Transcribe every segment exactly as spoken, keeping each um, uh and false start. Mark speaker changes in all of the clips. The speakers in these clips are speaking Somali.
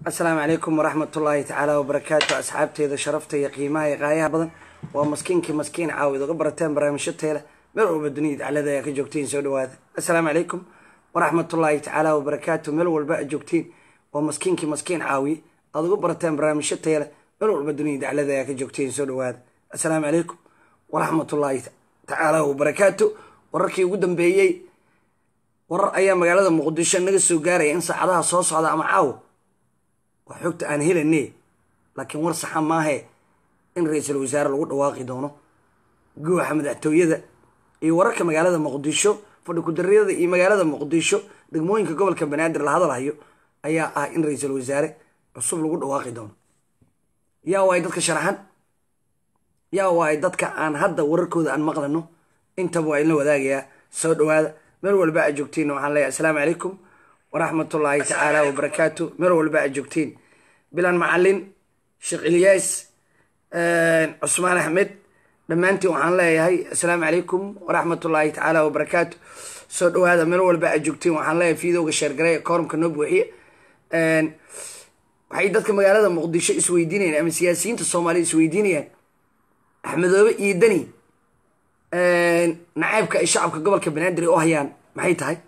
Speaker 1: السلام عليكم ورحمة الله تعالى وبركاته. أصحابتي إذا شرفتي قيمة قاية بدن ومسكين كمسكين عاوز قبرتين برامشتها له ملو بالدنيا على ذا كجوكتين سودو هذا. السلام عليكم ورحمة الله تعالى وبركاته. ملو الباء جوكتين ومسكين كمسكين عاوي أذو قبرتين برامشتها له ملو بالدنيا على ذا كجوكتين سودو هذا. السلام عليكم ورحمة الله تعالى وبركاته. وركي قدام بيجي ور أيام مقالة مقدسة نجس وجاري إنسى عضها صوص هذا معاو وحكت أن هيلني لكن ورصح ما هي إن رئيس الوزراء الوضع واقي دونه جوا حمد التويدة يورك مقالة مقدسة فدك الرياضة إيه مقالة مقدسة دقموين كقبل كبنادر لهذا الهيو أيا إن رئيس الوزراء الصبح الوضع واقي دونه يا وايدك شرحان يا وايدك عن هذا وركود عن مقلنه أنت بوعين له ذاك يا سود وهذا مروا الباء جوكتين وحلا السلام عليكم ورحمة الله تعالى وبركاته. مروا الباء جوكتين بلان معلن شيخ إلياس آه، عثمان أحمد لما أنت وحلا هاي السلام عليكم ورحمة الله تعالى وبركاته. سود وهذا مروا الباء جوكتين وحلا في ذوق الشرقية كورم كنوب وحية آه، وحيدتك مقالة مقدسة سويدينية أم سياسيين الصوماليين سويدينية أحمد إيدني آه، نعيبك الشعب قبل كبنادري أوهيان محيط هاي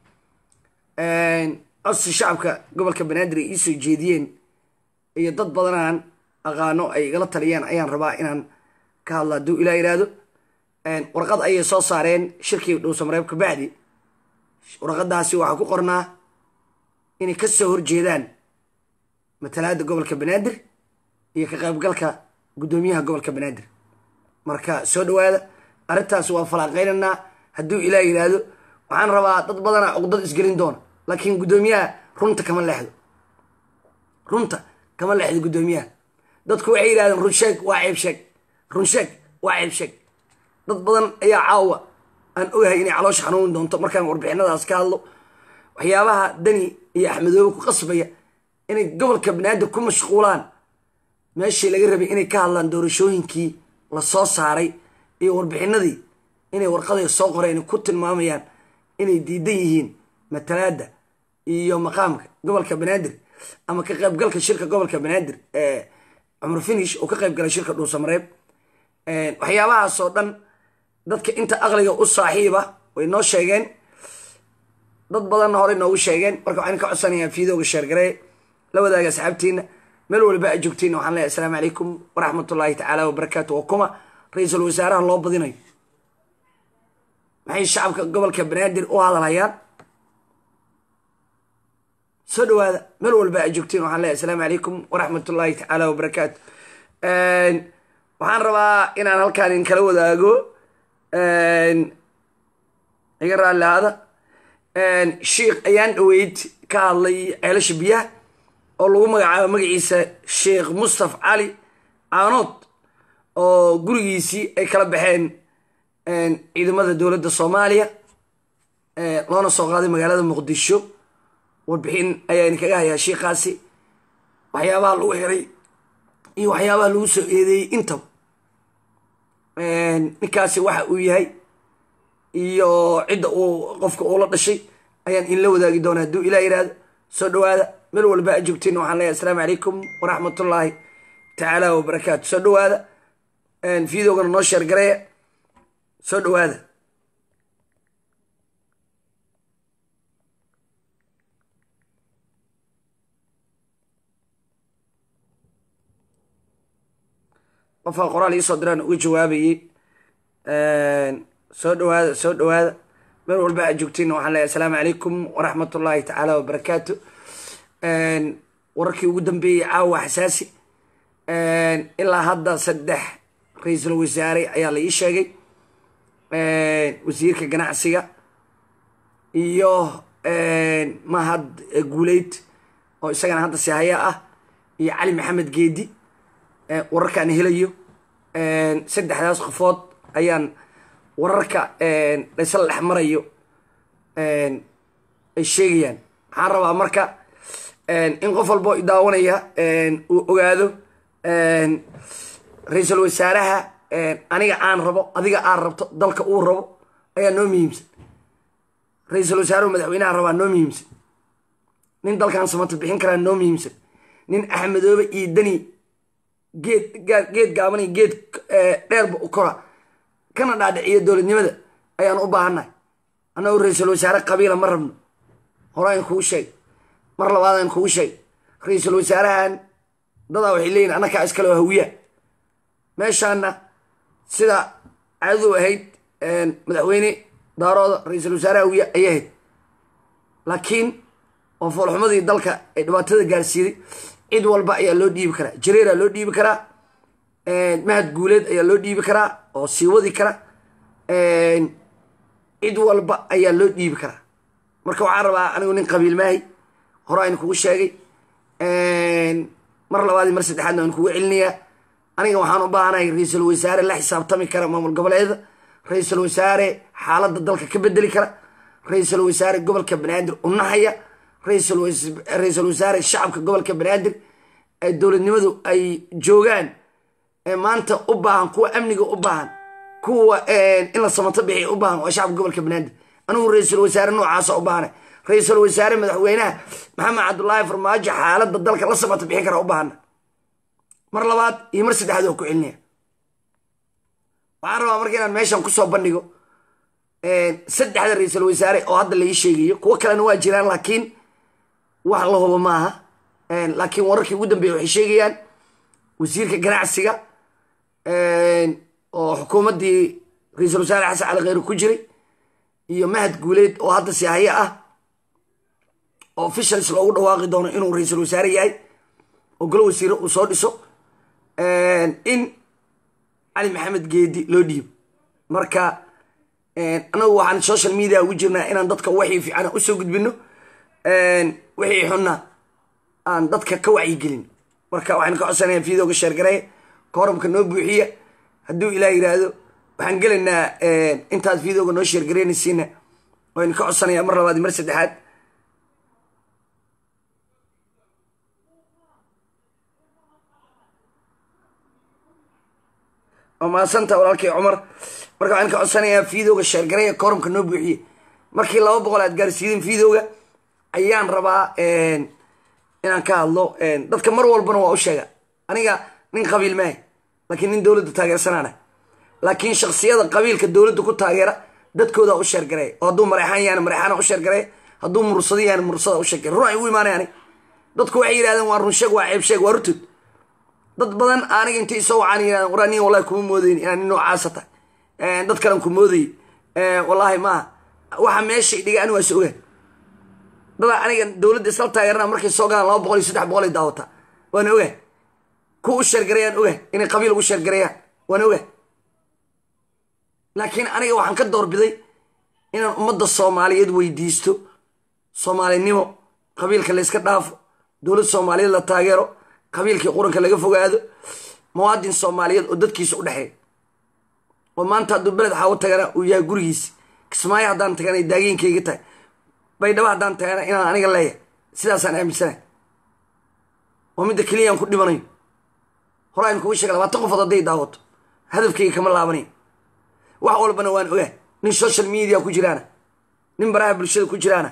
Speaker 1: أصل الشعب قبل كبنادري يسوي جديين يضد بدنان أغانو أي غلط ليان أيان ربا إنان كهلا دو إلى إرادو ورقد أي صوص صارين شركة دو سمريب كبعدي ورقد داسي وحكو قرنا إني كسهور جيدان مثلا هذا قبل كبنادر يكقب قلك قدوميها قبل كبنادر مركا سودو هذا أردتها سوى فلاقيننا هدو إلى إرادو وعن ربا ضد بدنا عقدد إسقرين دون لكن قدوميها رنتا كمان لحظة رنتا كمان لحظة قدوميها ضدك وعي إرادو رنشاك وعيب شاك رنشاك وعيب شاك ضد بدن أي عاوة أن أوها إني علاش حنون دون مركان وربعنا ذا أسكالو وحيابها دني يا أحمدوك وقصبية إني قبل كبنادو كم مشغولان ماشي لقربي إني كهلان دورشوينكي لصوص عاري إيه وربعنا ذي إني ورقضي الصغرى إني كنت الماميان إني ديديهين متلادة iyo maqaamka gobolka Banaadir ama ka qayb galka shirka gobolka Banaadir ee Umar Finish oo ka qayb galay shirka Dhuuso Mareeb ee waxyaabaha soo dhan dadka inta aqliga u saaxiiba way noo sheegeen dad badan hore noo sheegeen marka waxaan ka codsanayaa fiidooga share garay la wadaaga asxaabtiina meel walba ay joogtiin waxaan leeyahay assalaamu calaykum waraxmatullaahi ta'ala wa barakaatuh kuma ra'iisul wasaaraha loo badinayo maxay shacabka gobolka Banaadir u hadlayaan سودو هذا ملو الباء جوكتين وحنا السلام عليكم ورحمة الله تعالى وبركاته. وحن ربا إن أنا هالكان إن كلو ذاقو يقرأ هذا الشيخ أيان ويد كالي علاش بيه الله مع مجلس الشيخ مصطفى علي عنوط أو قريسي كلام بحين إذا ماذا دولة الصومالية لانا صغادي مقالة مقدشو warbixin ayaan kaga hayaa sheekhaasi waxyaabaha lagu xiray iyo waxyaabaha lagu soo eedeeyay inta een ninkaasi waxa uu yahay iyo cid uu qofka uu la dhashay ayaan in la wadaagi doonaa duu ilaa iraada soo dhawaada meel walba joogtiin waxaan leeyahay assalaamu calaykum waraxmatullaahi ta'ala wa barakaatuh soo dhawaada een fiidoogan noo share gareeya soo dhawaada qofka qoraal ii soo diraan uga jawaabayay een soo dhawaada soo dhawaada meel walba aad joogtiin waxaan leeyahay assalaamu calaykum waraxmatullaahi ta'ala wa barakaatuh een wararkii ugu dambeeyay caawa xasaasi een ilaa hadda saddex ra'iisul wasaare ayaa la ii sheegay een wasiirka ganacsiga iyo een mahad guuleyd oo isagana hadda si haya ah iyo cali maxamed geedi wararka aan helayo een saddexdaas qofood ayaan wararka een isla dhex marayo een ay sheegayaan waxaan rabaa marka een in qof walba daawanaya een uu ogaado een ra'iisul wasaaraha een aniga aan rabo adiga aan rabto dalka uu rabo ayaa noo muhiimsan ra'iisul wasaaruhu madaxweynaha rabaa noo muhiimsan nin dalkan samata bixin kara noo muhiimsan nin axmedoobe iyo dani geed geed gaaban iyo geed dheerba u kora kana dhaadhiciyo dowladnimada ayaan u baahannahay annagu ra-iisul wasaare qabiila ma rabno horaan kugu sheeg mar labaadaan kugu sheeg ra-iisul wasaarahan dadaa waxay leeyihin annakaa iskale hawiya meeshaana sida caadadu ahayd madaxweyne daarooda ra-iisul wasaare hawiya ayay ahayd laakiin oo foolxumadii dalka ay dhibaatada gaarsiiday cid walba ayaa loo dhiibi karaa jareeraa loo dhiibi karaa mahad guuleed ayaa loo dhiibi karaa oo sii wadi kara cid walba ayaa loo dhiibi karaa marka waxaan rabaa anigu nin qabiil maahay hore aynu kugu sheegay mar labaadii mar saddexaadna aynu kugu celinayaa aniga waxaan u baahanahay ra-iisul wasaare la xisaabtami kara maamul goboleeda ra-iisul wasaare xaaladda dalka ka bedeli kara ra-iisul wasaare gobolka banaadir u nahaya ra-iisul wasaare shacabka gobolka banaadir ee dowladnimadu ay joogaan ee maanta u baahan kuwa amniga u baahan kuwa in la samato bixiya u baahan waa shacabka gobolka banaadir anigu ra-iisul wasaare noocaasa u baahana ra-iisul wasaare madaxweynaha maxamed cabdullaahi farmaajo xaaladda dalka la samato bixin kara u baahana mar labaad iyo mar saddexaad oo ku celinaya waxaan rabaa marka inaan meeshan kusoo bandhigo saddexda ra-iisul wasaare oo hadda laii sheegayo kuwo kalena waa jiraan laakiin wax la hubo maaha laakiin wararkii ugu dambeeya waxay sheegayaan wasiirka ganacsiga oo xukuumaddii ra-iisul wasaare xasan cali kheyre ku jiray iyo mahad guuleed oo hadda sihaye ah oo officials loogu dhawaaqi doono inuu ra-iisul wasaare yahay oo golo wasiire uu soo dhiso in cali maxamed geedi loo dhiibo marka anagu waxaan social media ugu jirnaa inaan dadka wixii fiican usoo gudbino wixii xunna aan dadka ka wacyigelin marka waxaan ka codsanayaa fiidooga sheergareeya koorumka noo buuxiya hadduu ilaah yiraahdo waxaan gelaynaa intaad fiidooga noo sheergareynaysiina waynu ka codsanayaa mar labaad mar saddexaad maasanta walaalkay cumar marka waxaan ka codsanayaa fiidooga sheergareeya koorumka noo buuxiye markii laba boqol aad gaarsiidin fiidooga ayaan rabaa inaan ka hadlo dadka mar walbana waa u sheega aniga nin qabiil maaha laakiin nin dowladda taageersanaana laakiin shaksiyada qabiilka dowladda ku taageera dadkooda u sheergareeya oo hadduu mareexaan yahana mareexaana u sheergareeya hadduu mursado yahana mursada u sheergareeya run ay ugu imaanay ani dadku waxay yidhahdeen waa run sheeg waa ceeb sheeg waa rutud dad badan aniga intay isoo wacaan yidhahdeen waraa nin wallahi kuma moodayn inaan nin noocaasa tahay dad kalen ku moodayay wallaahi maaha waxa meeshay dhiga ani waa is ogaan dadaa aniga dowladda isla taageerana markay soo galaan laba boqol iyo saddex boqol ay daawataa waana ogahay ku u sheergareeyaan ogahay inay qabiil ugu sheergareeyaan waana ogahay laakiin aniga waxaan ka doorbiday inaan ummadda soomaaliyeed weydiisto soomaalinimo qabiilka layska dhaafo dowlad soomaaliyeed la taageero qabiilkii quranka laga fogaado muwaadin soomaaliyeed oo dadkiisa u dhexeeya oo maanta hadduu beled xaawo tagana uu yahay gurigiisi kismaayo haddaan tagana ay daagiinkayga tahay baydhabo haddaan tagana inaan aniga leeyahay sidaasaan aaminsanahay oo midda keliyaan ku dhibanayo hore aynu kugu sheega labaatan qofood hadday daawato hadafkayga kama laabanayo wax walbana waan ogaa nin social media ku jiraana nin baraha bulshada ku jiraana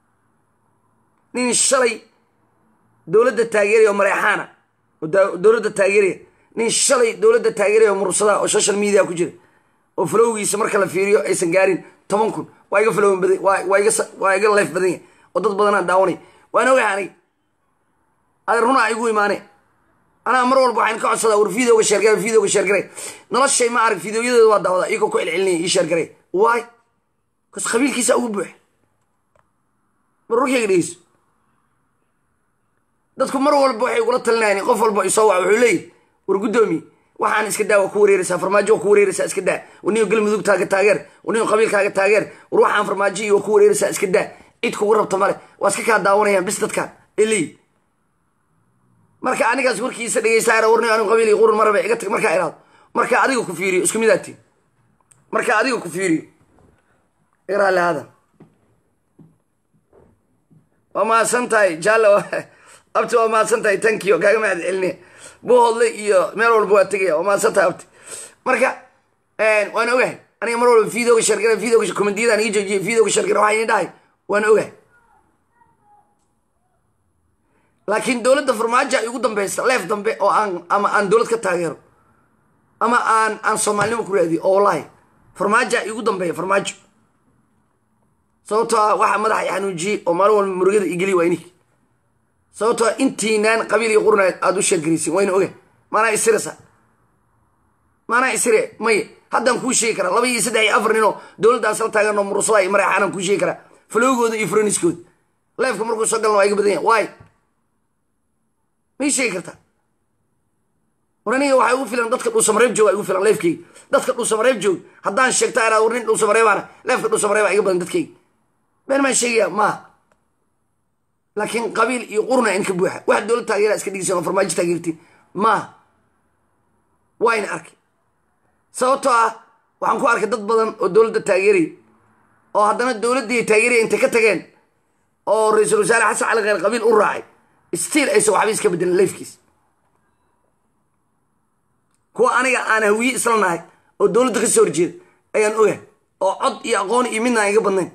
Speaker 1: nin shalay dowladda taageeraya oo mareexaana oo dowladda taageeraya nin shalay dowladda taageeraya oo mursada oo social media ku jira oo falowgiisa marka la fiiriyo aysan gaarin toban kun waa iga falowan badan waa iga leef badan yahay oo dad badanaan daawanay waan ogahay aniga ada runaa igu imaane anaa mar walba waxaan ka codsadaa war videoga sheergare videoga sheergare noloshay ma arag videoyadeeda waa daawada iyagoo ku celcelinaya ii sheergare waay kas qabiilkiisa ugu buuxa barurkayga dhegeyso dadku mar walba waxay ugula talinayaan qof walba isoo wac wuxuu leeyahy war guddoomiye waxaan iska daa waa ku wareeraysaa farmaajo waa ku wareeraysaa iska daa waniyo galmudugtaaga taageer waniyo qabiilkaaga taageer war waxaan farmaajo iyo waa ku wareeraysaa iska daa cid kugu rabta male waa iska kaa daawanayaan bis dadkaan eli marka anigaas warkiisa dhegeystaara warniyo anigu qabiil iyo qurun maraba iga tag markaa iraado marka adiga ku fiiriyo isku mid aati marka adiga ku fiiriyo iraa lahada waa mahadsantahay jaallo abti waa mahadsantahay thank you kaaga mahad celinaya buuhodle iyo meel walba waa tegaya waa mahadsantahay abti marka waan ogahay aniga mar walba videoga sheergara videoga komendiyadaan ii joojiye videoga sheergara waxaa idin dhahay waan ogahay laakiin dowladda farmaajo ay ugu dambaysa leef dambe oo aan ama aan dowlad ka taageero ama aan aan soomaalinimo ku raadiyo oo wallahi farmaajo ay ugu dambeeya farmaajo sababtoo ah waxa madaxa xanuujiyey oo maalin walba murugada igeli waa inii sababtoo intiinaan qabiil iyo qurna aad u sheegraysin wayna oge maanaa isirasa maanaa isire may haddaan kuu sheegi karaa laba iyo saddex iyo afar ninoo dowladdaas la taaganoo murusada iyo maraexaanaan kuu sheegi karaa falowgooda iyo furaniskooda leefka markuu soo galna waa iga badan yahay waay may sheegi kartaa war aniga waxaa igu filan dadka dhuusamareeb jooga igu filan leefkeyga dadka dhuusamareeb joog haddaan sheegtaa inaad war nin dhuusamareebaana leefka dhuusamareebaa iga badan dadkeyga been maan sheegaya maaha laakiin qabiil iyo qurna in ka buuxa wax dowlad taageera iska dhigaysan oo farmaajo taageertiin maaha waa ina arkay sababtoo ah waxaan ku arkay dad badan oo dowladda taageeraya oo haddana dowladdii taageeraya intay ka tageen oo ra-iisul wasaare xasan cali kheyr qabiil u raacay stiil aysan waxba iska bedelin leefkiis kuwa aniga aan hawiye isla nahay oo dowladda ka soo horjeeda ayaan ogahay oo cod iyo aqoon iyo midna aan iga badnayn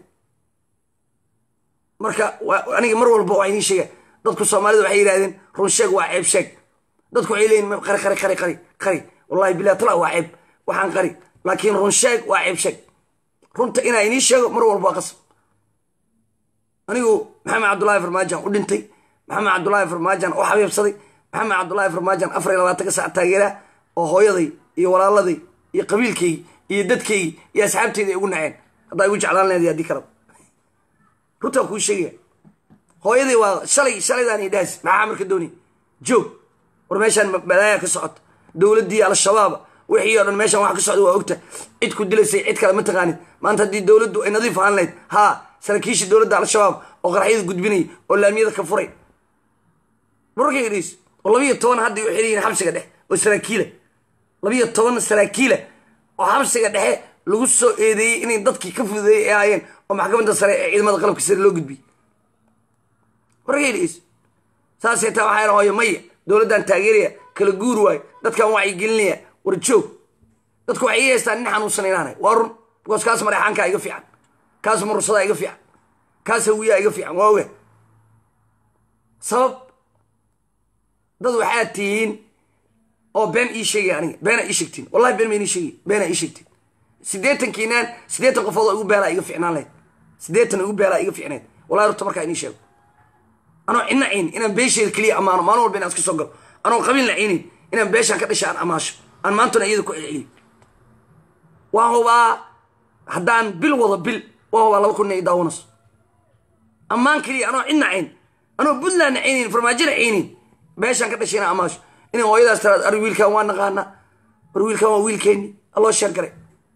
Speaker 1: marka aniga mar walba waa inii sheega dadku soomaalida waxay yidhahdeen run sheeg waa ceeb sheeg dadku waxay leeyihin qari qari qari qari qari wallahi billahi tala waa ceeb waxaan qari laakiin run sheeg waa ceeb sheeg runta inaa inii sheego mar walba waa qasab anigu maxamed cabdullaahi farmaajan u dhintay maxamed cabdullaahi farmaajan u xabiibsaday maxamed cabdullaahi farmaajan afar iyo labaatanka saac taageera oo hooyaday iyo walaaladay iyo qabiilkaygi iyo dadkaygi iyo asxaabteyda ay ugu naceen haddaa igu jeclaan leeday haddii kalaba runtaa kuu sheegaya hooyaday waa shalay shalaydaani dhaas maxaa marka dooni joog war meeshaan balaaya ka socota dowladdii al-shabaaba wixii oo dhan meeshaan wax ka socda waa ogta cid ku dilaysay cid kale ma taqaanid maanta haddii dowladdu ay nadiif ahaan lahayd haa saraakiishii dowladda al-shabaab oo qaraxyada gudbinaya oo laamiyada ka furay mararkay idhiis oo labiiyo toban hadday u xiriyiin xabsiga dhexe oo saraakiila labiiyo toban saraakiila oo xabsiga dhexe lagu soo eedeeyey inay dadkii ka fududeeyey ay ahaayeen oo maxkamadda sare ee ciidamada qalabka sare loo gudbiyey mararkay idhiis saasay taa waxaa hooyo maya dowladdan taageeraya kala guur waayo dadkan wacyi gelinaya war joog dadku waxay ii haystaan nin xanuunsan inaanay waa run bikoos kaas mareexaankaa iga fiican kaas mursadaa iga fiican kaas hawiyaa iga fiican waa oga sabab dad waxaad tihiin oo been ii sheegaya aniga beena ii sheegtiin wallahi been maynii sheegay beena ii sheegtiin siddeetankiinaan siddeetan qofood oo igu beelaa iga fiicnaan lahayd siddeetan igu beelaa iga fiicnayd wallahi rurta markaa inii sheego anoo cidna caynin inaan beesheeda keliya ammaano maalin walba inaan iska soo galo anoo qabiilna caynin inaan beeshaan ka dhasha aan amaasho aan maantuna iyada ku celceliyo waa hubaa haddaan bil wado bil waa hubaa laba kunna i daawanayso ammaan keliya anoo cidna cayn anoo buntlandna caynin farmaajona caynin beeshaan ka dhashay inaan amaasho inay hooyadaas tiraad ar wiilkaan waa naqaanaa war wiilkaan waa wiilkeenni alloo sheeg garay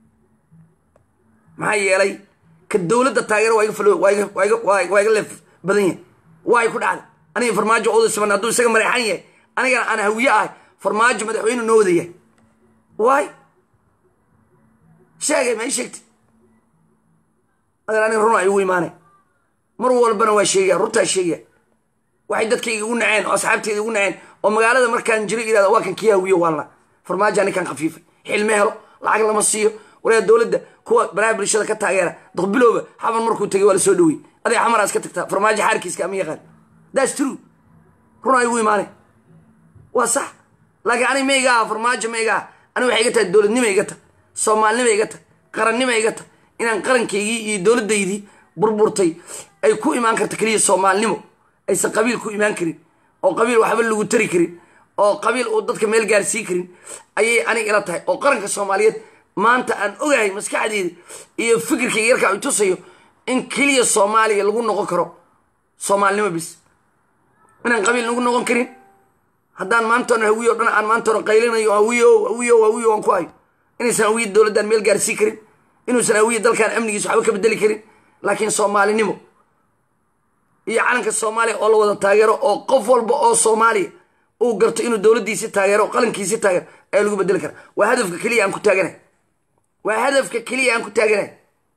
Speaker 1: maxaa yeelay ka dowladda taageero waa iga falo waa iga waa iga waa iga leef badan yahay waay ku dhacday aniga farmaajo oday siman hadduu isaga mareexan yahay anigana aan hawiye ahay farmaajo madaxweyne noo wada yahay waay sheegay ma ii sheegtay adeer aniga run ay ugu imaanay mar walbana waa sheegaya runtaa sheegaya waxay dadkayga igu naceen oo asxaabteyda igu naceen oo magaalada markaan jiro yidhahda waa kan kii hawiye waalna farmaajo anikan khafiifay xilme helo lacag lama siiyo walaa dowladda kuwa baraha bulshada ka taageera daqbilooba xaban markuu tegay waa la soo dhowey aday xamaraas ka tagtaa farmaajo xaarkiiska ama yaqaan that's true run ay ugu imaanay waa sax laakiin ani ma iga aha farmaajo ma iga aha ani waxay iga tahay dowladnima iga tahay soomaalinima iga tahay qarannima iga tahay inaan qarankaygii iyo dowladdaydii burburtay ay ku imaan karta keliya soomaalinimo aysan qabiil ku imaan karin oo qabiil waxba lagu tari karin oo qabiil uu dadka meel gaarsii karin ayay aniga ila tahay oo qaranka soomaaliyeed maanta aan ogahay maskaxdeeda iyo fikirkayga yarkaa ay tusayo in keliya soomaaliya lagu noqon karo soomaalinimo bis inaan qabiil lagu noqon karin haddaan maantoona hawiye o dhan aan maantoona qaylinayo hawiyo hawiyo hawiyo aan ku hayo inaysan hawiye dowladdan meel gaarsii karin inuusan hawiye dalkan amnigiisa waxba ka bedeli karin laakiin soomaalinimo iyo calanka soomaaliya oo la wada taageero oo qof walba oo soomaaliya uu garto inuu dowladdiisi taageero qalankiisi taageero ayaa lagu bedeli karaa waa hadafka keliya aan ku taaganay waa hadafka keliya aan ku taaganay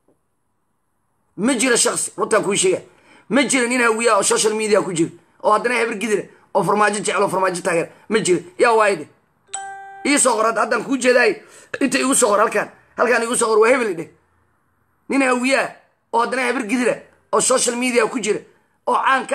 Speaker 1: ma jira shaksi runtaan kuu sheega ma jira nin hawiyaa oo social media ku jira oo haddana habar gidira oo farmaajo jecel oo farmaajo taageera ma jira yaa waayde ii soo qor haddaan kuu jeedaay inta igu soo qor halkaan halkaan igu soo qor waa hebel dheh nin hawiyaa oo haddana habar gidira oo social media ku jira oo caanka ah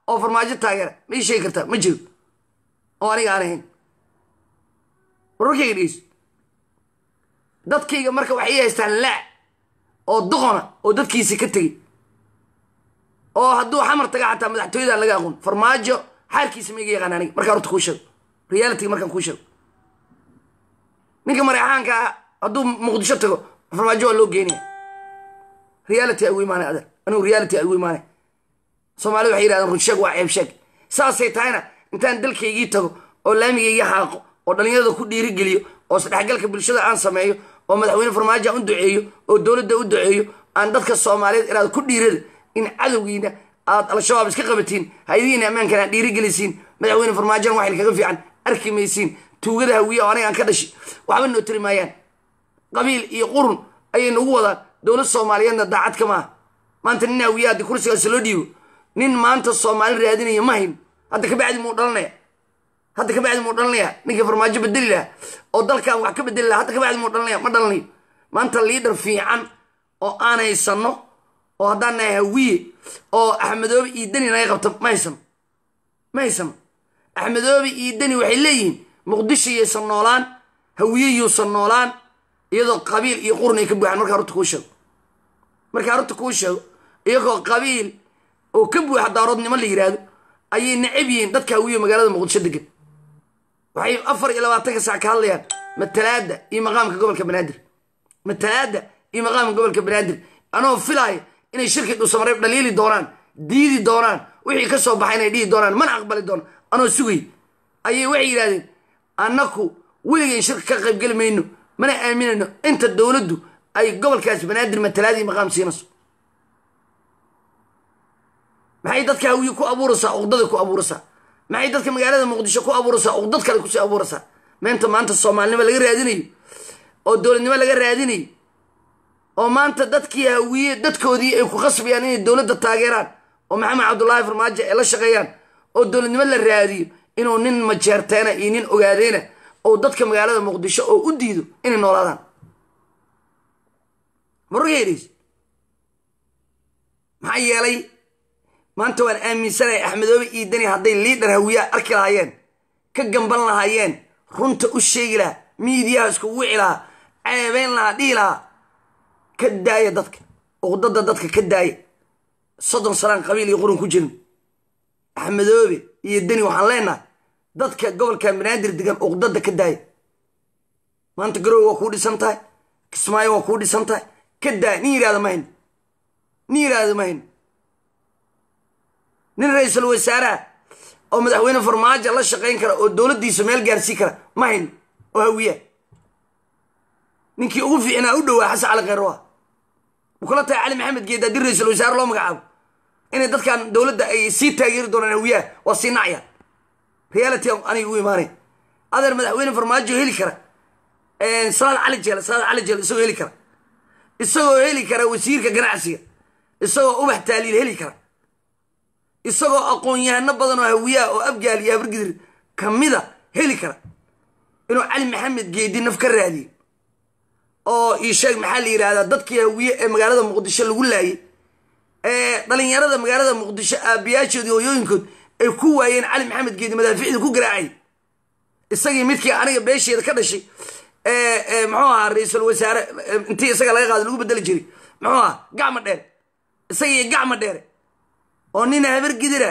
Speaker 1: oo farmaajo taageera ma ii sheegi kartaa ma jiro oo aniga aan ahayn wararkayga dhiis dadkayga marka waxay haystaan laac oo doqona oo dadkiisi ka tegey oo hadduu xamar taga xataa madaxtooyadaan laga aqoon farmaajo xaalkiisa ma iga yaqaan aniga markaa horta kuu sheego reality markaan kuu sheego ninka mareexaanka ah hadduu muqdisho tago farmaajo waa loo geenaya reality ay ugu imaanay adeer anigu reality ay ugu imaanay soomaalida waxay yidhahdeen runsheeg waa ceeb sheeg saasay tahayna intaan dalkaygii tago oo laamigayga xaaqo oo dhallinyarada ku dhiirigeliyo oo isdhexgalka bulshada aan sameeyo oo madaxweyne farmaajo aan u duceeyo oo dowladda u duceeyo aan dadka soomaaliyeed inaad ku dhiirada in cadowgiina aad al-shabaab iska qabatiin hayadihiina ammaankan aad dhiirigelisiin madaxweyne farmaajona waxayna kaga fiican arki maysiin tuugada hawiya oo aniga aan ka dhashay waxba noo tiri maayaan qabiil iyo qurun ayay nagu wadaan dowlad soomaaliyeedna daacad ka maaha maanta nin hawiya haddii kursigaasi loo dhiibo nin maanta soomaali raadinaya ma hayn hadda kabacdi muu dhalanaya hadda kabacdi muu dhalanaya ninkii farmaajo bedeli lahaa oo dalkan wax ka bedeli lahaa hadda kabacdi muu dhalanaya ma dhalanayo maanta liidhar fiican oo aan haysano oo haddaan nahay hawiye oo axmedoobe iyo deni naga qabta ma haysano ma haysano axmedoobe iyo deni waxay leeyihiin muqdisho yaysan noolaan hawiye yuusan noolaan iyadoo qabiil iyo qurun ay ka buuxaan markaa horta kuu sheego markaa horta kuu sheego iyagoo qabiil oo ka buuxa daaroodnimo la yidhaahdo ayay necab yihiin dadka hawiye magaalada muqdisho degan waxay afar iyo labaatanka sac ka hadlayaan matalaada iyo maqaamka gobolka banaadir matalaada iyo maqaamka gobolka banaadir anoo filaaya inay shirkii dhuusamareeb dhaliili doonaan diidi doonaan wixii ka soo baxay inay dhihi doonaan mana aqbali doonaan anoo sugay ayay waxay yidhahdeen annaku weligayn shirka ka qaybgeli mayno mana aaminayno inta dowladdu ay gobolkaas banaadir matalaada iyo maqaam siinayso maxay dadka hawiye ku abuuraysaa uqdada ku abuuraysaa maxay dadka magaalada muqdisho ku abuuraysaa uqdad kale kusii abuuraysaa meenta maanta soomaalinimo laga raadinayo oo dowladnimo laga raadinayo oo maanta dadkii hawiye dadkoodii ay ku khasbayaan inay dowladda taageeraan oo maxamed cabdullaahi farmaajo ay la shaqeeyaan oo dowladnimo la raadiyo inuu nin majeerteena iyo nin ogaadeena oo dadka magaalada muqdisho oo u diido inay noolaadaan margeedis maxaa yeelay maanta waan aaminsanay axmedoobe iyo deni hadday liidhar hawiyaa arki lahaayeen ka gamban lahaayeen runta u sheegi lahaa miidiyaha iskugu wici lahaa ceebeyn lahaa dhihi lahaa ka daaya dadka uqdada dadka ka daaya soddon sanaan qabiil iyo qurun ku jirin axmedoobe iyo deni waxaan leenahay dadka gobolka banaadir degan uqdada ka daaya maanta garowe waa kuu dhisan tahay kismaayo waa kuu dhisan tahay ka daaya nin yidhahda mahayn nin yidhahda mahayn nin ra-iisul wasaaraha oo madaxweyne farmaajo la shaqayn kara oo dowladdiisa meel gaarsii kara ma hayn oo hawiya ninkii ugu fiicnaa u dhowaa xasan cali kheyroa ma kula tahay cali maxamed geed haddii ra-iisul wasaare loo magacaabo inay dadkan dowladda ay sii taageeri doonaan hawiyaha waa sii nacya reality aniga u imaanay adeer madaxweyne farmaajo heli kara salaad cali jeel salaad cali jeel isagoo heli kara isagoo heli kara wasiirka ganacsiga isagoo ubax taaliil heli kara isagoo aqoon-yahano badan oo hawiyaha oo abgaal iyo habargidir kamida heli kara inuu cali maxamed geedi naf ka raadiyo oo ii sheeg maxaa la yidhaahdaa dadkii hawiye ee magaalada muqdisho lagu laayay ee dhalinyarada magaalada muqdisho aabiyaashood iyo hooyooyinkood ay ku waayeen cali maxamed geedi madaaficda ku garaacay isagii midkii aniga beesheeda ka dhashay ee muxuu ahaa ra-iisul wasaare intii isaga laga qaado lagu bedeli jiray muxuu ahaa gacma dheer isagii gacma dheere oo nina habar gidira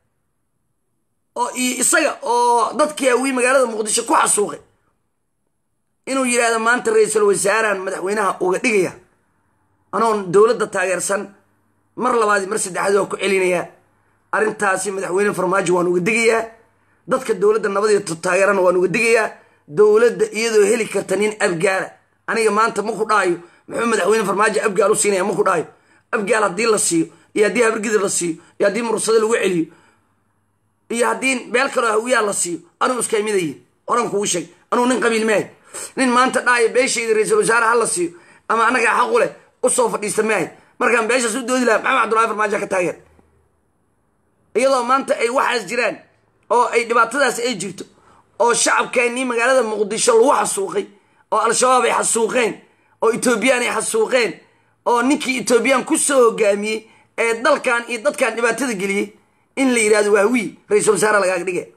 Speaker 1: oo isaga oo dadkii hawiye magaalada muqdisho ku xasuuqay inuu yidhaahdo maanta ra-iisul wasaarahan madaxweynaha uga dhigaya anoon dowladda taageersan mar labaadi mar saddexaad waa ku celinayaa arrintaasi madaxweyne farmaajo waan uga digayaa dadka dowladda nabadiyo taageerana waan uga digayaa dowladda iyadoo heli karta nin abgaala aniga maanta maku dhaayo muxuu madaxweyne farmaajo abgaal u siinaya maku dhaayo abgaal haddii la siiyo iyo haddii habargidir la siiyo iyo haddii mursado lagu celiyo iyo haddii meel kaloo hawiyaha la siiyo anuu iska midaye horan kugu sheeg anuu nin qabiil maahay nin maanta dhaayo beeshayda ra-iisul wasaare ha la siiyo ama annagaa xaqu leh u soo fadhiista maahay markaan beeshaas u doodi lahaa maxamed cabdullaahi farmaajo ka taageer iyadoo maanta ay waxaas jiraan oo ay dhibaatadaas ay jirto oo shacabkeennii magaalada muqdisho lagu xasuuqay oo al-shabaab ay xasuuqeen oo etoobiyaan ay xasuuqeen oo ninkii etoobiyaan ku soo hogaamiyey ee dalkan iyo dadkan dhibaatada geliyey in la yidhahdo waa hawiye ra-iisul wasaare lagaaga dhigaya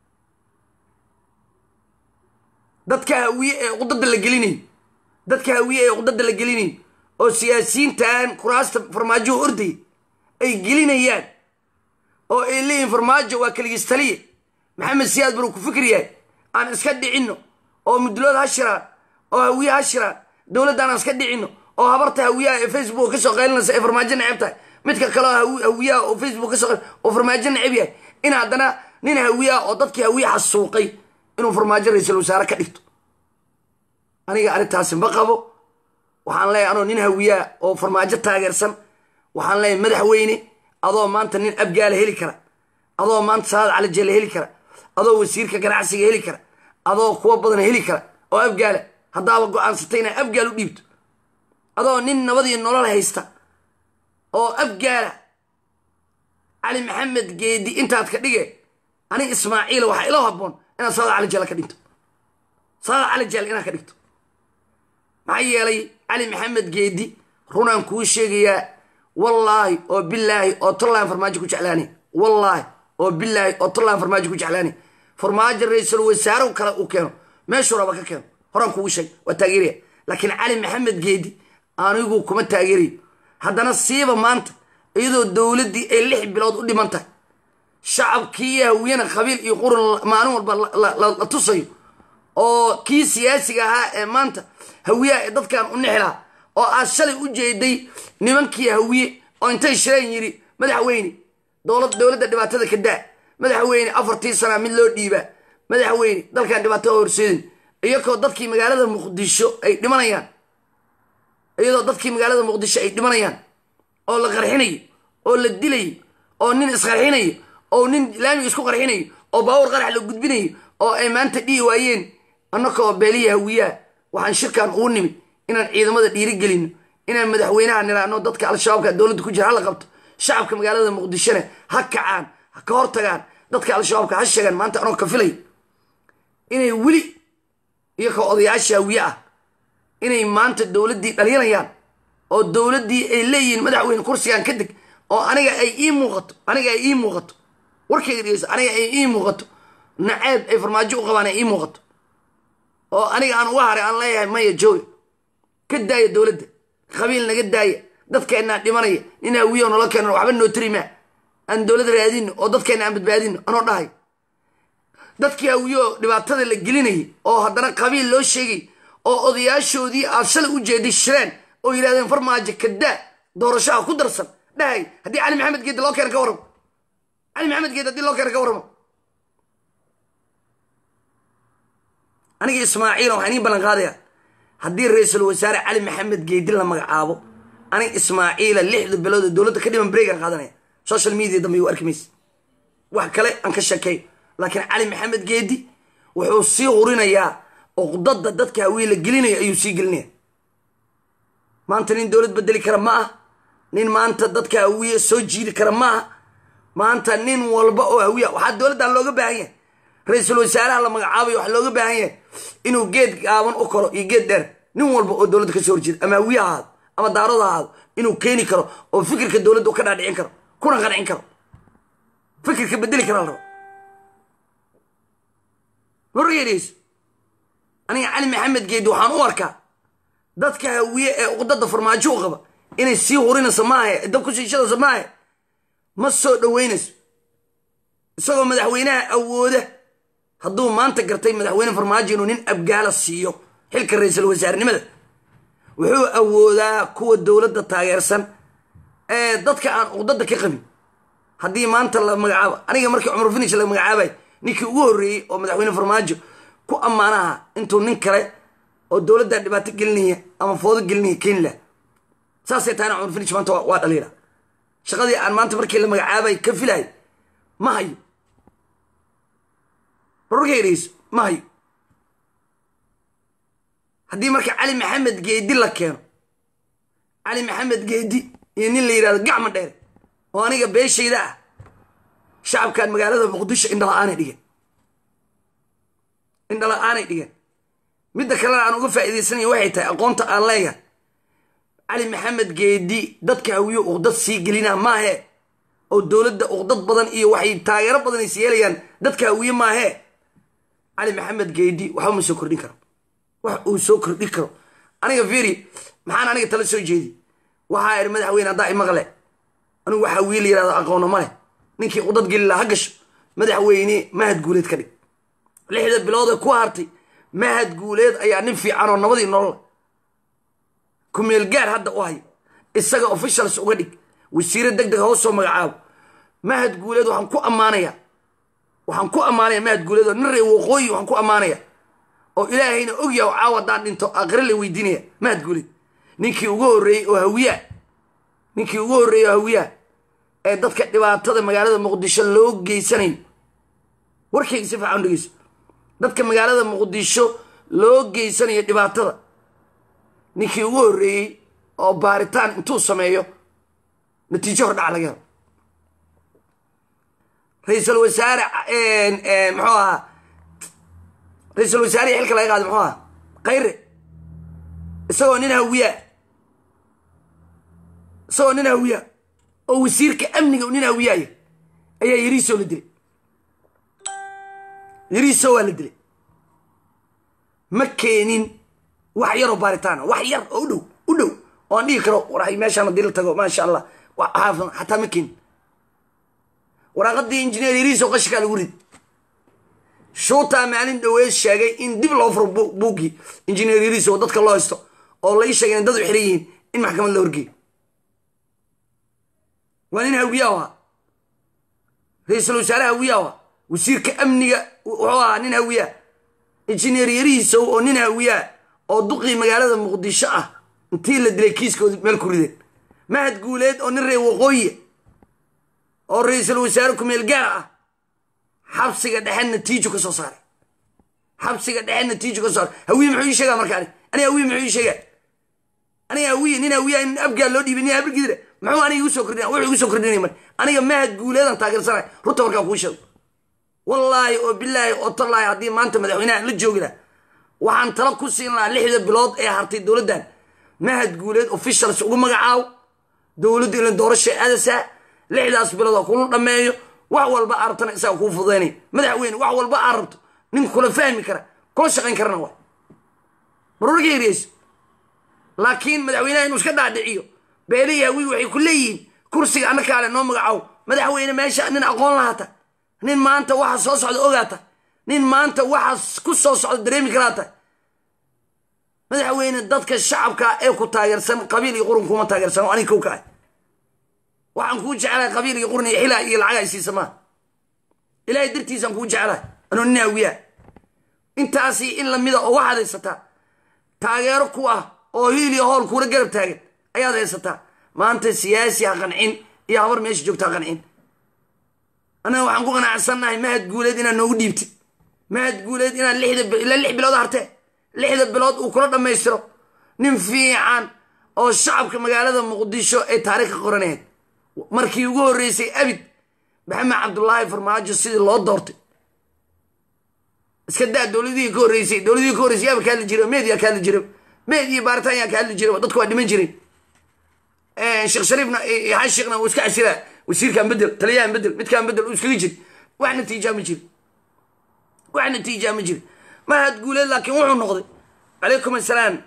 Speaker 1: dadka hawiye ee uqdada la gelinayo dadka hawiye ee uqdada la gelinayo oo siyaasiyiintan kuraasta farmaajo orday ay gelinayaan oo ay leeyihiin farmaajo waa kaligiis taliye maxamed siyaad buu ku fikir yahay aan iska dhicino oo mudlood ha shiraan oo hawiye ha shiraan dowladdan aan iska dhicino oo habarta hawiyaha ee facebook ka soo qaylinaysa ee farmaajo neceb tahay midka kale hawiyaha oo facebook ka soo oo farmaajo neceb yahay in haddana nin hawiyaha oo dadkii hawiye xasuuqay inuu farmaajo ra-iisul wasaare ka dhigto aniga arrintaasi ma qabo waxaan leeyahay anoo nin hawiyaha oo farmaajo taageersan waxaan leeyahay madaxweyne adoo maanta nin abgaala heli kara adoo maanta saad cali jeelle heli kara adoo wasiirka ganacsiga heli kara adoo kuwa badan heli kara oo abgaala haddaaba go-aansatay inaa abgaal u dhiibto adoo nin nabadii nolol haysta oo abgaala cali maxamed geedi intaad ka dhige aniga ismaaciila waxaa ilo habboon inaad saada cali jeelle ka dhinto saada cali jeelle inaad ka dhigto maxaa yeelay cali maxamed geedi runaan kuu sheegayaa wallaahi oo bilaahi oo tollaan farmaajo ku jeclaanay wallaahi oo bilaahi oo tollaan farmaajo ku jeclaanay farmaajo ra-iisul wasaare kale uu keeno meeshuu raba ka keeno horaan kugu sheeg waa taageeraya laakiin cali maxamed geedi anigu kuma taageerayo haddana siiba maanta iyadoo dowladdii ay lix bilood u dhiman tahay shacabkii hawiyana qabiil iyo qurun maalin walba la tusayo oo kii siyaasiga ahaa ee maanta hawiyaha ee dadkan u nixi lahaa oo aad shalay u jeeday nimankii hawiye oo intay shireen yidhi madaxweyne dowladda dhibaatada ka daa madaxweyne afartii sana mid loo dhiibaa madaxweyne dalkan dhibaatada horseedin iyagoo dadkii magaalada muqdisho ay dhimanayaan iyadoo dadkii magaalada muqdisho ay dhimanayaan oo la qarxinayo oo la dilayo oo nin isqarxinayo oo nin laamiga isku qarxinayo oo baawur qarax la gudbinayo oo ay maanta dhihi waayeen annakoo beeliya hawiyaha waxaan shirkan ugu nimid inaan ciidamada dhiirigelino inaan madaxweynaha niraano dadka al-shabaabka dowladda ku jira hala qabto shacabka magaalada muqdishona ha kacaan ha ka hortagaan dadka al-shabaabka ha sheegaan maanta anoo ka filay inay weli iyakoo odayaasha hawiye ah inay maanta dowladdii dhalinayaan oo dowladdii ay leeyihiin madaxweyne kursigan ka deg oo aniga ay ii muuqato aniga ay ii muuqato warkayga dhegeysa aniga ay ii muuqato naceeb ay farmaajo u qabaan ay ii muuqato oo aniga aan uga haray aan leeyahay maya jooga ka daaya dowladda qabiil naga daaya dadkeennaa dhimanaya nin hawiyo nolo keeno waxba noo tirimaa aan dowladda raadino oo dadkeenna aan badbaadino anoo dhahay dadkii hawiyo dhibaatada la gelinayay oo haddana qabiil loo sheegay oo odayaashoodii aad shalay u jeeday shireen oo yidhahdeen farmaajo kadaa doorashaha ku darsan dhahay haddii cali maxamed geed loo keena ka warramo cali maxamed geed haddii loo keena ka warramo aniga ismaaciila waxaan ii ballan qaadayaa haddii ra-iisul wasaare cali maxamed geedi la magacaabo aniga ismaaciila lixda bilood oo dowladda ka dhiman breegaan qaadanaya social media dambe igu arki maysa wax kale aan ka sheekeeyo laakiin cali maxamed geedi wuxuu sii hurinayaa uqdada dadka hawiye la gelinayo ayuu sii gelinaya maanta nin dowlad bedeli kara ma ah nin maanta dadka hawiye soo jiidi kara ma aha maanta nin walba oo hawiya waxaa dowladdan looga baahan yahay ra-iisul wasaaraha la magacaabayo waxaa looga baahan yahay inuu geed gaaban u koro iyo geed dheer nin walba oo dowladda ka soo horjeeda ama hawiye ahaado ama daarood ahaado inuu keeni karo oo fikirka dowladda ka dhaadhicin karo kuna qancin karo fikirka bedeli kara la rabo wargeedayso aniga cali maxamed geedi waxaan u arkaa dadka hawiye ee uqdada farmaajo u qaba inay sii hurinayso maahe dab ku shiishadayso maahe ma soo dhoweynayso isagoo madaxweynaha awooda hadduu maanta gartay madaxweyne farmaajo inuu nin abgaala siiyo xilka ra-iisul wasaarenimada wuxuu awoodaa kuwa dowladda taageersan ee dadka aan uqdada ka qabin haddii maanta la magacaabo aniga markii cumar finish la magacaabay ninkii ugu horreeyey oo madaxweyne farmaajo ku ammaanaha intuu nin kale oo dowladdan dhibaato gelinaya ama foodo gelinaya keeni lah saasay tahayna cumar finish maanta waa dhaliila shaqadii aan maanta markii la magacaabay ka filahay ma hayo rorgeedayso ma hayo haddii marka cali maxamed geedi la keeno cali maxamed geedi iyo nin la yidhahdo gacma dheere oo aniga beeshayda ah shacabkan magaalada muqdisho indhala-aanay dhigeen indhala-aanay dhigeen midda kalena aan uga faa'iidaysanaya waxay tahay aqoonta aan leeyahay cali maxamed geedi dadka hawiyo uqdad sii gelinaa maahe oo dowladda uqdad badan iyo waxay taageero badan is yeelayaan dadka hawiye maahee cali maxamed geedi waxa ma soo kordhin karo wax uu soo kordhin karo aniga fiiri maxaan aniga tala soo jeedi waxaa ir madaxweyne haddaa imaqle anigu waxaa wiil yidhahdo aqoona male ninkii uqdad geli laha gasho madaxweyne mahad guuleed ka dhig lixda bilooda ku hartay mahad guuleed ayaa nin fiican oo nabadii nolol ku meel gaar hadda u hay isaga officials uga dhig wasiiro degdeg hoos soo magacaabo mahad guuleed waxaan ku ammaanaya waxaan ku ammaanaya mahad guuleed oo nin reer waqooyi waxaan ku ammaanaya oo ilaahayna ogyahay oo caawa haddaan dhinto aakhire la weydiinaya mahad guuleed ninkii ugu horreeyey oo hawiyaa ninkii ugu horreeyey oo hawiyaa ee dadka dhibaatada magaalada muqdisho loo geysanayo warkayga si fiican dhegeyso dadka magaalada muqdisho loo geysanayo dhibaatada ninkii ugu horreeyey oo baaritaan intuu sameeyo natiijo hordhac laga helo ra-iisul wasaare muxuu ahaa ra-iisul wasaarihii xilka laga qaaday muxuu ahaa khayre isagoo nin hawiyaa isagoo nin hawiyaa oo wasiirka amniga nin hawiyaaya ayaa yariiso la dilay yariiso waa la dilay ma keenin wax yaroo baaritaana wax yar oo u dhow u dhow oo aan dhihi karo waraay meeshaan haddii la tago maasha allah xaafan xataa ma keenin waraaqadii injineer yariiso qashikaa lagu rid shuutaa maalin dhaweed sheegay in dib loo furo buuggii injineer yariiso oo dadka loo haysto oo lai sheegay in dad u xiran yihiin in maxkamad la horgeeyo waa nin hawiyaa ahaa ra-iisul wasaare hawiyaa ahaa wasiirka amniga wuxuu ahaa nin hawiyaa injineer yariisow oo nin hawiyaa oo duqii magaalada muqdisho ah intii la dilay kiiskoodi meel ku rideen mahad guuleed oo nin reer waqooyi oo ra-iisul wasaare kumeel gaar ah xabsiga dhexe natiijo ka soo saaray xabsiga dhexe natiijo ka soo saaray hawiye muxuu ii sheegaa marka ani aniga hawiye muxuu ii sheegaa aniga hawiye nin hawiyaa in abgaal loo dhiibay nin habargidire muxuu aniga igu soo kordhinaya wuxuu igu soo kordhinaya mar aniga mahad guuleedan taageersanay runta markaa kuu sheego wallaahi oo bilaahi oo tallaahi haddii maanta madaxweynaha la joogi laha waxaan tala ku siin lahaa lixda bilood ee hartay dowladdan mahad guuleed officials ugu magacaabo dowladda ila doorasha aadasaa lixdaas bilood oo kula dhammeeyo wax walba aa rabtana isaga kuu fududaynaya madaxweyne wax walba aa rabto ninka kula fahmi kara kula shaqayn karana waa baruurka yariyeyso laakiin madaxweynaha inuu iska dhaadhiciyo beelihii hawiyi waxay ku leeyihiin kursiga anna kaale noo magacaabo madaxweyne meesha nin aqoon lahaata nin maanta waxa soo socda ogaata nin maanta waxa ku soo socda dareemi karaata madaxweyne dadka shacabka ee ku taageersan qabiil iyo qurun kuma taageersan aniga kow ka ah waxaan kuu jeclahay qabiil iyo qurun iyo xilaa iyo lacag ay siisa maa ilaahay dartiisaan kuu jeclahay anoo nin hawiyaa intaasi in lamida oo waxaad haysataa taageero ku ah oo hiil iyo hool kuula garab taagan ayaad haysataa maanta siyaasi ha qancin iyo habar meesha joogta ha qancin anaga waxaan ku qanacsannahay mahad guuleed inaad noogu dhiibtid mahad guuleed inaad lixda ilaa lix bilood hartee lixda bilood uu kula dhammaystiro nin fiican oo shacabka magaalada muqdisho ay taariikha qoranayd markii ugu horreysay abid maxamed cabdullaahi farmaajo sidii loo doortay iska daa dowladihii ka horreysay dowladihii ka horreysay yaaba ka hadli jiray meediyaa ka hadli jiray meediya baaritaan yaa ka hadli jiray dadku waa dhiman jiray sheekh shariifna yaxan sheekhna uu iska casila wasiirkan bedel taliyahan bedel midkaan bedel uu iskaga jiri wax natiijaa ma jiri wax natiijaa ma jiri mahad guuleed laakiin wuxuu noqday calaykum assalaam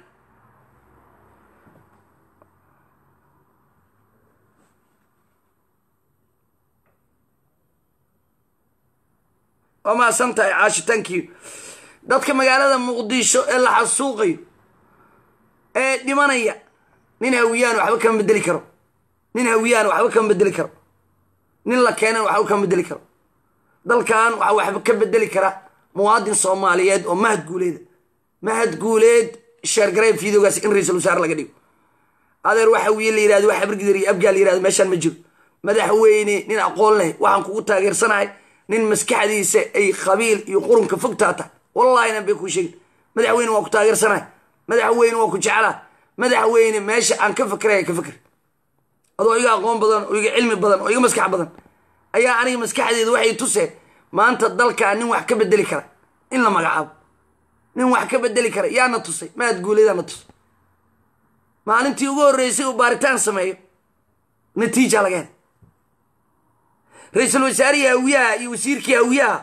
Speaker 1: waa mahadsan tahay caashitaankii dadka magaalada muqdisho ee la xasuuqayo ee dhimanaya nin hawiyaan waxba kama bedeli karo nin hawiyaan waxba kama bedeli karo nin la keenan waxba kama bedeli karo dalkan waxa waxba ka bedeli kara muwaadin soomaaliyeed oo mahad guuleed mahad guuleed sheergareeb fiidoogaas in ra-iisul wasaare laga dhigo adeer waxa wiil la yidhahdo wax habargidar iyo abgaal la yidhahdo meeshaan ma jiro madaxweyne nin aqoon leh waxaan kugu taageersanahay nin maskaxdiisa ay qabiil iyo qurunka fogtaa tahay wallahina bay kuu sheegin madaxweyne waa ku taageersanahay madaxweyne waa ku jeclaa madaxweyne meesha aan ka fakeraya ka faker adoo iga aqoon badan oo iga cilmi badan oo iga maskax badan ayaa aniga maskaxdeedu waxay tuseen maanta dalkaa nin wax ka bedeli kara in la magacaabo nin wax ka bedeli kara yaana tusay mahad guuleedaana tusay maalintii ugu horreysay uu baaritaan sameeyo natiija laga helay ra-iisul wasaarihii hawiyaha iyo wasiirkii hawiyaha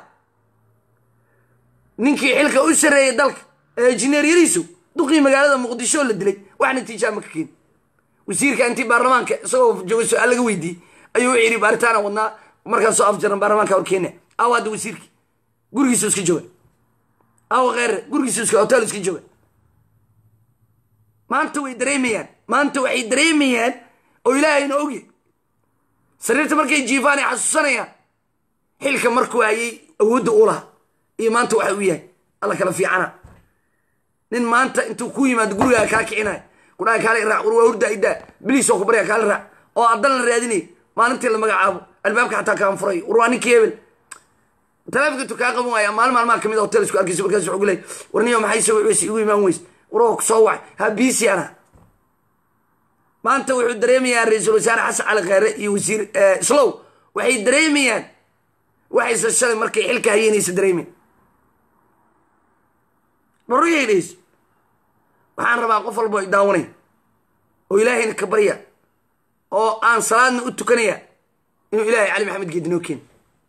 Speaker 1: ninkii xilka u sarreeyay dalka ee injineer yariisu duqii magaalada muqdisho la dilay wax natiija ma ka keen wasiirka intii baarlamaanka isagoo jooga su'aal laga weydiiyey ayuu u yidhi baaritaana wadnaa markaan soo afjaran baarlamaanka horkeena aw hadda wasiirkii gurigiisu iska jooga aw kheyre gurigiisu iska hotel iska jooga maanta way dareemayaan maanta waxay dareemayaan oo ilaahayna ogi sariirta markay jiifaan ay xasuusanayaan xilka markuu hayay awoodda u laha iyo maanta waxa uu yahay alla kala fiicana nin maanta intuu ku yimaado gurigaa kaa kicinaya kudhaa kaala raac war waa hurda iddaa biliis oo ku barya kaala raac oo addan la raadinay maalintii la magacaabo albaabka xataa kaan furay war waa ninkii hebel taleefonka tu kaa qaban waaya maalin maalmaha kamid a hotel isku arkayso markaas wuxuu gulay warniyo maxay soo wicweysa igu imaan weys waroo soo wacay ha biisi ana maanta wuxuu dareemayaa ra-iisul wasaare xasan cali kheyre iyo wasiir islow waxay dareemayaan waxayse shalay markay xilka hayeynaysa dareemayan baruyay dhayso waxaan rabaa qof walbo i daawanay oo ilaahayna ka barya oo aan salaadna u tukanaya inuu ilaahay cali maxamed geedi noo keeno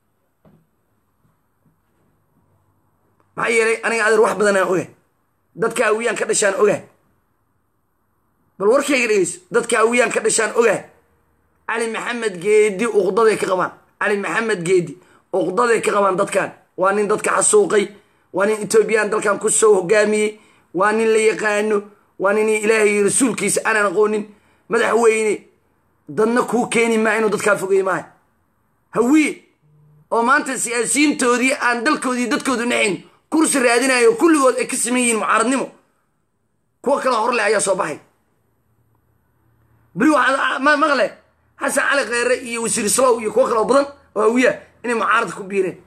Speaker 1: maxaa yeelay aniga adeer wax badan aan ogahay dadka hawiyaan ka dhashaan ogahay bal warkayga dhegeyso dadka hawiyaan ka dhashaan ogahay cali maxamed geedi uqdaday ka qabaan cali maxamed geedi uqdaday ka qabaan dadkan waa nin dadka xasuuqay waa nin etoobiyaan dalkan ku soo hogaamiyey waa nin la yaqaano waa nin ilaahay rasuulkiisa aanan aqoonin madaxweyne dadna kuu keeni maa inuu dadkaa fogeey maaha hawiye oo maanta siyaasiyiintoodii aan dalkoodii dadkoodu naxayn kursi raadinayo kulligood ay ka saman yihiin mucaaradnimo kuwo kaloo horle ayaa soo baxay beri waxaa maqle xasan cali kheyre iyo wasiir slow iyo kuwo kaloo badan oo hawiya inay mucaarad ku biireen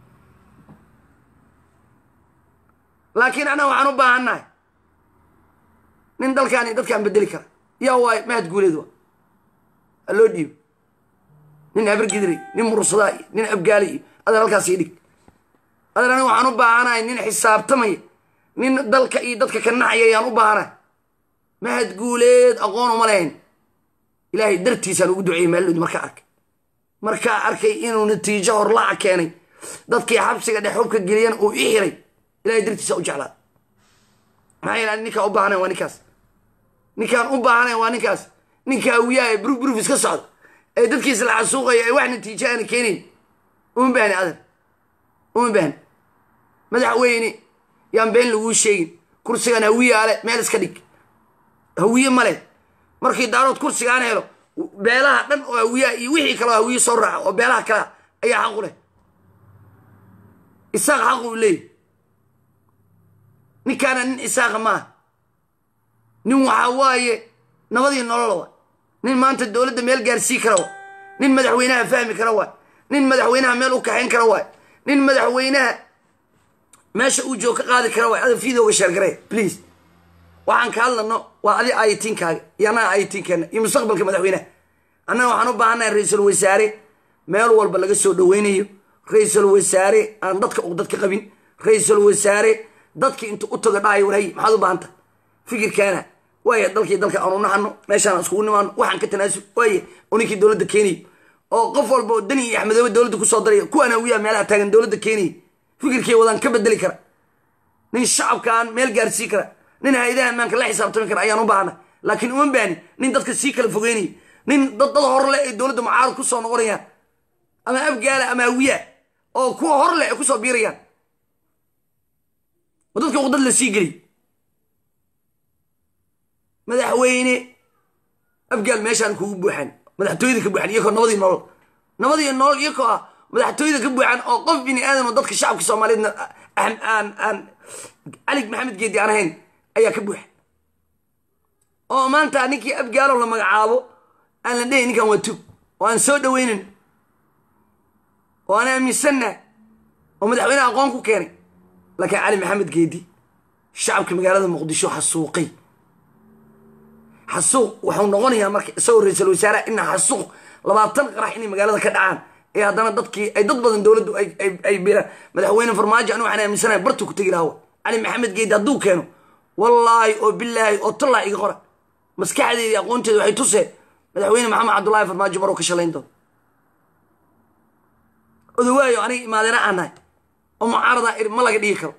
Speaker 1: laakiin anaa waxaan u baahannahay nin dalkaani dadkaan bedeli kara yaa waay mahad guuleed waa aloo dhiibo nin habargidray nin mursadaa iyo nin abgaali iyo adeer halkaas ii dhig adeer aniga waxaan u baahanahay nin xisaabtamaya nin dalka iyo dadka ka naxaya ayaan u baahanahay mahad guuleed aqoon uma lahayn ilaahay dartiisaan ugu duceeyey maallood markaa arkay markaa arkay inuu natiijo horlaaca keenay dadkii xabsiga dhex hubka geliyana uu i xiray ilahay dartiisa u jeclaa maxaa yeele ninkaan u baahanayn waa ninkaas ninkaan u baahanayn waa ninkaas ninka hawiyaha ee bruf bruf iska socda ee dadkiisa la xasuuqaya ee wax natiijo aana keenayn uma baahni adeer uma baahni madaxweyne yaan been laguu sheegin kursigan hawiya ale meel iska dhig hawiye male markii daarood kursigaan helo beelaha dhan oo hawiyaha iyo wixii kaleo hawiye soo raaca oo beelaha kalea ayaa xaqu leh isaaq xaqu leey ninkaana nin isaaqa maaha nin waxaa waaye nabadii nolol waa nin maanta dowladda meel gaarsii kara waa nin madaxweynaha fahmi kara waay nin madaxweynaha meel u kaxayn kara waay nin madaxweynaha meesha uu joog ka qaadi kara waay ada fiidooga sheergaree please waxaan ka hadlano waa adi ayatiinkaaga iyo annaga ayatiinkeena iyo mustaqbalka madaxweynaha annaga waxaan u baahannahay ra-iisul wasaare meel walba laga soo dhaweynayo ra-iisul wasaare aan dadka u dadka qabin ra-iisul wasaare dadki intuu u tago dhahayo warhay maxaad u baahanta fikirkaana waaya dalkii dalka aanu naxano meeshaan iskugu nimaano waxaan ka tanaasub waaya oo ninkii dowladda keenayo oo qof walba oo dani iyo axmedoobe dowladda kusoo daraya kuwaan hawiyaha meelaha taagan dowladda keenaya fikirkii wadaan ka bedeli kara nin shacabkaan meel gaarsii kara nin hay-adaha ammaanka la xisaabtami kara ayaan u baahana laakiin uma baahni nin dadka sii kala fogeynaya nin dad dad horle ay dowladda mucaarad kusoo noqonayaan ama abgaala ama hawiya oo kuwa horle ay kusoo biirayaan oo dadka uqdad la sii geliy madaxweyne abgaal meeshaan kugu buuxaan madaxtooyada ka buuxan iyakoo nabadii nolol nabadii nolol iyakoo ah madaxtooyada ka buuxan oo qof bini aadan oo dadka shacabka soomaaliyeedna aan aan cali maxamed geedi aan ahayn ayaa ka buuxa oo maanta ninkii abgaalo la magacaabo aan la dhahay ninkan waa tug oo aan soo dhaweynin oo aan aaminsanna oo madaxweyneha aqoon ku keenay laakiin cali maxamed geedi shacabka magaalada muqdisho xasuuqay xasuuq wuxuu noqonayaa marka isagoo ra-iisul wasaaraha ina xasuuq labaatan qarax inay magaalada ka dhacaan ee haddana dadkii ay dad badan dowladdu ay biraan madaxweyne farmaajo anu waxaan aaminsanahay bartu ku tegi lahaa cali maxamed geedi hadduu keeno wallaahi oo bilaahi oo tallaa iga qora maskaxdeedii aqoonteeda waxay tuseen madaxweyne maxamed cabdullaahi farmaajo maroo ka shalayn doon odawaayo aniga imaadena aan nahay oo mucaarada ir ma laga dhigi karo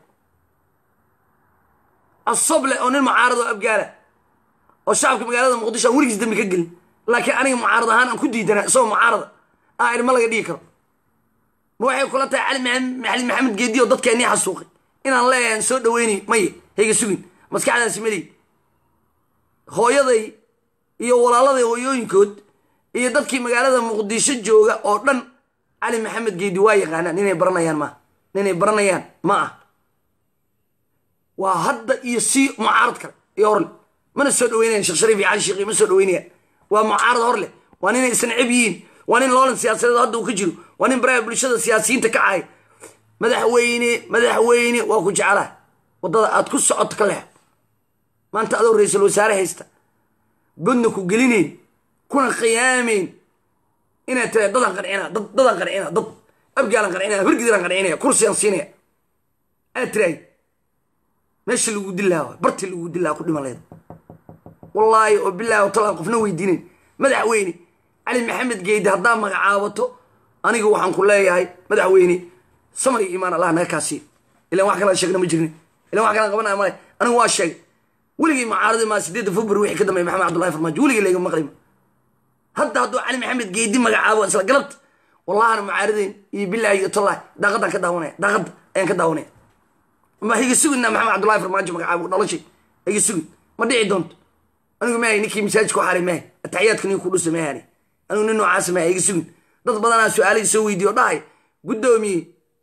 Speaker 1: asoble oo nin mucaarado abgaala oo shacabka magaalada muqdisho aan weligiis dambi ka gelin laakiin aniga mucaarad ahaan aan ku diidana isagoo mucaarada aa ir ma laga dhigi karo ma waxay kula tahay cali maxamed maxamed geedi oo dadkeennii xasuuqay inaan leeyahay soo dhaweynay maye hayga sugin maskaxdaasi mali hooyaday iyo walaaladay hooyooyinkood iyo dadkii magaalada muqdisho jooga oo dhan cali maxamed geedi waa yaqaanaan inay baranayaan ma inay baranayaan ma ah waa hadda iyo si mucaarad kale iyo horle mana soo dhaweynayaan sheekh shariif iyo cali sheekh ma soo dhaweynayaan waa mucaarad horle waa inay isna cib yihiin waa in loolan siyaasadeed hadda uu ka jiro waa in baraha bulshada siyaasiyiinta ka caay madaxweyne madaxweyne waa ku jeclaha waddada aad ku socoto ka leex maanta adoo ra-iisul wasaare haysta godna ku gelinayn kuna khiyaamayn inaad tiraad dadaan qancinaa dad dadaan qancinaa dad abgaalan qancinaa hirgidiraan qancinaya kursiyaan siinaya aad tiraay meesha lagu dilaa barti lagu dilaa ku dhiman leeda wallaahi oo bilaahi oo talaan qofna weydiinayn madaxweyne cali maxamed geedi haddaa magacaabato aniga waxaan ku leeyahay madaxweyne samar iyo iimaan allah naga kaasiyo ilaan wax kala sheegna ma jirnin ilaan wax kala qabanaya male anigu waa sheegay weligii mucaaradi maa sideedda february wixii ka dambeeyay maxamed cabdullahi farmaajo weligii layga maqlima hadda hadduu cali maxamed geedi magacaabo isla galabta wallahana mucaaradeen iyo bilaahi iyo tallahi daaqaddaan ka daawanaya daaqadda ayaan ka daawanaya ma higa sugina maxamed cabdullahi farmaajo magacaabo dhalashay higa sugin ma dhici doonto anigu maahay ninkii masaajidka ku xaray maahay ataxiyaadka nin ku dhusa maahani anigu nin noocaas maahay higa sugin dad badanaa su-aalihii soo weydiiyo dhahay guddoomiye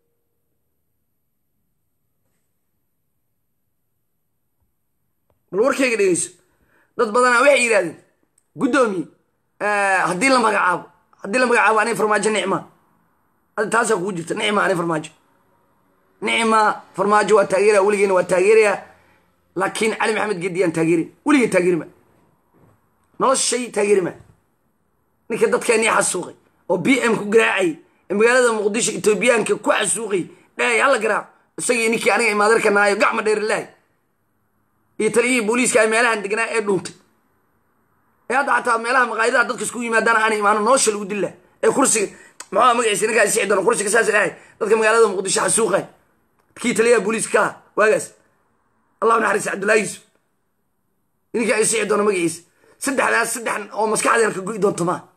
Speaker 1: bal warkayga dhegeyso dad badanaa waxay yidhahdeen guddoomiye haddii la magacaabo haddii la magacaabo aniga farmaajo nicma hadda taasaa kugu jirta nicma aniga farmaajo nicma farmaajo waa taageeraya weligeena waa taageerayaa laakiin cali maxamed geedi yaan taageerin weligee taageerima noloshay taageerima ninka dadkeennii xasuuqay oo b m ku garaacay ee magaalada muqdisho etoobiyaanka ku xasuuqay dhahay hala garaaco isagii ninkii aniga imaadarka naayo gacma dheerilaahi iyo taliyihii booliiska ay meelahan deganaa ee dhuuntay ee hadda xataa meelaha maqaayadaha dadka isku yimaadaan aanay imaano nolosha lagu dilla ee kursiga maxaa magaciisa ninkaa sixi doona kursiga saas dhahay dadka magaalada muqdisho xasuuqay kii taliyaha booliiska ka ah waagaas allahu naxariis cabdullaahi yuusuf ninkaa ay sixi doona magaciisa saddexdaas saddex oo maskaxdeena ka go'i doonto maa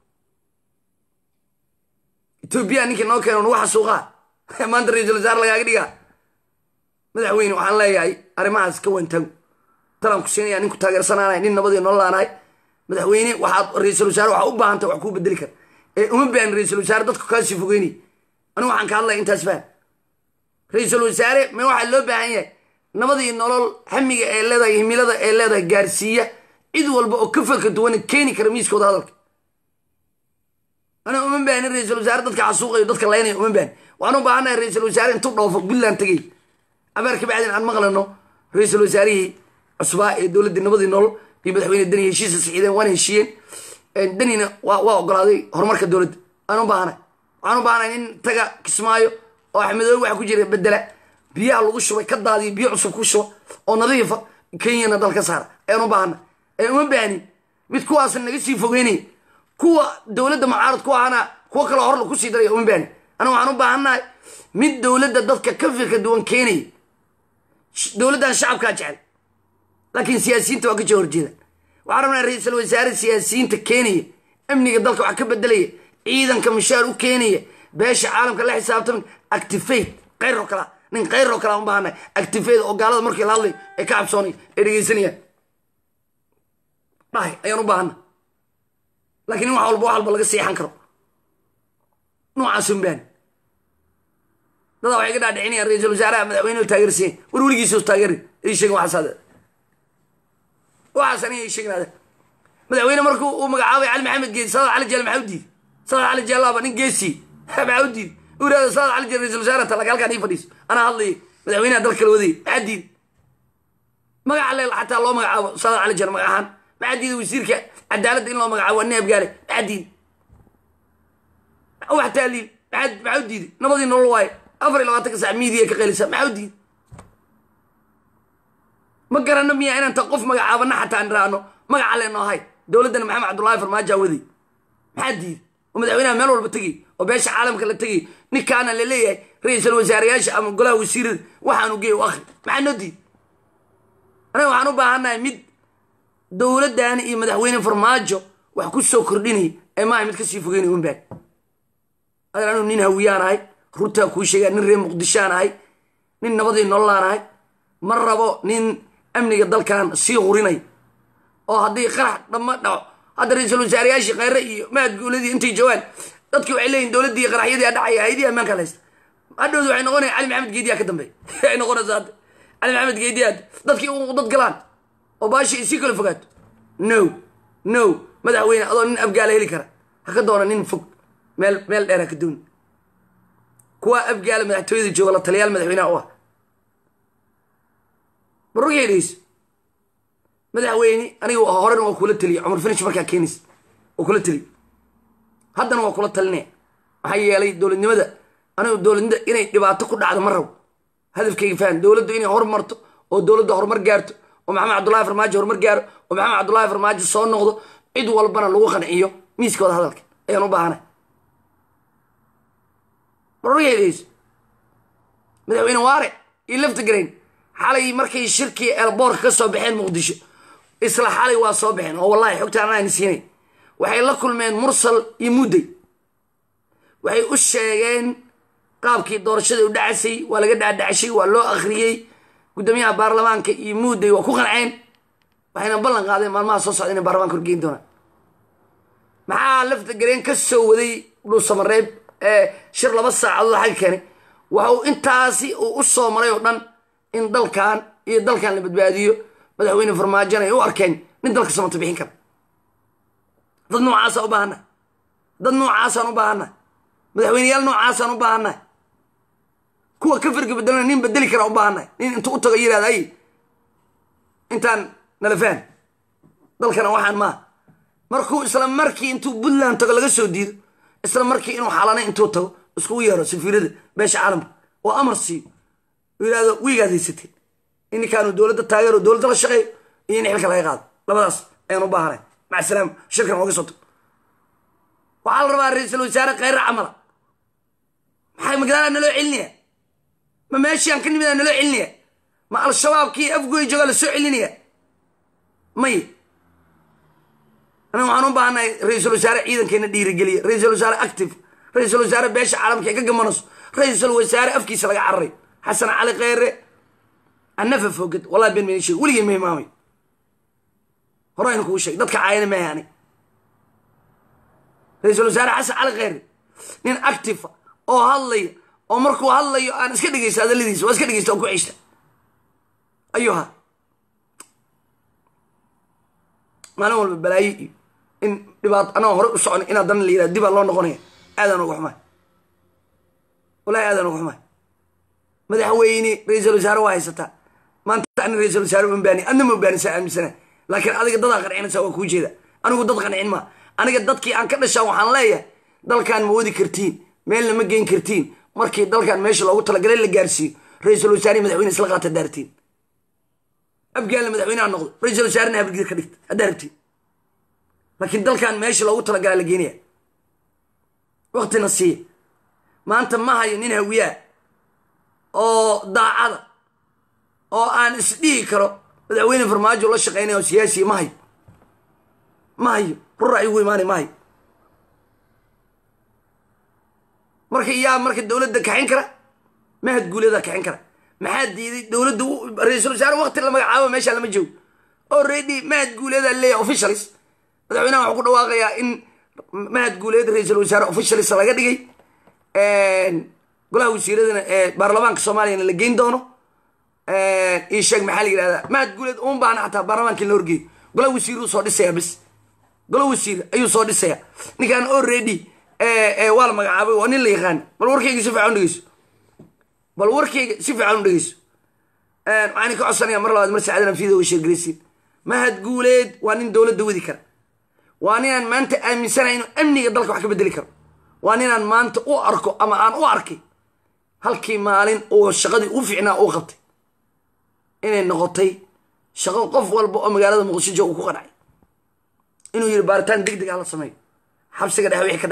Speaker 1: etoobiya ninkii noo keeno nagu xasuuqaa maanta ra-iisul wasaare lagaaga dhigaa madaxweyne waxaan leeyahay arrimahaas ka wantago talaan ku siinaya nin ku taageersanaanahay nin nabadii nololaanahay madaxweyne waxaad ra-iisul wasaare waxaa u baahantay wax kuu bedeli kara ee uma baahan ra-iisul wasaare dadku kaasii fogeynay anigu waxaan ka hadlaya intaas faham ra-iisul wasaare ma waxaa loo baahan yahay nabadii nolol hamiga ee leedahay himilada ee leedahay gaarsiiya cid walba oo ka falka duwan keeni kara miiskooda hadalka أنا أؤمن بأن الرئيس الوزراء ضدك عسوقي وضدك الله يعني أؤمن بأن وأنا بأن الرئيس الوزراء أنتم ضوفك بالله أنتجي أمريكا بعدين عن مغلى إنه رئيس الوزراء أصباء دولة النبض النول في بدحوين الدنيا شيء سعيدا وأنا هالشيء الدنيا وا وا قراضي هرمرك الدولة أنا بأنا أنا بأنا إن تجا كسمايو وأحمد واحد كجري بدله بيع الوش وكذا هذه بيع سكوشو ونظيفة كي ينادل كسر أنا بأنا أؤمن بأني بتكواس النجسي فوقيني kuwa dawladda mucaarad ku ahana kuwa kala hor ku sii daray uma baan ana waxaan u baahanahay mid dawladda dadka ka fikirka duwan keenay dawladdan shacabka jecel laakiin siyaasiyiinta waa ka soo horjeeda waxaan rabnaa ra'iisul wasaare siyaasiyiinta keenay amniga dalka wax ka bedelay ciidanka mishaar u keenay beesha caalamka la xisaabtan activate qayro kala nin qayro kala u baahanahay activate oo gaalada markii la hadlay ee ka cabsoonay ee dhageysanayaan dhahay ayaan u baahanahay لكن واحد والبو واحد بلقى سيحان كرو نوع سنبان هذا واحد قاعد عيني الرئيس الوزراء مدعوين التاجر سين ورولي يسوس تاجر ايش شيء واحد هذا واحد ثاني ايش شيء هذا مدعوين مركو ومقعاوي على محمد جيد صار على جل محودي صار على جل الله بنين جيسي محودي وهذا صار على جل الرئيس الوزراء تلا قال كان يفريس انا هاللي مدعوين هذا الكلودي عديد ما على حتى الله مقعاوي صار على جل مقعان بعدين ويصير عدالة إن الله مقعوانيه بقاله عديد أو حتى لي بعد معودي نبضي إنه الله أفر لو أتكسع ميديا كقيلسة معودي ما قرنا مية أنا تقف مقعونا حتى أن رانو مقع على إنه هاي دولتنا محمد عبد الله فرماجة وذي معدي ومدحوينها مال والبا تجي وباش عالم كلا تجي نكانا لليه رئيس الوزراء أما قلها وزير وحنو جي وأخي مع ندي أنا وحنو بهنا مد دولة دان إيه مدحوين فرماجو وحكو سكر ديني إيه ما عملت كسي فوقيني وين بعد هذا أنا نين هويان هاي خروتها كل شيء نين ريم مقدشان هاي نين نبضي نولان هاي مرة بو نين أمني قدل كان سيغوريني أو هدي قرح لما نو هذا رئيس الوزراء شيء غير رأي ما تقول لي أنت جوال تذكر عليه دولة دي قرح يدي أدعي هيدي ما كان ليس هذا ذو عين غني علي محمد جديد كدم بي عين غنى زاد علي محمد جديد تذكر وضد قلان وباشي يسيكل فقط نو نو مدحوين أظن أبقى له لكرة هكذا نين فوق مال مال إيرك الدون كوا أبقى له مدحوين الجوال الطليال مدحوين أوه بروح ليس مدحويني أنا هورن وكلت لي عمر فينش مركا كينيس وكلت لي هذا أنا وكلت لنا وحي لي دول النمذا أنا دول النمذا إني يبغى تقول على مرة هدف كيف فان دولة إني هور مرته ودولة هور مرجعته ومحمد عبد الله فرماجي هور مرجعه ومحمد عبد الله فرماجي صار نقضه عيد والبنا لو خن إياه ميسك هذا هذاك أيه نبهنا بروح ليس مدحويني وارع يلفت جرين حالي مركي الشركة البور كسر بحين مقدشة إصلاح حالي واصابحين هو والله حكت أنا نسيني وحي لكل من مرسل يمودي وحي أشياءين قابكي دور شدي ودعسي ولا قد دعشي ولا أخريي قداميها برلمان كي يمودي وكوخن عين وحين بلن قاعدين ما ما صوص عدين برلمان كرجين دونا مع لفت الجرين كسو ذي بلوس مريب اه شر لبص على حاجة كاني وهو انتاسي وقصة مريو دن إن دل كان يدل كان اللي بتباديه مدحوين فرماجنا يو أركان من دلك سمعت بيحين كم ضد نوع عاصا وبهنا ضد نوع عاصا وبهنا مدحوين يال نوع عاصا وبهنا كوا كفرق بدلنا نين بدلي كرا وبهنا نين انتو تغيير هذا اي انتان نلفان دلك انا واحد ما مركو اسلام مركي انتو بلان تغلق السوديد اسلام مركي انو حالانا انتو تو اسكو يارو سفيرد باش عالم وامر سي ويلا ويقاد يستين إني كانوا دولة التاجر ودولة الشقي إني حلك الله يقاد لا بس أنا بحرة مع السلامة شكرا وقصته وعلى ربع الرئيس الوزراء غير عمله حي مقدار أنا لو علنيه ما ماشي أنكني من أنا لو علنيه مع الشباب كي أفقوا يجوا للسوق علنيه مي أنا وعنون بحنا رئيس الوزراء إذا كان دير رجلي رئيس الوزراء أكتف رئيس الوزراء بيش عالم كي كجمانوس رئيس الوزراء أفكي سلقة عري حسن علي غيره النفع فوقت والله بين من شيء ولي ما مامي هراين كل شيء ضدك عاين ما يعني رئيس الوزراء حسن على غيره نين أكتف أو هاللي أو مركو هاللي أنا سكت جيس هذا اللي ديس وسكت جيس أكو عيشته أيها ما أنا أقول بلاي إن دبعت أنا هرب صعن إن أدنى اللي دبع الله نقونه هذا نقول حماي ولا هذا نقول حماي مدحويني رئيس الوزراء وايستا ما أنت عن رئيس الوزراء من باني أنا من باني ساعة من سنة لكن هذا قد ضاق قنعين سوا كوجي ذا أنا قد ضاق قنعين ما أنا قد ضدك أن كذا شو حنلاقيه دل كان مودي كرتين مين لما جين كرتين مركي دل كان ماشي لو طلع قليل الجارسي رئيس الوزراء مدحوين سلقات الدارتين أبقى لما مدحوين على النقد رئيس الوزراء نهب الجديد كريت الدارتين لكن دل كان ماشي لو طلع قليل الجينية وقت نصيه ما أنت ما هاي نين هوية أو ضاعة أو أنا سدي كرو مدحوين فرماجو الله شقيني أو سياسي ما هي ما هي الرأي هو ماني ما هي مركي إياه مركي الدولة ده كحين كرا ما هتقول هذا كحين كرا ما حد الدولة ده رئيس الوزراء وقت لما عاوه ماشي لما جو أوريدي ما هتقول هذا اللي أوفيشاليس مدحوين وحقول واقعيا إن ما هتقول هذا رئيس الوزراء أوفيشاليس صلاة قدي قلها وسيرة برلمان كصوماليا اللي جين دونه إيش محلي هذا ما تقول أم بعنا حتى برلمان كنورجي قلها وسيرة صار السيا بس قلها وسيرة أيو صار السيا نكان already والله ما عابي واني اللي يخان بالوركي يسيف عنديس بالوركي يسيف عنديس يعني كعصني مرة لازم مرسي عدنا في ذو الشيء جريسي ما هتقوليد وانين دولة دودي كر وانين ما أنت أمن سنة إنه أمني قدرك وحكي بدلي كر وانين ما أنت أو أركو أما أنا أو أركي halkii maalin oo shaqadii u fiicnaa oo qabtay inay noqotay shaqo qof walba oo magaalada Muqdisho ku qanacay inuu yiri baaritaan degdeg ah la sameeyo xabsiga dhexe wixii ka dhacay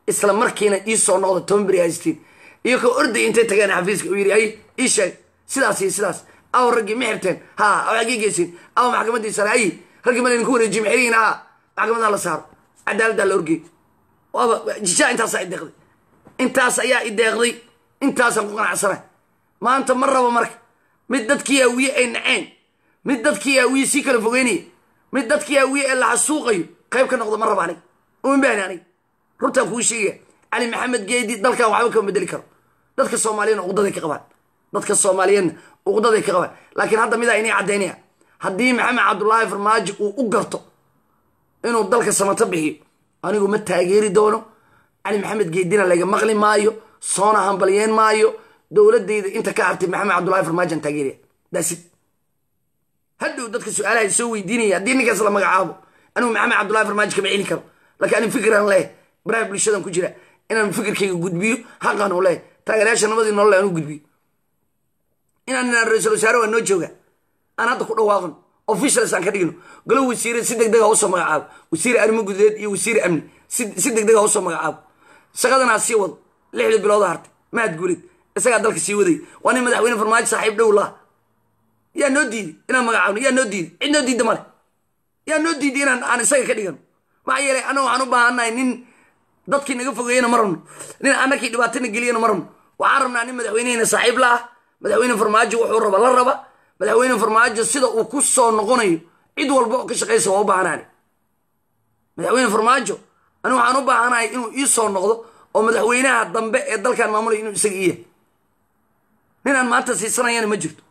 Speaker 1: isla markiina ii soo noqda toban beri haystiin iyo ka orday intay tageen xafiiska uu yidhi ay ii sheeg sidaas iyo sidaas aw raggii ma xirteen ha aw xaggii geysin aw maxkamaddii sare ay raggii ma laydinku wareejiye ma xiriin ha maxkamaddaa la saaro cadaaladdaa la orgey waaba jishaa intaasaa i deeqday intaas ayaa i deeqday intaasaan ku qanacsana maanta ma rabo marka mid dadkii awiye ay naceen mid dadkii awiye sii kala fogeynaya mid dadkii awiye ee la xasuuqayo qayb ka noqdo ma rabo anig uma baahni anig runtaan kuu sheegaya cali maxamed geedi dalkan waxba kama bedeli karo dadka soomaaliyana uqdaday ka qabaan dadka soomaaliyeedna uqdaday ka qabaan laakiin hadda midaa inay caddaynaya haddii maxamed cabdullaahi farmaajo uu u garto inuu dalka samato bixiyo anigu ma taageeri doono cali maxamed geedina laga maqli maayo soona hambalyeen maayo dowladayda inta ka hartay maxamed cabdullaahi farmaajoan taageeriya daasid hadhow dadka su-aalaha soo weydiinaya haddii ninkaas la magacaabo anigu maxamed cabdullaahi farmaajo kama celin karo laakiin anin fikiraan leeh baraha bulshadan ku jira inaan fikirkayga gudbiyo xaqan u leeh taageerayaasha nabadii nolole aan u gudbiyo inaan inaan ra-iisul wasaare waa noo jooga aan hadda ku dhawaaqno officials aan ka dhigno galo wasiire si deg dega usoo magacaabo wasiire arrimo gudadeed iyo wasiire amni si deg dega usoo magacaabo shaqadanaa sii wado lixda bilooda hartay mahad guulid isagaa dalka sii waday waa nin madaxweyne farmaajo saaxiib dhow laha yaa noo diiday inaan magacaabno yaa noo diiday cid noo diidda male yaa noo diiday inaan aan isaga ka dhigano maxaa yeelay annaga waxaan u baahannahay nin dadkii naga fogeeyena ma rabno nin annakii dhibaatana geliyana ma rabno waxaan rabnaa nin madaxweynehena saaxiib la ah madaxweyne farmaajo wuxuu raba la raba madaxweyne farmaajo sida uu ku soo noqonayo cid walba oo ka shaqaysa waa u baahanaani madaxweyne farmaajo anigu waxaan u baahanahay inuu ii soo noqdo oo madaxweynaha dambe ee dalkan maamulaya inuu isaga iya ninaan maanta siisanayana ma jirto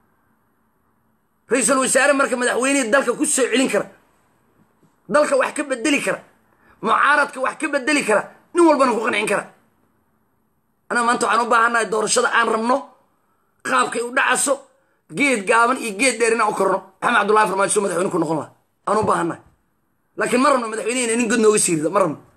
Speaker 1: ra-iisul wasaare marka madaxweynihii dalka ku soo celin kara dalka wax ka bedeli kara mucaaradka wax ka bedeli kara nin walbana ku qancin kara anaa maanta waxaan u baahannahay doorashada aan rabno qaabkay u dhacaso geed gaaban iyo geed dheer inaan u korno maxamed cabdullahi farmaajo soo madaxweyne ku noqon laha aan u baahannahay laakiin ma rabno madaxweynehena nin god nooga siirida ma rabno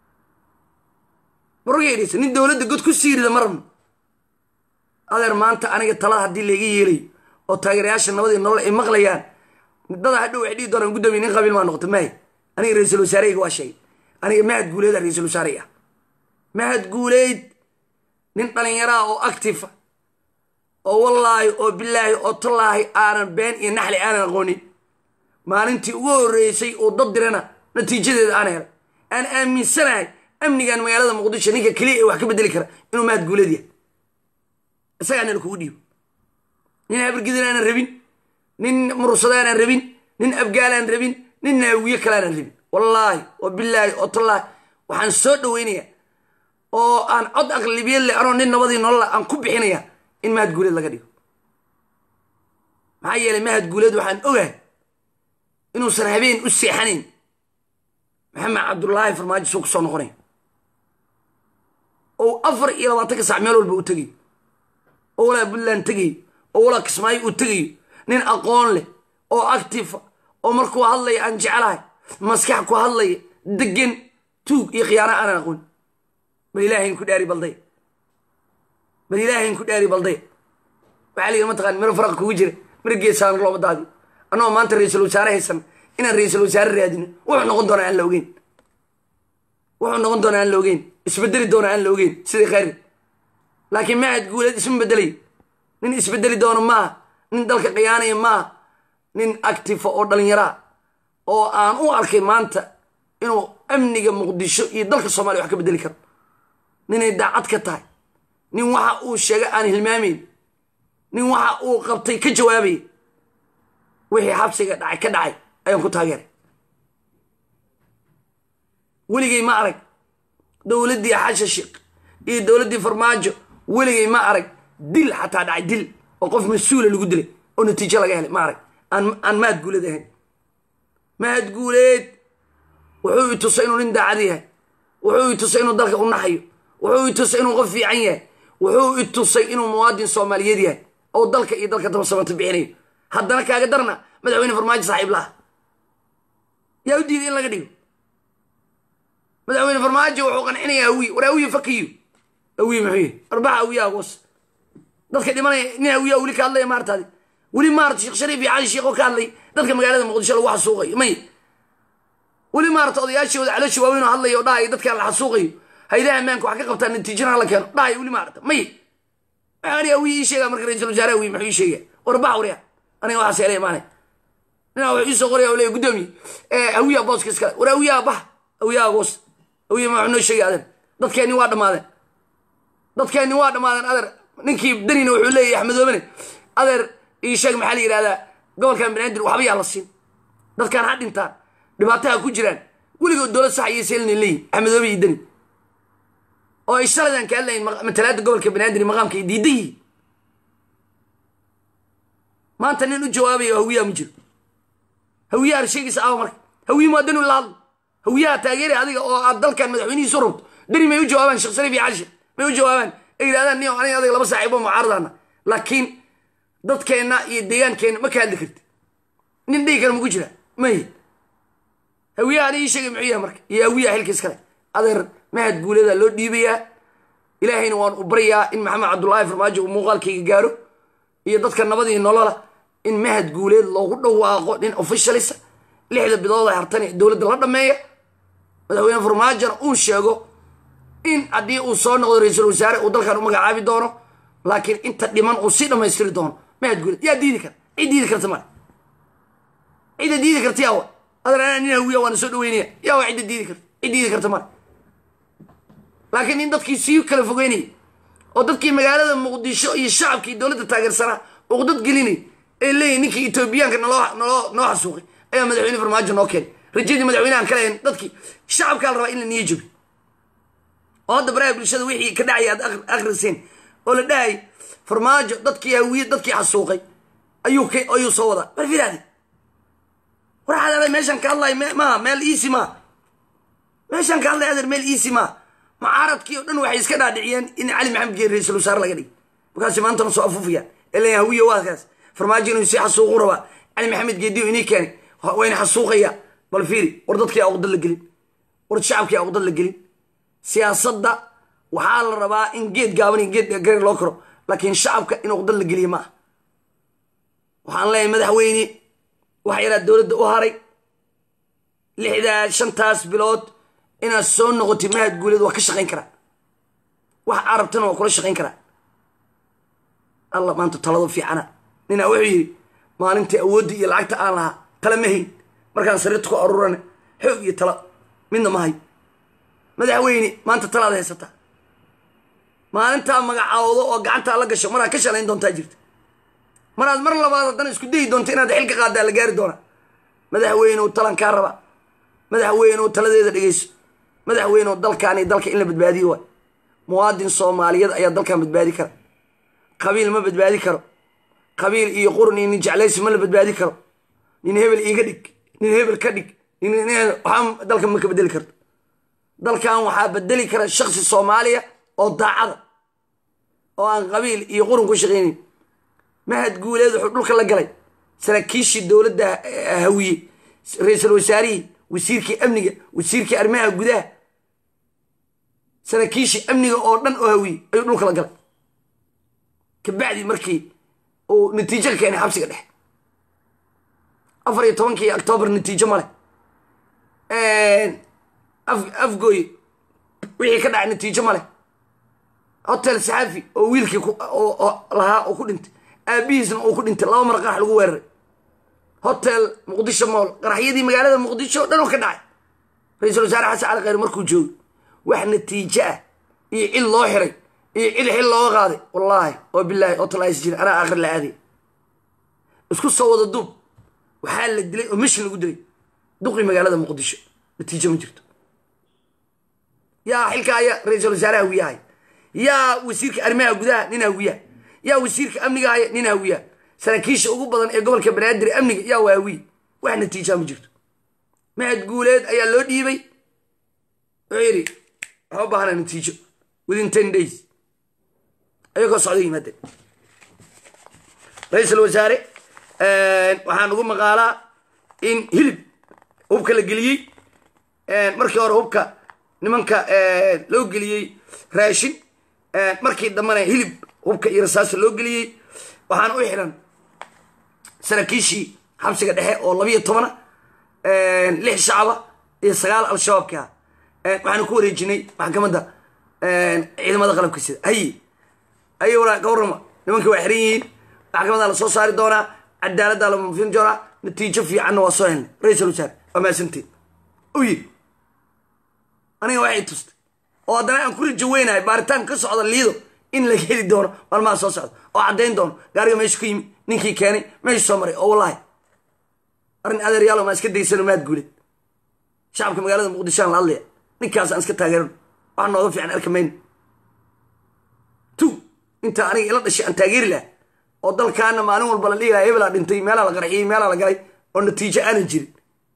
Speaker 1: marogedhaysa nin dowladda god ku siirida ma rabno adeer maanta aniga talada haddii layga yeelayo oo taageerayaasha nabadii nolol ay maqlayaan dada hadhow waxay dhihi doonaan guddoomiye nin qabiil maa noqota maay aniga ra-iisul wasaareyga waa sheegay aniga mahad guuleeda ra-iisul wasaarey ah mahad guuleyd nin dhallinyaraha oo actifa oo wallaahi oo bilaahi oo tallaahi aanan been iyo naxli aanan aqoonin maalintii ugu horreysay oo dad dirana natiijadeeda aan helay aan aaminsanahay amnigan magaalada muqdisho ninka keliya ee wax ka bedeli kara inuu mahad guuleed yahay isagaa nala kugu dhiibo nin habargidin aanan rabin nin murursada aanan rabin nin abgaal aan rabin nin naawiye kale aanan rabin wallaahi oo bilaahi oo tallaahi waxaan soo dhaweynayaa oo aan cod aqlibiyad leh anoo nin nabadii nolola aan ku bixinaya in mahad guuleed laga dhigo maxaa yeelay mahad guuleed waxaan ogahay inuusan habeen u seexanayn maxamed cabdullaahi farmaajo suu ku soo noqonaya oo afar iyo labaatanka sac meel walba u tegayo oo walaa puntland tegayo oo walaa kismaayo uu tegayo nin aqoon leh oo actifa oo markuu hadlaya aan jeclahay maskax ku hadlaya degan tuug iyo khiyaana aanan aqoon bal ilaahayn ku dhaari balday bal ilaahayn ku dhaari balday waxaa layidhi mataqaan miro faraqa kugu jira miro geesaan looma daadiyo annagoo maanta ra-iisul wasaare haysan inaan ra-iisul wasaare raadino wuxuu noqon doonaa aan la ogeyn wuxuu noqon doonaa aan la ogeyn isbedeli doonaa aan la ogeyn sidii khayri laakiin mahad guuleed isma bedelayo nin isbedeli doono maaha nin dalka khiyaanaya maaha nin actifa oo dhallinyaraa oo aan u arkay maanta inuu amniga muqdisho iyo dalka soomaaliya wax ka bedeli karo ninay daacad ka tahay nin waxa uu sheegay aan hilmaamayn nin waxa uu qabtay ka jawaabaya wixii xabsiga dhacay ka dhacay ayaan ku taageeray weligay ma arag dowladdii xasha sheekh iyo dowladdii farmaajo weligay ma arag dil xataa dhacay dil oo qof mas-uula lagu dilay oo natiijo laga helay ma arag aan mahad guuleed ahayn mahad guuleed wuxuu i tusay inuu nin daacad yahay wuxuu i tusay inuu dalka u naxayo wuxuu i tusay inuu qof fiican yahay wuxuu i tusay inuu muwaadin soomaaliyeed yahay oo dalka iyo dalka daba samanta bixinayo haddana kaaga darna madaxweyne farmaajo saaxiib laha yaa u diiday in laga dhigo madaxweyne farmaajo wuxuu qancinayaa awiye war awiye fakiyo awiye muxuu yahy arbaxa awiye agoos dadka dhimanaya nin awiya weli ka hadlaya maartaadi weli maarta sheekh shariif iyo cali sheekh oo ka hadlay dadka magaalada muqdisho lagu xasuuqayo may weli maarta odayaashooda caloosha waaweyn oo hadlaya oo dhahaya dadkaan la xasuuqayo haydaha ammaanka wax ka qabtaa natiijana la keeno dhahay weli ma aragta may ani awi ii sheega marka ra'iisul wasaare awi muxuu ii sheega war baa wariya aniga waxa seelay maanay nina wuxuu soo qoray awlay gudoomiye ee awiya booska iska war awiya bah awiya boos awiya ma xunoo sheegay adan dadkeeni waa dhamaadeen dadkeeni waa dhamaadeen adeer ninkii danina wuxuu leeyahay Axmed Oomane adeer ii sheeg maxaa la yiraahdaa gobolkan Banaadir waxba yaa la siin dadkan ha dhintaan dhibaatada ku jiraan weligood dowlad sax iyo seelni leeyahay Axmed Oomane dani oo ay shaladan ka hadlayn matalaada gobolka Banaadir maqaamka diiday maanta nin u jawaabayo hawiya ma jiro hawiya arshigiisa aa marka hawiya ma danu laad hawiya taageeri adiga oo aad dalkan madaxweynihiisa u rabto dani may u jawaabaan Sheekh Sariif iyo Cali may u jawaabaan ay yiraahdaan niyo aniga adiga laba saaxiibo mucaaradana laakiin dadkeena iyo deegaankeena ma ka hadli karti nin dhiigan ma ku jira may hawiya ani sheegay muxiya marka iyo hawiya xilkiis kale adeer mahad guuleeda loo dhiibayaa ilaahayna waan u bariyaa in Maxamed Cabdullaahi Farmaajo uu muuqaalkayga gaaro iyo dadka nabadii nolola in mahad guuleed loogu dhawaaqo nin officialisa lixda bilood ay hartani dawladda la dhameeyo madaxweyne Farmaajo uu sheego in haddii uu soo noqdo ra'iisul wasaare uu dalkan u magacaabi doono laakiin inta dhiman uu si dhamaystiri doono mahad guuleed yaa diidi kara cid diidi karta ma cid diidi karta yaa adeer nin hawiya waan soo dhaweynaya yaa cid diidi karta cid diidi karta ma laakiin in dadkii si kala fogeynay oo dadkii magaalada Muqdisho iyo shacabkii dawladda taageersana oo dad gelinay ee leeyahay ninkii Itoobiyaanka noo noo noo xasuuqay ayaa madaxweyne Farmaajo noo keenay rajadii madaxweynahan kale dadkii shacabka la rabaa in la niyo jabi oo hadda baraha bulshada wixii ka dhacay aad akhriseen oo la dhahay Farmaajo dadkii hawiye dadkii xasuuqay ayuu ka ayuu soo wada bar fiiraadi war hada meeshan ka hadlay ma meel easy ma meeshan ka hadlay adeer meel easy ma معارضكي ودن waxay iska dhaadhiciyeen in Cali Maxamed Geer ra'iisul wasaare laga dhig markaas maanta soo afuufiyaan ilaa hawiye waakaas Farmaajo inuu si xasuuq raba Cali Maxamed Geedi inii keen wayna xasuuqaya bal fiiri war dadkii aqoon la gelin war shacabkii aqoon la gelin siyaasadda waxa la rabaa in geed gaaban in geed gaar loo koro laakiin shacabka in aqoon la geliyo ma waxaan leeyahay madaxweyne waxa yara dawladda u haray lixda shantaas bilood inaad soo noqotay mahad guuleed waa ka shaqayn karaa wax arabtana waa kula shaqayn karaa allah maanta talado fiicana nina wuxuu yiri maalintii awoodda iyo lacagta aan lahaa tala ma hayn markaan sariirta ku aruurana xoog iyo tala midna ma hay madaxweyne maanta talaada haysata maalinta magacaawdo oo gacanta la gasho maraa ka shalayn doontaa jirta maraad mar labaad haddana isku dayi doonta inaad xilka qaadaa la gaari doona madaxweyne uu talan kaa raba madaxweyne uu taladeeda dhegeyso madaxweyne dalkaani dalka in la badbaadiyo waa muwaadin Soomaaliyeed ayaa dalkan badbaadi kara qabiil ma badbaadi karo qabiil iyo qurun iyo jeclaysi ma la badbaadi karo nin hebel iiga dhig nin hebel ka dhig nin waxa dalkan ma ka bedeli karto dalkan waxa bedeli kara shakhsi Soomaaliya oo daacada oo aan qabiil iyo qurun ku shaqeeynin mahad guuleed wuxuu dhulka la galay saraakiishii dawladda hawiye ra'iisul wasaarihi wasiirkii amniga wasiirkii arrimaha gudaha saraakiishii amniga oo dhan oo hawiye ayuu dhulka la galay kabacdi markii uu natiijo keenay xabsiga dhexe afar iyo tobankii Oktoobar natiijo male af afgooy wixii ka dhacay natiijo male hotel saxafi oo wiilkii oo lahaa oo ku dhintay aabihiisna oo ku dhintay laba mar qarax lagu weeraray hotel Muqdisho mool qaraxyadii magaalada Muqdisho dhan oo ka dhacay ra'iisul wasaare Xasan Cali Khayr markuu joogo wax natiijo ah iyo il loo xiray iyo il xil loo qaaday wallahi oo billahi oo talaayis jir ana aakhir la aadi isku soo wada dub waxa la dilay oo mission lagu dilay duqi magaalada Muqdisho natiijo ma jirto yaa xilkaaya ra'iisul wasaare hawiyahay yaa wasiirka arrimaha gudaha nin hawiya yaa wasiirka amniga nin hawiya saraakiisha ugu badan ee gobolka Banaadir amniga yaa waawi wax natiijo ma jirto mahad guuleed ayaa loo dhiibay ayri waxa u baahan natiijo within ten days ayagoo socday yimaadeen ra'iisul wasaare waxaan ugu maqaalaa in hilib hubka la geliyey markii hore hubka nimanka loo geliyey raashin markii dambana hilib hubka iyo rasaas loo geliyey waxaan u xiran saraakiishii xabsiga dhexe oo laba iyo toban lix shacaba iyo sagaal al-shabaabka waxaan ku wareejinay maxkamadda ciidamada qalabka sida hay ay wala gowrama nimanka waa xiran yihiin maxkamada la soo saari doonaa cadaaladda la mufin doonaa natiijo fiican waa soo helnay ra'iisul wasaare waa maasantii uyi aniga waxay tustay oo haddana aan ku rijo weynahay baaritaan ka socda liido in la heli doono maalmaha soo socda oo caddayn doono gaariga meesha ku yimi ninkii keenay meesha soo maray oo wallaahi arrin adeeryaalo maa iska daysano maad guulid shacabka magaalada muqdisho aan la hadlaya ninkaas aan iska taageerano waxaa nooga fiican arka mayno tu inta aniga ila dhashay aan taageeri laha oo dalkaana maalin walba la dhihi laha hebelaa dhintay meelaa la qarxiyey meelaa la galay oo natiijo aanan jirin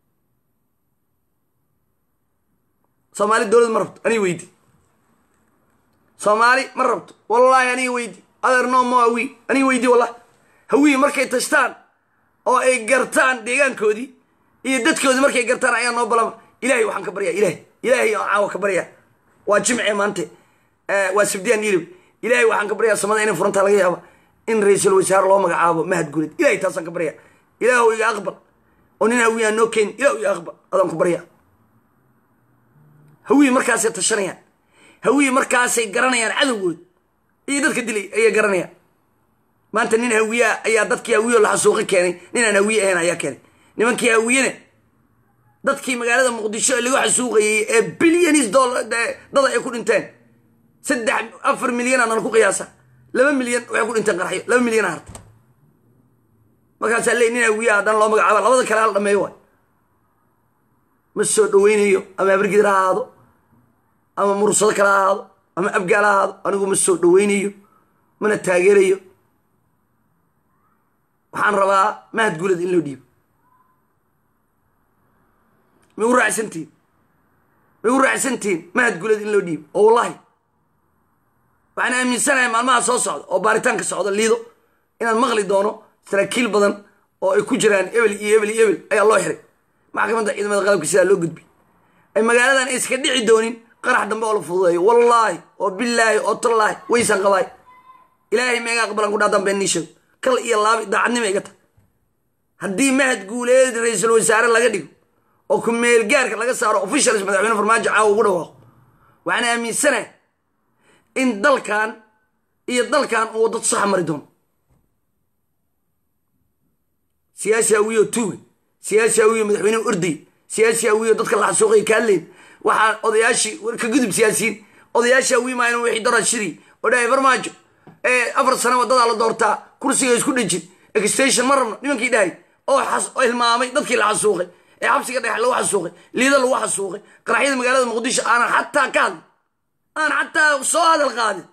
Speaker 1: soomaali dowlad ma rabto aniga weydi soomaali ma rabto wallaahi aniga weydi adeer noo mo hawi aniga weydi wallahi hawiyi markay tashtaan oo ay gartaan deegaankoodii iyo dadkoodii markay gartaan ayaa noo balama ilaahay waxaan ka baryaa ilaahay ilaahay oo caawa ka baryaa waa jimce maante waa sabdiyaan ilib ilaahay waxaan ka baryaa samada inay furantaa laga yaaba in ra'iisul wasaare loo magacaabo mahad guulid ilaahay taasaan ka baryaa ilaahu iga aqbal oo nin hawiyaa noo keeni ilaahu iga aqbal adaan ku baryaa hawiyi markaasay tashanayaan hawiyi markaasay garanayaan cadowgood iyo dadka dilay ayay garanayaan maanta nin hawiyaa ayaa dadkii hawiyo la xasuuqi keenay ninaan hawiye ahayn ayaa keenay nimankii hawiyena dadkii magaalada muqdisho lagu xasuuqayay ee bilyanis dollar dada ay ku dhinteen saddex afar milyan aan ku qiyaasa laba milyan waxay ku dhinteen qarxyo laba milyan harta markaasaa leey nin hawiyaa haddana loo magacaaba labada kale hal dhameeyo waay ma soo dhaweynayo ama abargidar ha ahaado ama mursado kale ha ahaado ama abgaal ha ahaado anigu ma soo dhaweynayo mana taageerayo waxaan rabaa mahad guulid in loo dhiibo ma u raacsantiin ma u raacsantiin mahad guulid in loo dhiibo oo wallahi waxaan aaminsanahay maalmaha soo socda oo baaritaanka socda liido inaan maqli doono saraakiil badan oo ay ku jiraan ebel iyo ebel iyo ebel ayaa loo xiray maxkamadda ciidamada qalabka sidaa loo gudbi ay magaaladan ay iska dhici doonin qarax dambe oo la fududeeyo wallaahi oo billaahi oo tallaahi waysan qabaay ilaahay meega aqbalan ku dhaadaan been niisheego kal iyo laabi daacadnimo iga tag haddii mahad guuleed ra'iisul wasaare laga dhigo oo ku meel gaarka laga saaro officials madaxweyne farmaajo caawa ugu dhawaaqo waxaan aaminsanahay in dalkan iyo dalkan uu dad sax mari doono siyaasi hawiyo tuugi siyaasi hawiyo madaxweyne orday siyaasi hawiyo dadka la xasuuqay ka hadleen waxaa odayaashii ka gudub siyaasiyiin odayaashii hawiyo maa inuu wixii dara shiri oo dhahay farmaajo ee afar sano waddadaa la doortaa kursiga isku dhejin extension ma rabno nimankii dhahay oo hilmaamay dadkii la xasuuqay ee xabsiga dhex lagu xasuuqay liida lagu xasuuqay qaraxyada magaalada muqdisho aanan xataa ka hadlin aan xataa soo hadal qaadin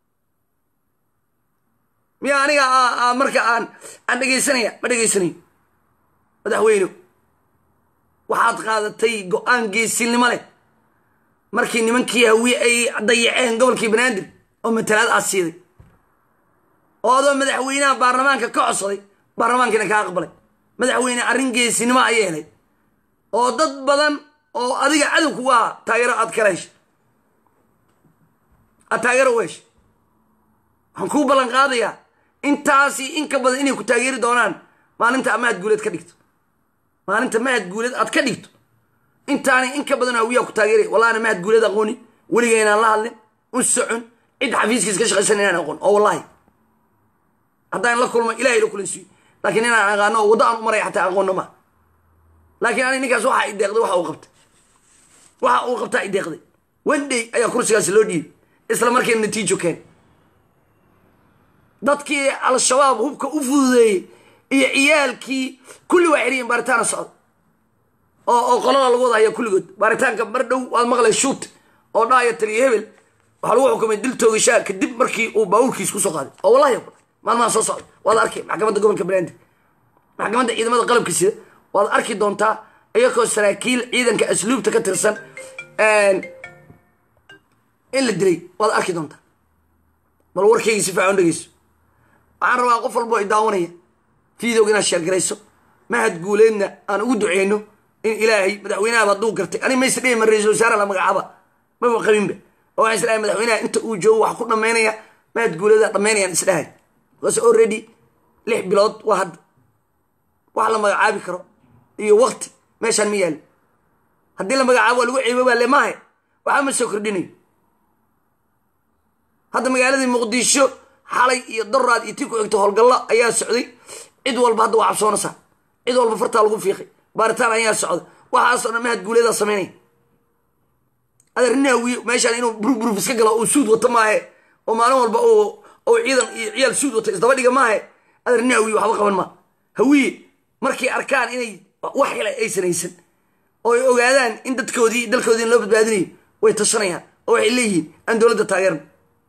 Speaker 1: miya aniga marka aan aan dhegaysanaya ma dhegaysanayo madaxweyne waxaad qaadatay go-aan geesinimo leh markii nimankii hawiye ay dayaceen gobolkii banaadir oo matalaad aad siiday oo adoo madaxweynaha baarlamaanka ka codsaday baarlamaankiina ka aqbalay madaxweyne arrin geesinimo ayay helay oo dad badan oo adiga cadow kugu ahaa taageero aad kala heshay aad taageero u heshay waxaan kuu ballan qaadayaa intaasi in ka badan inay ku taageeri doonaan maalinta mahad guuleed ka dhigto maalinta mahad guuleed aad ka dhigto intaani in ka badan hawiyaa ku taageeray wallahina mahad guuleed aqooni weliga inaan la hadlin u socon cid xafiiskiis ka shaqaysan inaan aqoon oo wallahi haddaan la kulmo ilaahay la kulansiiyo laakiin inaan aqaano oo waddo aan u maray xataa aqoonna ma laakiin ani ninkaas waxa i deeqday waxa uu qabtay waxa uu qabtaa i deeqday wendey ayaa kursigaasi loo dhiibay isla markiina natiijo keen dadkii al-shabaab hubka u fududeeyey iyo ciyaalkii kulli waa xiriyin baaritaana socda oo oo qolada lagu wadahaya kulligood baaritaanka mar dhow waad maqlay shuut oo dhaaya taliya hebel waxaa lagu xukumay dil toogashaa kadib markii uu baawurkiis ku soo qaaday oo wallahi maalmaha soo socda waad arkay maxkamadda gobolka banaadir maxkamadda ciidamada qalabka sida waad arki doontaa iyagoo saraakiil ciidanka asluubta ka tirsan in la dilay waad arki doontaa bal warkayga si fiican dhegeyso waxaan rabaa qof walbo i daawanaya fiidowga inaad sheergarayso mahad guuleedna aan ugu duceyno in ilaahay madaxweynaha hadduu gartay ani mayse dhihi ma ra'iisul wasaare la magacaaba maba qabinba oo waxaan isleeyahay madaxweynaha inta uu joogo wax ku dhammaynaya mahad guuleeda dhammaynayaan isdhahay because already lix bilood waa hadda wax la magacaabi karo iyo waqti meeshaan ma yaalo haddii la magacaabo waa lagu ceebo baa le maahe waxaa ma soo kordhinayo hadda magaaladii muqdisho xalay iyo daraad iyo tii ku xigta howlgallo ayaa socday cid walba hadda waa cabsoonaysaa cid walba fartaa lagu fiiqay baaritaan ayaa socda waxaasoo dhan mahad guuleedaa samaynaya adeer naawiye meeshaan inuu burburuf iska galo uu suud wato maahe oo maalin walba oo ciidan iyo ciyaal suud wata isdaba dhiga maahe adeer naawiye waxba qaban maa hawiye markay arkaan inay wax kale aysan haysan oo ay ogaadaan in dadkoodii dalkoodii loo badbaadinayo way tashanayaan oo waxay leeyihiin aan dowladda taageerno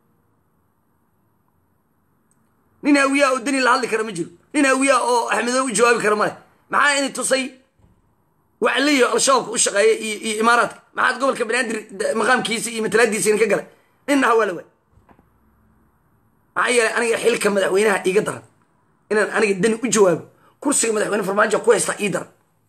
Speaker 1: nin hawiyaa oo dani la hadli kara ma jiro nin hawiyaa oo axmedo u jawaabi kara male maxaa inay tusay وعليه الشوك وشقة إمارات ما عاد قبل كبنادر مقام كيسي مثل هذه سين كجلا إنها ولا وين معي أنا حيل كم مدحوينها يقدر إن أنا جدني وجواب كرسي مدحوين فرماجة كويس لا يقدر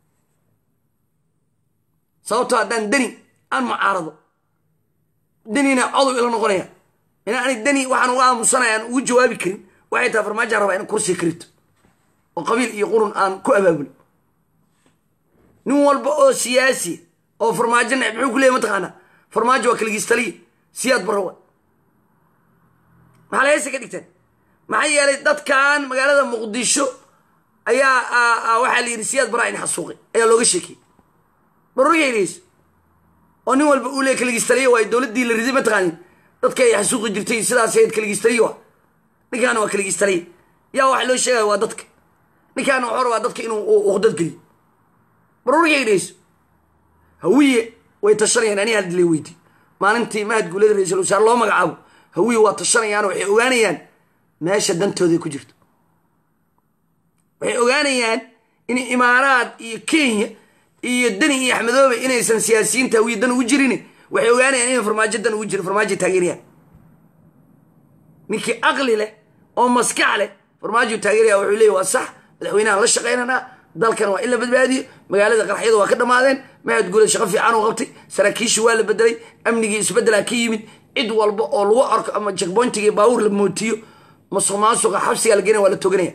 Speaker 1: صوتها دن دني أنا معارضه دنينا عضو إلى نقرية إن أنا الدني وحنا وقام مصنع وجوابي كريم وعيتها فرماجة ربعين كرسي كريت وقبيل يقولون أن كأبابل nin walba oo siyaasi oo farmaajo nacib wuxuu ku leeyahay mataqaana farmaajo waa kala gistaliye siyaad barawa maxaa leeysa ka dhigteen maxaa yeelay dadkan magaalada muqdisho ayaa waxaa la yidhi siyaad baraa in xasuuqay ayaa looga sheekiyey barurgeynayso oo nin walba uu leeyahay kala gistaliye waa dowladdii la riday mataqaanin dadka ay xasuuqi jirtay sidaas ahayd kala gistaliye waa ninkaana waa kala gistaliye yaa waxa loo sheegaya waa dadka ninkaana wuxuu rabaa dadka inuu uqdad geliyo barurgeynayso hawiye way tashanayaan ani hadda la weydi maalintii mahad guuleed ra'iisul wasaare loo magacaabo hawiye waa tashanayaan waxay ogaanayaan meesha dantooda ku jirto waxay ogaanayaan in imaaraad iyo Kenya iyo dani iyo axmedoobe inaysan siyaasiyiinta hawiye dan ugu jirin waxay ogaanayaan in farmaajo dan ugu jiro farmaajo taageerayaan ninkii aqli leh oo maskax leh farmaajo taageeraya wuxuu leeyahay waa sax madaxweynaha la shaqeynana dalkan waa ila badbaadiyo magaalada qarxiyada waa ka dhamaadeen mahad guuleed shaqo fiican oo qabtay saraakiishi waa la bedelay amnigii isbedela ka yimid cid walba oo lagu arko ama checkpointiga baawur la mootiyo masuqmaasuqa xabsiga la geenay waa la toganaya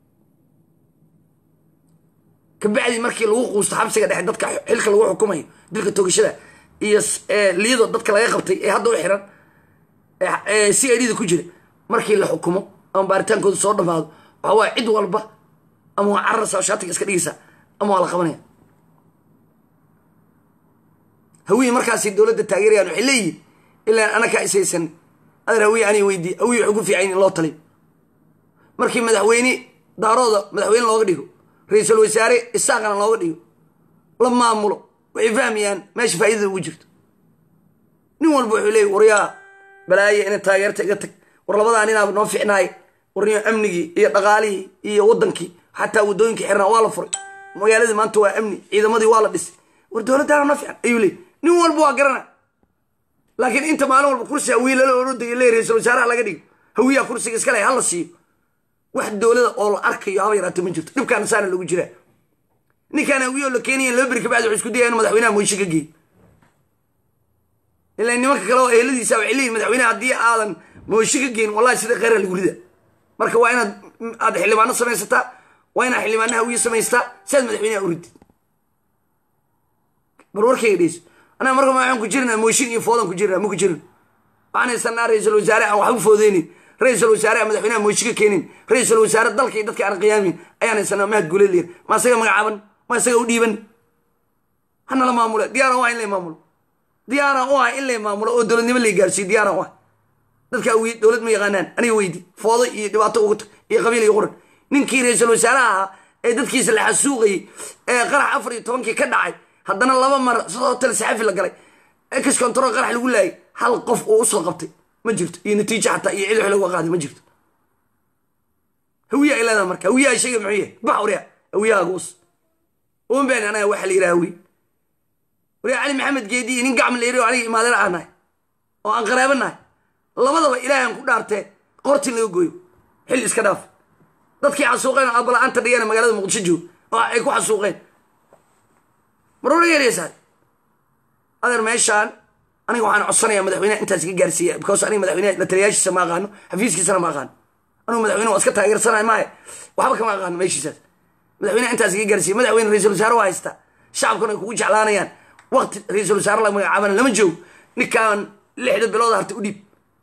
Speaker 1: kabacdi markii lagu quusto xabsiga dhexe dadka xilka lagu xukumayo dilka togashada iyo liido dadka laga qabtay ee hadda u xiran ee si ay ku jira markii la xukumo ama baaritaankooda soo dhamaado waxa waa cid walba أما عرس أو شاتك إسكاليسا أما على خبرني هوي مركز الدولة التاجرية أنا حلي إلا أنا كأساسا أنا هوي أنا ويدي هوي عقوب في عين الله طلب مركي مدحويني دارودة مدحوين الله قديه رئيس الوزراء الساقنا الله قديه لما أمره وإفهاميان ماشي فايدة وجود نقول بوحلي وريا بلاي أنا تاجرت قتك ورلا بضع أنا بنوفي ناي وريا أمني إيه رقالي إيه ودنكي حتى ودوينك حرنا والله فرق magaalada maanta waa amni ciidamadii waa la dhisay war dawladda nafcan ayuu leey nin walba waa garana laakiin inta maalin walba kursiga wiilal oo roday leeyahay ra'iisul wasaaraha laga dhigo hawiya kursiga iska leh hal siiyo wax dawladda oo la arkayo haba yaraatay ma jirto dhibkaan saana lagu jiraa ninkan hawiyo la keeniyay loo bari ka bacdi wuxuu isku dayay madaxweynaha mooyshi ka geey ilaa nimanka kale oo eheladiisa waxay leeyihiin madaxweynaha haddii aadan mooyshi ka geyn wallahi sida khayr lagu rida marka waa inaad aad xildhibaano samaysataa وين حلمانها ويسميستا سيد مدحوينها أريد برورك يديس أنا مرة ما عم كجرنا موشين يفوضن كجرنا مو كجرنا أنا سنة رئيس الوزراء أو حب فوضيني رئيس الوزراء مدحوينها موشين كينين رئيس الوزراء ضل كي ضل عن قيامين أنا سنة ما تقول لي ما سيجا مقعبا ما سيجا وديبا أنا لا مامولا ديارة واحد اللي مامولا ديارة واحد اللي مامولا ودول نبي اللي جالسين ديارة واحد ضل كوي دولة ميغانان أنا ويدي فوضي يدبعته وقت يقبل يقرن ninkii ra'iisul wasaaraha ee dadkiisa la xasuuqay ee qarax afar iyo toban ka dhacay haddana laba mar sidoo tal saxafi la galay ex control qarax lagu laayay hal qof oo soo qabtay ma jirto iyo natiijo xataa iyo cid wax lagu qaaday ma jirto hawiya ilaa marka hawiya shay muhiim baxuriya hawiya goos oo been ana wax la yiraawi wari ali maxamed geedi nin gacmo la yiraahdo aniga imaadana aanay oo aan qaraabanahay labadaba ilaahay ku dhaartay qorti laga gooyo xil iska dhaaf dadkii xasuuqeen abla anta dhigana magaalada muqdisho joog oo ay ku xasuuqeen maruu yeereysay adeer meeshaan aniga waxaan codsanayaa madaxweynaha intaas ka gaarsiiyay because aniga madaxweynaha la taliyaashiisa ma aqaano xafiiskiisana ma aqaano aniga madaxweynaha waa iska taageersanahay maahe waxba kama aqaano meeshiisa madaxweynaha intaas ka gaarsiiyay madaxweyne ra'iisul wasaare waa haysta shacabkuna kugu jeclaanayaan waqti ra'iisul wasaare la magacaabana lama joogo ninkaan lixda bilood harta u dhib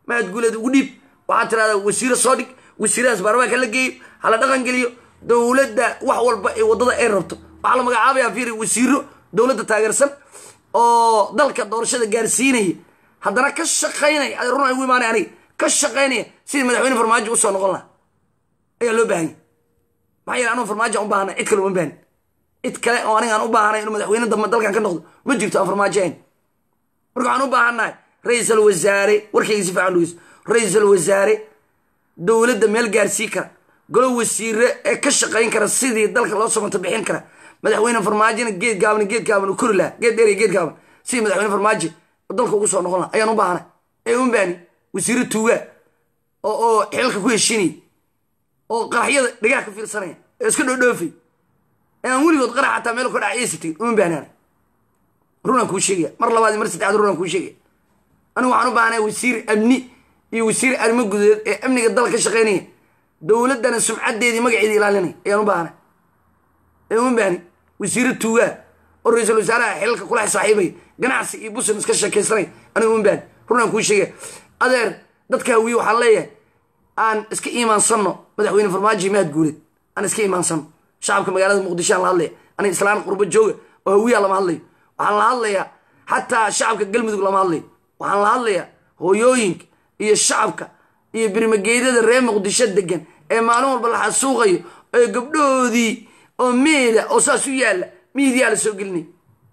Speaker 1: mahad guuleed ugu dhiib waxaa tiraahdaa wasiiro soo dhig wasiiradaas baarlamaanka la geeyo hala dhaqan geliyo dowladda wax walba ee waddada ay rabto waxaa la magacaabayaa fiiri wasiiro dowladda taageersan oo dalka doorashada gaarsiinaya haddana ka shaqaynaya run ay ugu imaanay aniga ka shaqaynaya sidii madaxweyne farmaajo usoo noqon lahaa ayaa loo baahanya maxaa yeele anuu farmaajo aan u baahana cid kale uma baahin cid kale oo aniga aan u baahanay inuu madaxweyne dambe dalkan ka noqdo ma jirto aan farmaajo ahayn marka waxaan u baahannahay ra-iisul wasaare warkayga si fiican dhugeyso ra-iisul wasaare dowladda meel gaarsii kara golo wasiire ee ka shaqayn kara sidii dalka loo soconto bixin kara madaxweyne farmaajona geed gaaban geed gaaban u kori lahaa geed dheer iyo geed gaaban sidii madaxweyne farmaajo dalka ugu soo noqon lahaa ayaan u baahanay ee uma baani wasiiro tuugaa oo oo xilka ku heshinaya oo qaraxyada dhagax ka fiirsanaya ee iska dhoodhoofay ee aan weligood qarax xataa meel ka dhacaysatay uma baanaana runaan kuu sheegaya mar labaad mar saddexaad runaan kuu sheegaya anigu waxaan u baahanahay wasiir amni iyo wasiir arrimo gudaheed ee amniga dalka ka shaqaynaya dowladdana sumcaddeedii magaceedii ilaalinaya ayaan u baahanay ee uma baani wasiiro tuugaa oo ra-iisul wasaaraha xilka kula saaxiibaya ganacsi iyo busin iska sheekaysanaya anigu uma baani runaan kuu sheegaya adeer dadka hawiye waxaan leeyahay aan iska iimaansanno madaxweyne farmaajo mahad guuleed aan iska iimaansanno shacabka magaalada muqdisho aan la hadlaya aniga islaan qurbo jooga oo hawiyaa lama hadlayo waxaan la hadlayaa xataa shacabka galmudug lama hadlayo waxaan la hadlayaa hooyooyinka iyo shacabka iyo birmageydada reer muqdisho degan ee maalin walba la xasuuqayo ee gabdhahoodii oo meeda oo saas u yaalla miidiyaa la soo gelinay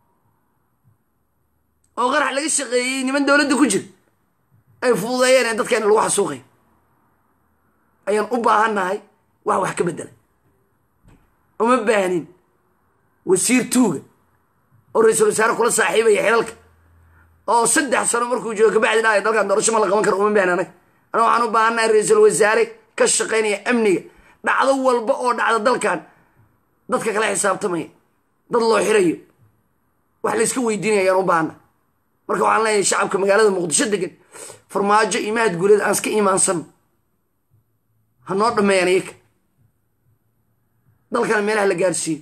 Speaker 1: oo qarax laga shaqeeyey niman dowladda ku jira ay fududeeyeen ee dadkeena lagu xasuuqay ayaan u baahannahay wax wax ka bedela uma baahnin wasiir tuuga oo ra-iisul wasaare kula saaxiibaya xilalka oo saddex sano markuu joogo kabacdi dhaaya dalkan doorasho ma la qaban karo uma baahni anaga anaga waxaan u baahannahay ra-iisul wasaare ka shaqaynaya amniga dhacdo walba oo dhacda dalkan dadka kala xisaabtamaya dad loo xirayo wax la iska weydiinaya ayaan u baahannahay marka waxaan leeyahay shacabka magaalada muqdisho degan farmaajo iyo mahad guuleed aan iska iimaansanno ha noo dhammeeyaan iyaka dalkana meelaha la gaarsiiyo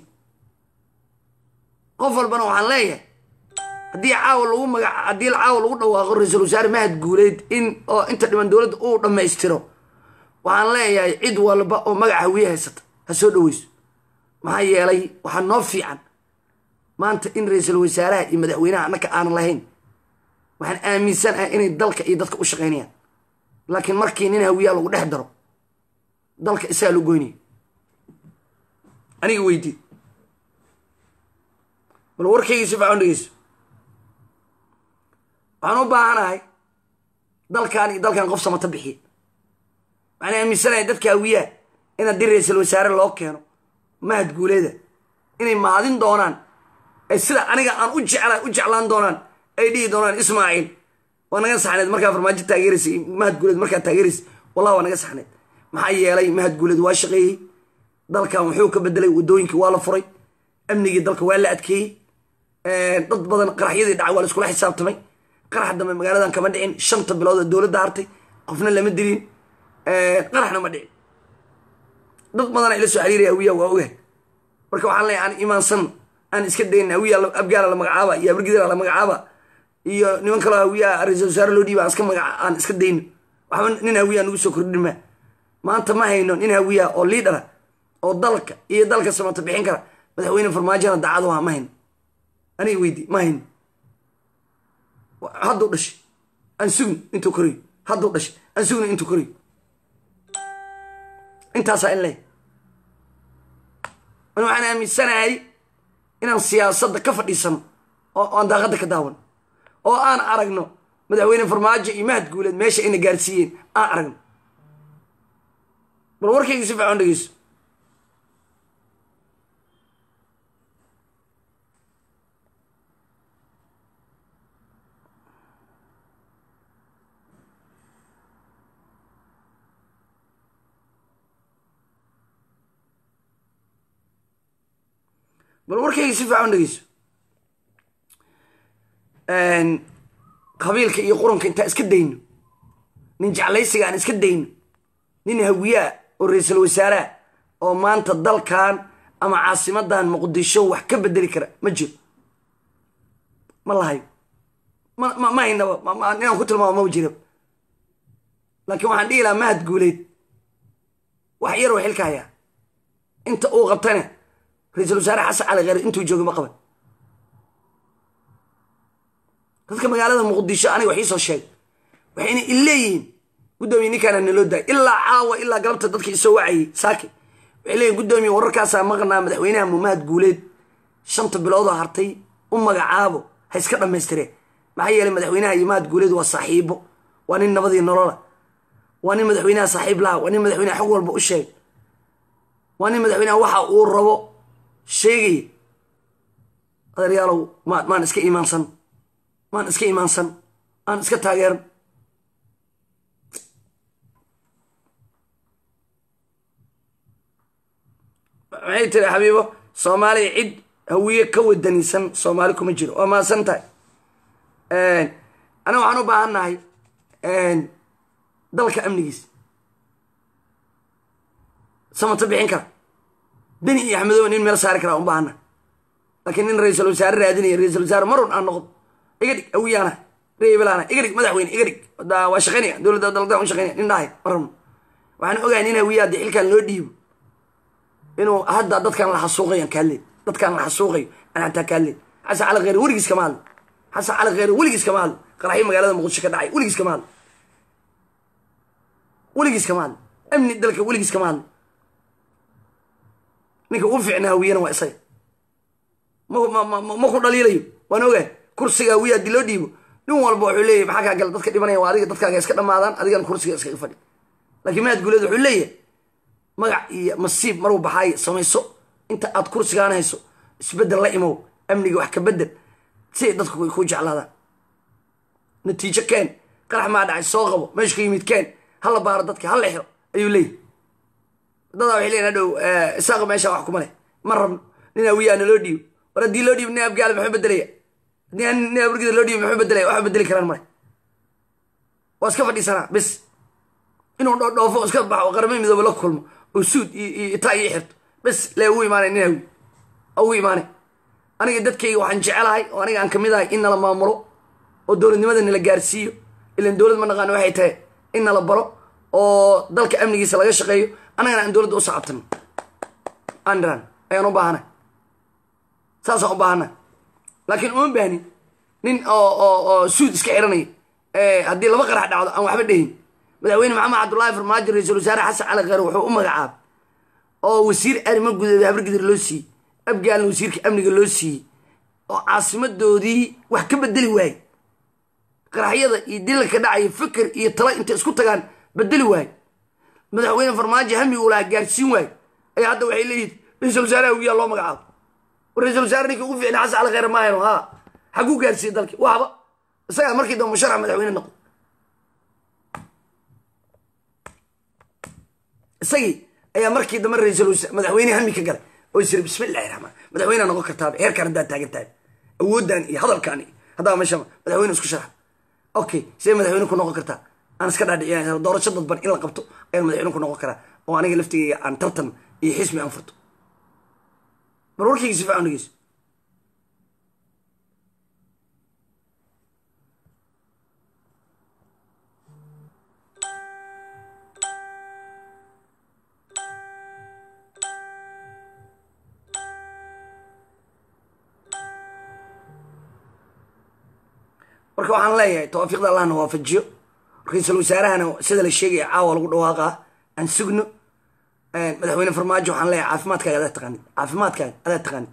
Speaker 1: qof walbana waxaan leeyahay haddii caawa lagu maga haddii caawa lagu dhawaaqo ra-iisul wasaare mahad guuleed in oo inta dhiman dowladda uu dhammaystiro waxaan leeyahay cid walba oo magaca hawiye haysata ha soo dhaweyso maxaa yeelay waxaa noo fiican maanta in ra-iisul wasaaraha iyo madaxweynaha annaka aanan lahayn waxaan aaminsan ah inay dalka iyo dadka u shaqaynayaan laakiin markii nin hawiyaa lagu dhex daro dalka isagaa loo goynaya aniga weydii bal warkayga si fiican dhegeyso waxaan u baahanahay dalkan iyo dalkan qof samata bixiya waxaan aaminsanahay dadka hawiyaha in haddii ra-iisul wasaare loo keeno mahad guuleeda inay mahadin doonaan ee sida aniga aan u jecla u jeclaan doonaan ay dhihi doonaan ismaaciil waa naga saxneed markaa farmaajo taageeraysa mahad guuleed markaa taageeraysa wallahi waa naga saxneed maxaa yeelay mahad guuleed waa shaqeeyey dalkan wuxuu ka bedelay waddooyinkii waa la furay amnigii dalka waa la adkeeyey dad badan qaraxyadii dhacay waa la iskula xisaabtamay qarax dambe magaaladan kama dhicin shanta bilood oo dowladda hartay qofna lama dilin qaraxna ma dhicin dad badan ay la soo xiriiraya hawiya waa ogahay marka waxaan leeyahay aan iimaansanno aan iska dayna hawiya abgaala la magacaaba iyo abargidala la magacaaba iyo niman kaloo hawiya ra-iisul wasaare loo dhiiba aan iska magaca aan iska dayno waxba nin hawiya nagu soo kordhin maa maanta ma hayno nin hawiya oo liidara oo dalka iyo dalka samata bixin kara madaxweyne farmaajona daacadu ha ma hayno aniga weydi ma hayno hadduu dhashay aan sugni intuu korayo hadduu dhashay aan sugni intuu korayo intaasaa in leh an waxaan aaminsanahay inaan siyaasadda ka fadhiisano oo aan daaqadda ka daawan oo aan aragno madaxweyne farmaajo iyo mahad guuleed meesha ayna gaarsiiyeen aan aragno bal warkayga si fiican dhegeyso bal warkayga si fiican dhegeyso qabiilka iyo quranka intaan iska dayno nin jeclaysiga aan iska dayno nin hawiyaa oo ra-iisul wasaaraha oo maanta dalkan ama caasimadan muqdisho wax ka bedeli kara ma jiro ma lahayo ma ma haynaba inaan ku tilmaamo ma jira laakiin waxaan dhihi lahaa mahad guuleed wax yar oo xilka hayaa inta uu qabtana ra-iisul wasaare xasan cali kheyre intuu joogay ma qaban dadka magaalada muqdisho aniga wax ii soo sheegay waxayna ileeyihiin guddoomiye ninkaana naloo daay ilaa caawa ilaa galabta dadka isoo wacayay saaki waxay leeyihin guddoomiye wararkaasaa maqnaa madaxweynaha mahad guuleed shanta biloodoo hartay u magacaabo ha iska dhammaystireen maxaa yeelay madaxweynaha iyo mahad guuleed waa saaxiibo waa nin nabadii nolola waa nin madaxweynaha saaxiib laha waa nin madaxweynaha xog walba u sheeg waa nin madaxweynaha waxa uu rabo sheegaya adeeryaalow ma maan iska iimaansan maan iska iimaansan aan iska taageeran maxay tiri xabiibo soomaaliya cid hawiye ka wadanisan soomaali kuma jiro waa mahadsan tahay aniga waxaan u baahan nahay dalka amnigiisa samata bixin kara beni iyo axmedooba nin meel saari karaa un baahana laakiin nin ra-iisul wasaare raadinaya ra-iisul wasaare marun aan noqdo iga dhig awiyaana reebelaana iga dhig madaxweyne iga dhig waa shaqaynaya dowladda daldan u shaqaynaya nin dhahay marun waxaan ogahay nin hawiya haddii xilkan loo dhiibo inuu hadda dadkan la xasuuqayan kaadleen dadkan la xasuuqayo aan xataa kaadleen xasan cali kheyre weligiis kama hadlo xasan cali kheyre weligiis kama hadlo qaraxyo magaalada muqdisho ka dhacay weligiis kama hadlo weligiis kama hadlo amni dalka weligiis kama hadlo ninka ugu fiicnaa hawiyana waa isaga ma ku dhaliilayo waan ogahay kursiga hawiya haddii loo dhiibo nin walba wuxuu leeyahy maxaa kaa gala dadka dhibanaya waa adiga dadkaaga iska dhammaadaan adigana kursiga iskaga fadhi laakiin mahad guuleed wuxuu leeyahay magac iyo masiib maruu baxaayo samayso inta aad kursigaan hayso isbeddel la imow amniga wax ka bedel si ay dadku ku jeclaadaan natiijo keen qarax maa dhacay soo qabo meesha ka yimid keen hala baaro dadka hala xiro ayuu leeyahy dadaa waxay leeyihin hadhow isaaqa meesha wax kuma leh ma rabno nin hawiyaana loo dhiibo war haddii loo dhiibo nin abgaale muxuu bedelaya haddii nin aburgida loo dhiibo muxuu bedelaya waxba bedeli karaan male waa iska fadhiisanaa bes inuu dhoodhoofo iska baxo qaramo midoobe la kulmo oo suud iyo itaa iyo xirto bes lee ugu imaanay nin hawi ugu imaanay aniga dadkayga waxaan jecelahay oo aniga aan kamid ahay in nala maamulo oo dowladnimada nala gaarsiiyo ilan dowlad ma naqaano waxay tahay in nala baro oo dalka amnigiisa laga shaqeeyo annagana aan dowladda u sacabtano andran ayaan u baahana saasaan u baahana laakiin uma baahnin nin oo oo oo suud iska xiranaya haddii laba qarax dhacdo aan waxba dhehin madaxweyne maxamed cabdullaahi farmaajo ra-iisul wasaare xasan cali kheyre wuxuu u magacaabay oo wasiir arrimo gudeed habargidir loo siiyey abgaalna wasiirka amniga loo siiyey oo caasimadoodii wax ka bedeli waaye qaraxyada iyo dilalka dhacaya fikir iyo tala intay isku tagaan bedeli waaye madaxweyne farmaajo hami uu lahaa gaarsiin waaye ayaa hadda waxay leeyihin ra-iisul wasaare hawiyaa loo magacaabo ra-iisul wasaare ninka ugu fiicna xasan cali kheyre maahayno haa xaguu gaarsiiyey dalki waxba isagaa markii dambe musharax madaxweyne noqdo isagii ayaa markii dambe ra-iisul madaxweyne hami ka galay oo isiri bismillahi raxmaan madaxweynea noqon kartaaba heerkaan haddaad taagan tahay awooddan iyo hadalkaan iyo haddaa meesha madaxweyne isku sharax okay sidee madaxweyne ku noqon kartaa aan iska dhaadhiciya doorasho dadban in la qabto ayaan madaxweyne ku noqon karaa oo aniga laftigeyga aan tartan iyo xismi aan furto bal warkayga si fiican dhegeyso marka waxaan leeyahay tawaafiiqda allahna waafajiyo ra-iisul wasaarahana sida la sheegaya caawa lagu dhawaaqa aan sugno madaxweyne farmaajo waxaan leeyahay caafimaadkaaga adaa taqaanid caafimaadkaaga adaa taqaanid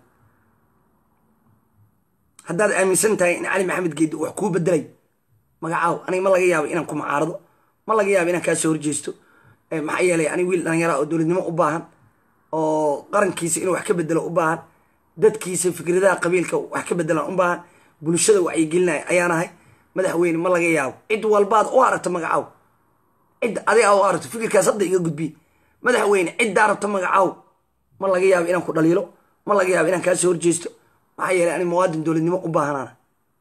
Speaker 1: haddaad aaminsan tahay in cali maxamed geedi wax kuu bedelay magacaaw aniga ma laga yaabo inaan ku macaarado ma laga yaabo inaan kaa soo horjeesto maxaa yeelay aniga wiil dhallinyara oo dowladnimo u baahan oo qarankiisa inuu wax ka bedelo u baahan dadkiisa fikradaha qabiilka wax ka bedelaan u baahan bulshada wacyigelinaya ayaan ahay madaxweyne ma laga yaabo cid walbaad u aragto magacaaw cid adiga u aragto fikirkaas hadda iga gudbiye madaxweyne ciddaa rabto magacaaw ma laga yaabo inaan ku dhaliilo ma laga yaabo inaan kaa soo horjeesto maxaa yeelay ani muwaadin dowladnimo u baahanaana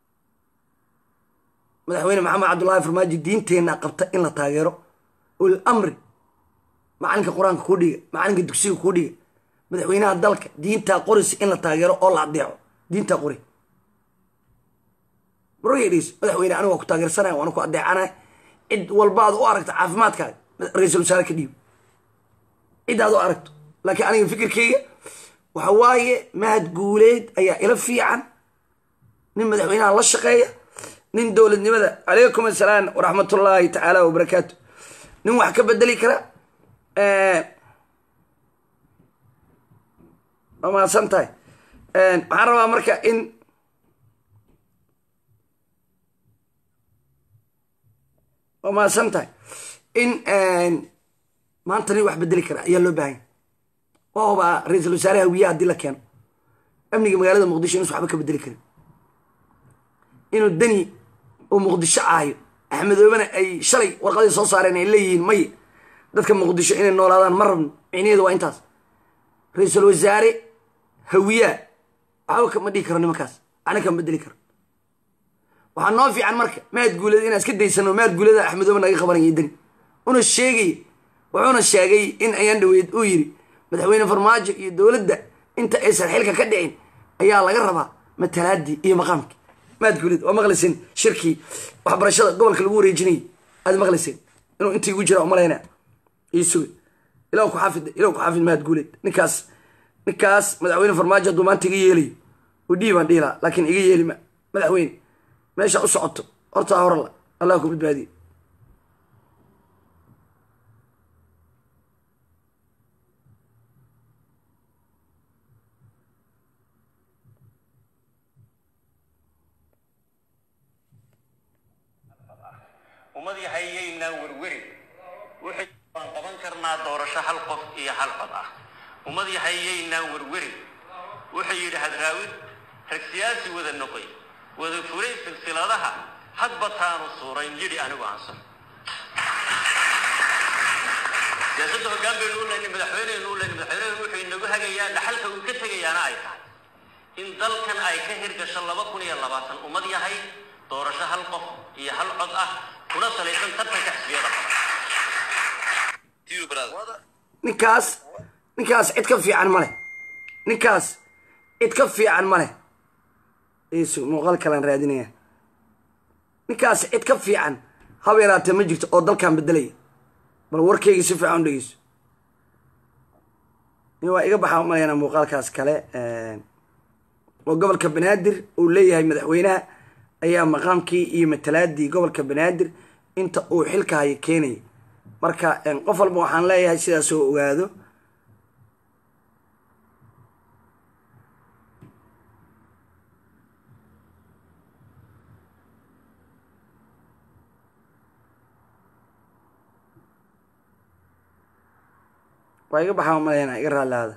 Speaker 1: madaxweyne maxamed cabdullaahi farmaajo diinteenna qabta in la taageero ul amri macalinka qur-aanka kuu dhiga macalinka dugsiga kuu dhiga madaxweynaha dalka diintaa qorisa in la taageero oo la adeeco diintaa qori marogedhiis madaxweyne aniga waa ku taageersanaya waana ku adeecanaya cid walbaad u aragto caafimaadkaaga ra-iisul wasaare ka dhiib cidaad u aragto laakiin aniga fikirkeyga waxa waaye mahad guuleed ayaa ila fiican nin madaxweynaha la shaqeeya nin dowladnimada calaykum assalaam waraxmatullaahi tacaala wabarakaatu nin wax ka bedeli kara waa mahadsan tahay waxaan rabaa marka in waa mahadsan tahay in maanta nin wax bedeli kara ayaa loo baahanya waa hubaa ra-iisul wasaaraha wiya haddii la keeno amniga magaalada muqdisho inuusan waxba ka bedeli karin inuu dani oo muqdisho caayo axmedoobana ay shalay warqadii soo saareen ay leeyihiin maye dadka muqdisho inay noolaadaan ma rabno micnaheedu waa intaas ra-iisul wasaare hawiyaa waxba kama dhigi karo nimankaas ana kama bedeli karo waxaa noo fiican marka mahad guuleed inaan iska daysano mahad guuleeda axmedoobe naga qabanaya dani una sheegay wuxuuna sheegay in ayaan dhaweyd uu yiri madaxweyne farmaajo iyo dowladda inta aysan xilka ka dhicin ayaa laga rabaa matalaadii iyo maqaamkii mahad guuleed waa maqlayseen shirkii waxbarashada gobolka lagu wareejinayay aad maqlayseen inuu intii ugu jira umalayna ii suga ilaw ku xaafid ilaw ku xaafid mahad guuleed ninkaas ninkaas madaxweyne farmaajo hadduu maanta iga yeelayo u dhiibaan dhiilaa laakiin iga yeeli ma madaxweyne meesha u socoto hortaa horala allah ku badbaadiye
Speaker 2: ummadii hayeynaa werweri wixii aan qaban karnaa doorasho hal qof iyo hal cod ah ummadii hayeynaa werweri wuxuu yidhi hadraawid rag siyaasi wada noqoy wada furay silsiladaha hadba taanu suurayn yidhi anigu aansan siyaasadda hoggaan baynu u leynay madaxweyneynu u leynay madaxweyneynu wuxuu inagu hagayaa dhaxalka uu ka tegayaana ay tahay in dalkan ay ka hirgasho laba kun iyo labaatan ummad yahay doorasho hal qof iyo hal cod ah kuna salaysan tartanka xisbiyada
Speaker 1: ninkaas ninkaas cid ka fiican ma leh ninkaas cid ka fiican ma leh isu muuqaal kalaan raadinaya ninkaas cid ka fiican haba yaraatee ma jirto oo dalkan bedelaya bal warkeyga si fiican u dhegeyso nin waa iga baxaa umalayana muuqaalkaas kale oo gobolka banaadir uu leeyahay madaxweynaha ayaa maqaamkii iyo matalaadii gobolka banaadir inta uu xilka hayo keenaya marka qof walba waxaan leeyahay sidaas oo ogaado waa iga baxaa umalayana iga raalaada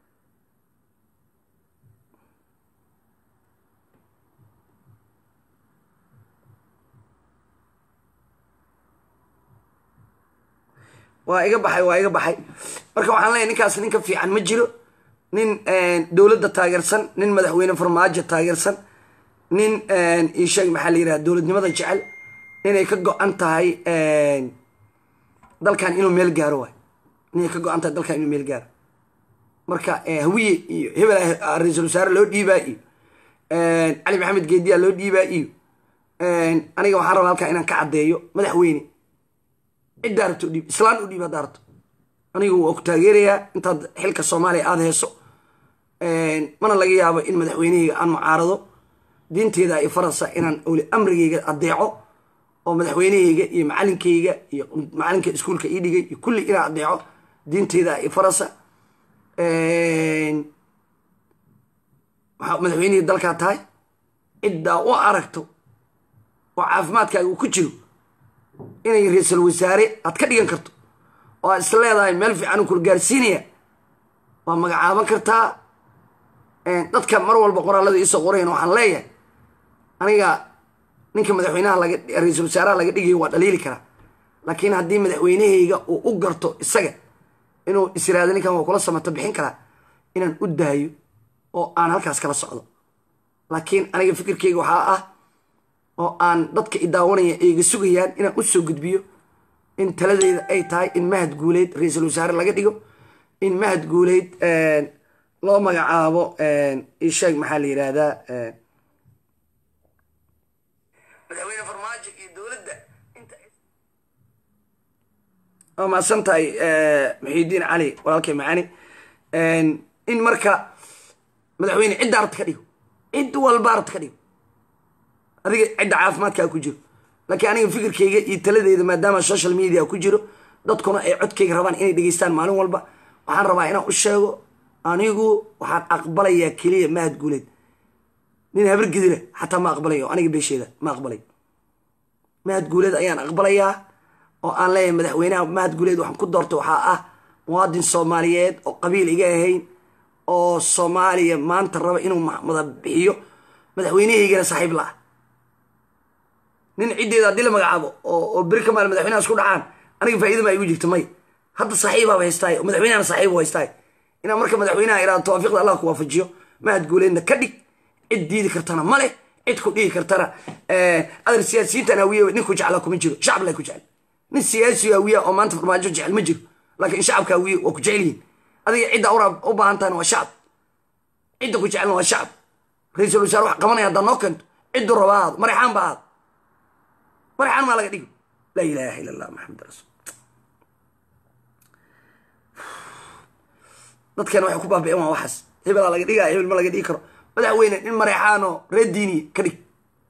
Speaker 1: waa iga baxay waa iga baxay marka waxaan leeyahay ninkaas nin ka fiican ma jiro nin dowladda taageersan nin madaxweyne farmaajo taageersan nin isheeg maxaa la yidhaha dowladnimada jecel inay ka go-an tahay dalkan inuu meel gaaro waay inay ka go-an tahay dalkan inuu meel gaaro marka hawiye iyo hebel ra-iisul wasaare loo dhiibaa iyo cali maxamed geediyaa loo dhiibaa iyo aniga waxaan rabaa halkaa inaan ka caddeeyo madaxweyne cidda aragto u dhiib islaan u dhiib hadda aragto anigu waa ku taageerayaa intaad xilka soomaaliya aada heeso mana laga yaabo in madaxweynehayga aan mucaarado diinteeda ay farasa inaan oli amrigayga adeeco oo madaxweynehayga iyo macalinkayga iyo macalinka iskuulka ii dhigay iyo kulli inaan adeeco diinteeda ay farasa waxaa madaxweynihii dalkaa tahay ciddaa u aragto oo caafimaadkaaga uu ku jiro inay ra-iisul wasaare aad ka dhigan karto oo aad is leedahay meel fiican u kula gaarsiinaya waa magacaaban kartaa dadka mar walba qoraalada iisoo qorayan waxaan leeyahay aniga ninka madaxweynaha laga ra-iisul wasaaraha laga dhigayo waa dhaliili karaa laakiin haddii madaxweynehayga uu u garto isaga inuu isiraado ninkan waa kula samato bixin karaa inaan u daayo oo aan halkaas kala socdo laakiin aniga fikirkeyga waxaa ah oo aan dadka idaawanaya iga sugayaan inaan u soo gudbiyo in taladeeda ay tahay in mahad guuleed ra-iisul wasaare laga dhigo in mahad guuleed loo magacaabo isheeg maxaa la yidhaahdaa madaxweyne farmaajo iyo dowladda inta ما سنتاي محي الدين علي ولكن معاني إن مركا مدحوين عدة عرض كديو عدة والبارد كديو هذه عدة عافمات كا كجيرو لكن أنا فكر كي يتلذ إذا ما دام السوشيال ميديا كجيرو dadkuna ay codkayga rabaan inay dhageystaan maalin walba waxaan rabaa inaan u sheego anigu waxaan aqbalayaa kaliya mahad guuleed nin habar gidire xataa ma aqbalayo aniga beesheeda ma aqbalay mahad guuleed ayaan aqbalayaa oo aan leeyahay madaxweynaha mahad guuleed waxaan ku doortay waxaa ah muwaadin Soomaaliyeed oo qabiil iga ahayn oo Soomaaliya maanta raba inuu madax bixiyo madaxweynaheygana saaxiib la nin ciideeda dil magacaabo oo birka maal madaxweynaha isku dhacaan aniga faa'iido ma igu jirto may hadda saaxiib ah haystay madaxweynaha saaxiib haystay ina marka madaxweynaha ila tawfiiqda Allah ku waafajiyo mahad guuleedna ka dhig cid diidi kartana male cid ku dhigi kartana ee adar siyaasiyiinta awiye ninku jecla kuma jiro shacab la ku jecel nin siyaasi awiye oo maanta farmaajo jecel ma jiro laakiin shacabka awiye oo ku jecelin adiga cid awra u baahantaan waa shacab cid ku jecel waa shacab ra'iisul wasaare wax qabanaya hadda noo kanto cid rabaad marixaan baad marixaan ma laga dhigo la ilaaha illa allah muhammad rasul dadkan waxay ku baabi'een waa waxas hebel laga dhigaa hebel ma laga dhigi karo madaxweyne in marixaano reer diini ka dhig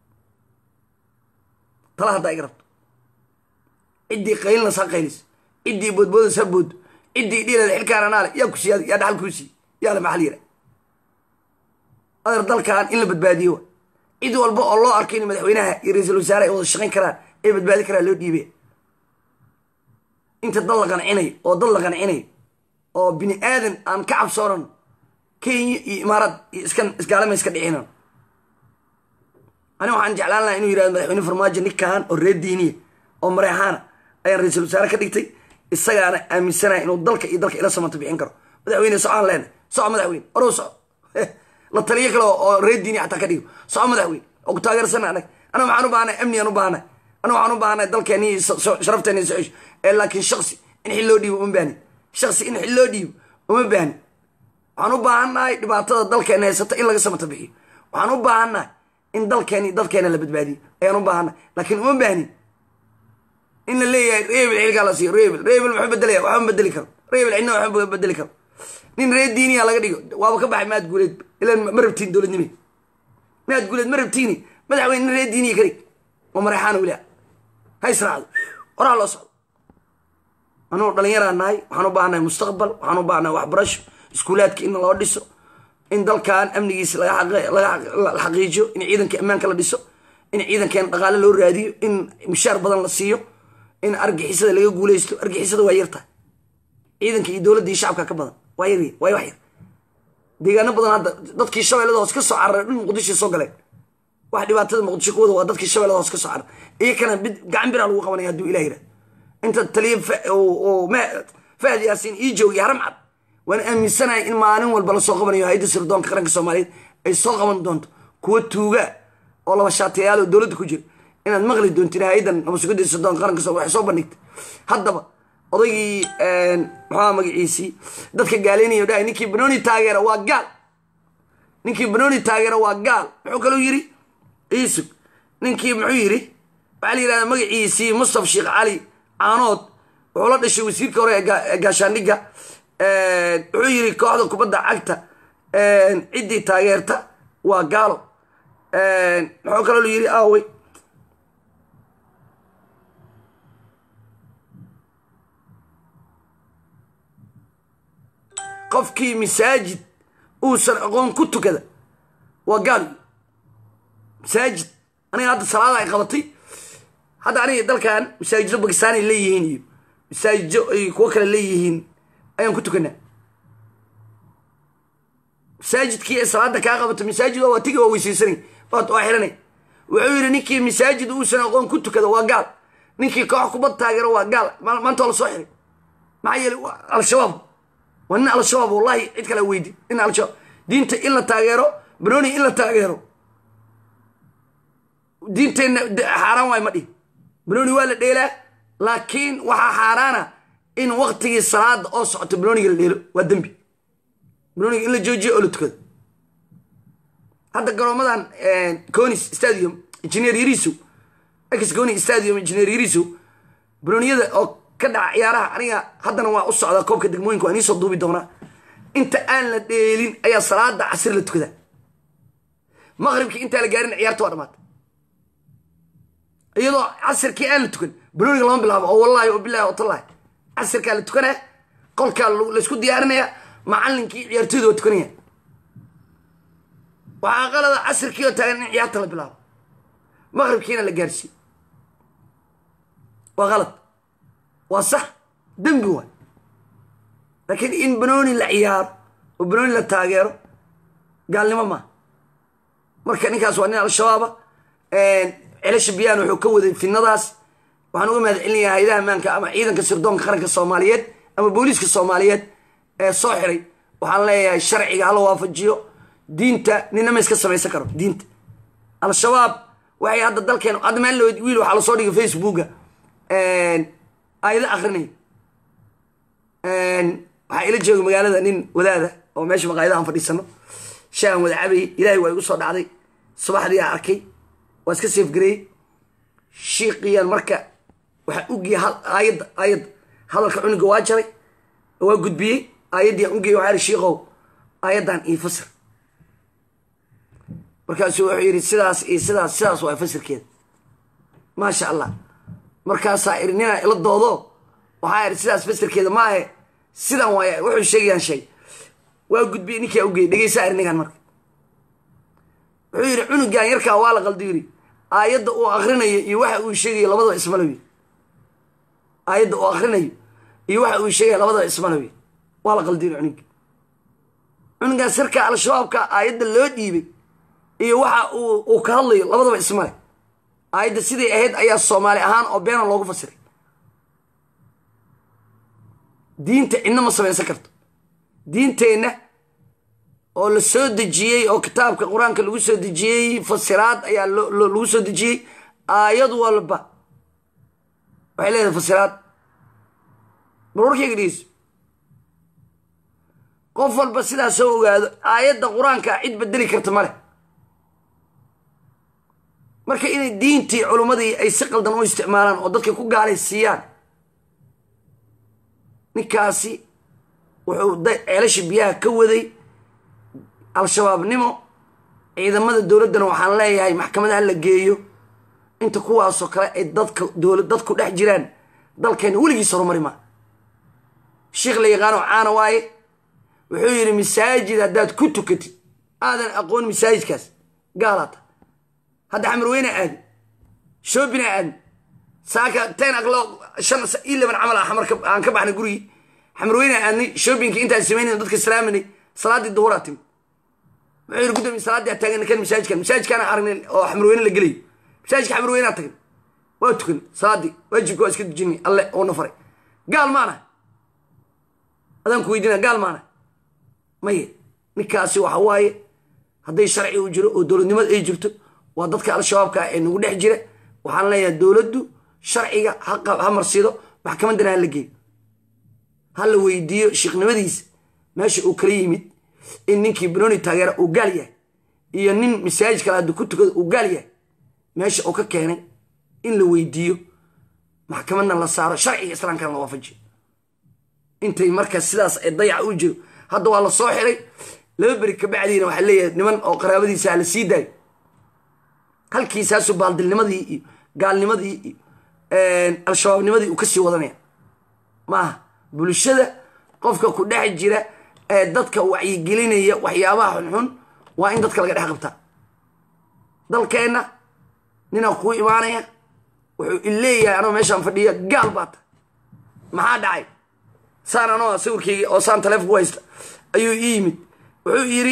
Speaker 1: tala hadda ay rabto cidii qaylna sa qaylis cidii boodbooda sabood cidii dhilada xilkaana naale yaa ku siyaad yaa dhaxal ku sii yaa la maxal yira adar dalkan in la badbaadiyo cid walba oo loo arkay in madaxweynaha iyo ra'iisul wasaare ay wada shaqayn karaan ay badbaadi karaan loo dhiibay inta dal la qancinay oo dal la qancinay oo bini aadan aan ka cabsoonan Kenya iyo Imaaraad iskan isgaalama iska dhicina ana waxaan jeclaan lahaa inuu yiraahdo madaxweyne farmaajo ninkan oo reer diini oo marixaana ayaan ra'iisul wasaare ka dhigtay isagaana aaminsanaa inuu dalka iyo dalka ila samata bixin karo madaxweyne socon leen socon madaxweyne orow socon la taliye kale oo reer diini xataa ka dhigo socon madaxweyne oo ku taageersan anag ana waxaan u baahnay amni aan u baahnay ana waxaan u baahnay dalkeeni sharafteeni soo ee laakiin shakhsi in xil loo dhiibo uma baahni shakhsi in xil loo dhiibo uma baahni waxaan u baahannahay dhibaatada dalkeena haysata in laga samata bixiyo waxaan u baahannahay in dalkeeni dadkeena la badbaadiyo ayaan u baahannahay laakiin uma baahni in la leeyahay reebel xilka la siiyo reebel reebel wuxuu bedelaya waxaan bedeli karo reebel cidna waxaan bedeli karo nin reer diiniya laga dhigo waaba ka baxay maad guuleed ilaan ma rabtiin dowladnimo maad guuleed ma rabtiin madaxweyne nin reer diiniya kari oo marixaan wila hay israacdo oraa loo socdo anuu dhalinyaraan nahay waxaan u baahannahay mustaqbal waxaan u baahannahay waxbarasho iskuulaadka in loo dhiso in dalkan amnigiisa laga xaqiijiyo in ciidanka ammaanka la dhiso in ciidankeena dhaqaale loo raadiyo in mushaar badan la siiyo in argixisada laga guuleysto argixisada waa yartahay ciidanka iyo dowladda iyo shacabka ka badan waa yar waa wax yar deegaano badan hadda dadkii shabeellada hoos ka soo cararay dhul muqdisho soo galeen wax dhibaatada muqdisho ku wada waa dadkii shabeellada hoos ka soo cararay iyakana gacan bira lagu qabanaya hadduu ilaah yidhahdo inta taliye oo fahad yaasiin ii joogiy haram cad waan aaminsanahay in maalin walba la soo qabanayo hay'adda sirdoonka qaranka Soomaaliyeed ay soo qaban doonto kuwa tuuga oo laba shaatiyaal oo dowladda ku jira inaad maqli doontiin hay'addan ama sugidda sirdoonka qaranka Soomaaliyeed waxay soo bandhigtay haddaba odaygii maxaa magaciisii dadka gaaleynaya dhahay ninkii banooni taageera waa gaal ninkii banooni taageera waa gaal muxuu kaloo yiri iisug ninkii muxuu yiri waxaa la yidhahdaa magaciisii Mustafa Sheekh Cali caanood wuxuu la dhashay wasiirka hore ee gaashaandhigga wuxuu yiri kooxda kubadda cagta ciddii taageerta waa gaalo muxuu kaloo la yiri aaway qofkii masaajid uusan aqoon ku tukada waa gaal masaajid aniga hadda salaada ay qabatay hadda aniga dalkan masaajido Pakistan ay leeyihiin iyo masaajido ay kuwa kale leeyihiin ayaan ku tukanaa masaajidkii salaada kaa qabato masaajid waa tigi waa weysaysanay waa xiranay wuxuu yiri ninkii masaajid uusan aqoon ku tukada waa gaal ninkii koox kubad taageero waa gaal maanta la soo xiray maxaa yeelay al-shabaab وأن على الشباب والله عيد كلا ويدي إن على الشباب دينت إلا تاجره بنوني إلا تاجره دينت حرام واي مدي بنوني ولا ديله لكن وح حرانا إن وقت الصلاة أصعد بنوني الليل والدنبي بنوني إلا جوجي قلت كذا هذا قالوا مثلا كونيس استاديوم إنجنير يريسو إكس كوني استاديوم إنجنير يريسو بنوني هذا كدع عيارها أنا هذا نوع أصعد على كوب كدقموين كواني صدوبي دونا أنت آن لديلين أي صلاة عصير لتكذا مغرب كي أنت لجارين عيارته ورمات أيضا عصر كي آن لتكن بلوني اللهم بالله والله وبالله وطلع عصر كان لتكنه قل كان لسكو ديارنا معلن كي عيارته وتكنيه وعقل عصر كي وتكن عيارته بالله مغرب كينا لجارسي وغلط وصح دنبوا لكن إن بنوني العيار وبنوني للتاجر قال لي ماما مركا نكاس وانين على الشباب علاش بيان وحكود في النضاس وحنقول ما اللي هيدا مانك أما إذا كسردون خرج الصوماليات أما بوليس الصوماليات صاحري وحنا ليه الشرعي على وافجيو دينته نينا ما يسكت سمي سكر دينته على الشباب وهي هذا الدل كانوا قد ما له يقولوا على صوري في فيسبوك أيضا آخرني وحيل جوا مقالة نين وذا وماشي مقايدة عن فريق سنة شام وذعبي إلهي ويقصد علي صباح دي عركي واسكسيف جري شيقيا المركة وحقوقي هال أيض أيض هذا الكعون جواجري وجود بيه أيض يقوقي وعاري شيقو أيضا يفسر مركز وحيري سلاس إيه سلاس سلاس ويفسر كده ما شاء الله مركز صايرنينا إلى الضوضاء وحيري سلاس فسر كده ما هي سلا ويا وحول شيء عن شيء وجود بيه نكى أوجي دقي صايرني كان مركز وحيري عنو جان يركع والا قلديري آيات وآخرنا يوحى وشيء لبضع اسمه لبي آيات وآخرنا يوحى وشيء لبضع اسمه لبي والا قلديري عنك عنك سركة على الشباب كآيات اللي يجيبي يوحى وكهلي لبضع اسمه آيات سيدي أهد أي الصومالي أهان أو بين الله فسر دين إنما سبعين سكرت دين تينا oo la soo dejiyay oo kitaabka quraanka lagu soo dejiyay fasiraad ayaa lagu soo dejiyay aayad walba waxay leedahay fasiraad markii gadiis qof walba sidaas soo ogaado aayadda quraanka cid bedeli karta male marka inay diintii culimadii ay si qaldan u isticmaalaan oo dadka ku gaalaysiiyaan ninkaasi wuxuu ceelasha biyaha ka waday al-shabaab nimo ciidamada dawladana waxaan leeyahay maxkamadaha la geeyo inta kuwaas oo kale ay dadka dawlad dadku dhex jiraan dalkeena weligiis horumari ma sheekh la yaqaan oo caana waaye wuxuu yiri masaajid hadaad ku tukatid aadan aqoon masaajidkaas gaalata hada xamar weyna aad shoobina aad saaka teen aqlo shan ila man amal xamar aan ka baxna guri xamar weyna aadni shoobinka inta sameeyeen dadka salaamani salaadii duhuratim وحير قدام الصلاة تاجن كان مساج كان مساج كان عارن أو حمروين اللي قلي مساج حمروين أتكلم وأتكلم صادي وجهك كويس كده جني الله أو نفري قال معنا هذا كويدنا قال معنا ما هي نكاسي وحواي هذا الشرعي وجرو ودول النمط أي جرته وضدك على الشباب كأنه ودح جرة وحنا يا دولته شرعي حق هم رصيده محكمة دنا اللي هل ويدي شيخ نمديس ماشي وكريمت in ninkii banooni taageera uu gaal yahay iyo nin masaajid kala aad ku tukado uu gaal yahay meesha uu ka keenay in la weydiiyo maxkamadna la saaro sharciga islaamka la waafajiyo intay markaa sidaas ay dayac u jiro hadda waa la soo xiray laba bari ka bacdiina waxa leeyahay niman oo qaraabadiisa la sii daay halkiisaasu baaldilnimadii iyo gaalnimadii iyo al-shabaabnimadii uu ka sii wadanaya maaha bulshada qofka ku dhex jira dadka wacyi gelinaya waxyaabaha xunxun waa in dadka laga dhex qabtaa dalkeena nina ku imaanaya wuxuu ileeyahay anoo meeshaan fadhiya gaal baad maxaa dhacay saan anoo sawirkayga oo saan taleefanku haysta ayuu ii yimid wuxuu yiri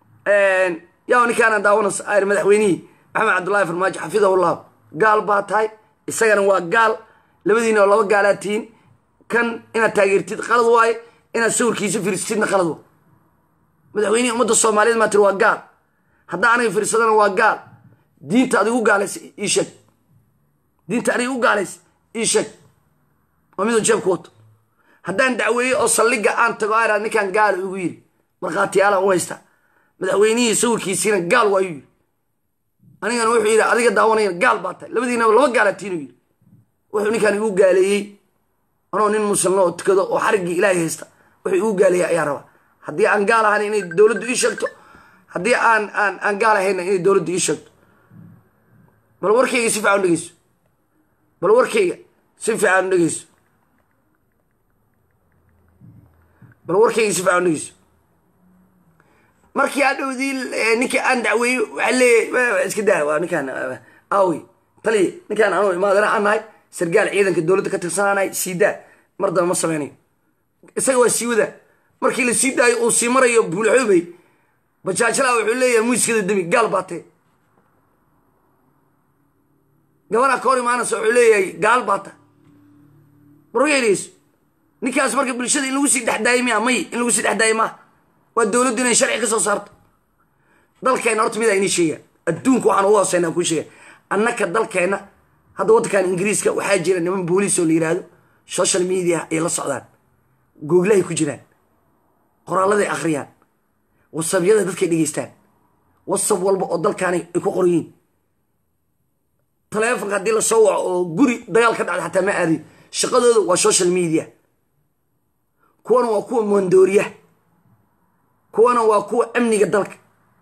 Speaker 1: yaa ninkaan daawanas ayr madaxweynihii maxamed cabdullaahi farmaajo xafidahullah gaal baa tahay isagana waa gaal labadiina oo laba gaalaatiin kan inaad taageertid qalad waaye إن السور كيس فرستين خلصوا مدحويني أمد الصوماليين ما تروا قال هذا أنا فرستنا وقال دين تأديو قالس إيشك دين تأديو قالس إيشك وميدو جاب كوت هذا دعوي أصل لقى أن تغير أن كان قال يوير مرقاتي على ويستا مدحويني سور كيسين قال ويوير أنا كان وحي إذا أديك دعواني قال باتا لبدينا ولا قال تينوير وحني كان يقول قال إيه anoo nin muslim oo tukado oo xarigii ilaahay haysta wixii uu gaaleeyay ayaa raba haddii aan gaal ahayn inay dowladdu ii sheegto haddii aan aan aan gaal ahayn inay dowladdu ii sheegto bal warkayga si fiican u dhegeyso bal warkayga si fiican u dhegeyso bal warkayga si fiican u dhegeyso markii aan dhowdii ninkii aan dacweeyey waxaa leeyahay iska daa waa ninkaan aawi taliya ninkaan anuu imaadana aan nahay sargaal ciidanka dowladda ka tirsanaanahay sii daa mar daba ma samaynayo isaga waa sii wadaa markii la sii daayo uu sii marayo buulxoobay bajaajlaa wuxuu leeyahay muusikada demi gaal baatee gabanaa ka hor imaanaysa wuxuu leeyahay gaal baata wargeynayso ninkaas marka bulshada in lagu sii dhexdaayay miya may in lagu sii dhexdaayay maaha waa dowladdu inay sharci ka soo saarto dalkeenna horta midaa inay sheegaan adduunka waxaan ugu hooseynaa kuu sheega annaka dalkeenna hadda waddankan ingiriiska waxaa jira niman booliis oo la yidhaahdo social media ay la socdaan googlahay ku jiraan qoraalladay akhriyaan wasabyada dadkay dhegeystaan wasab walba oo dalkaani ay ku qoran yihiin taleefonka haddii la soo waco oo guri dagaal ka dhacda xataa ma aadayo shaqadooda waa social media kuwana waa kuwa mondooriya kuwana waa kuwa amniga dalka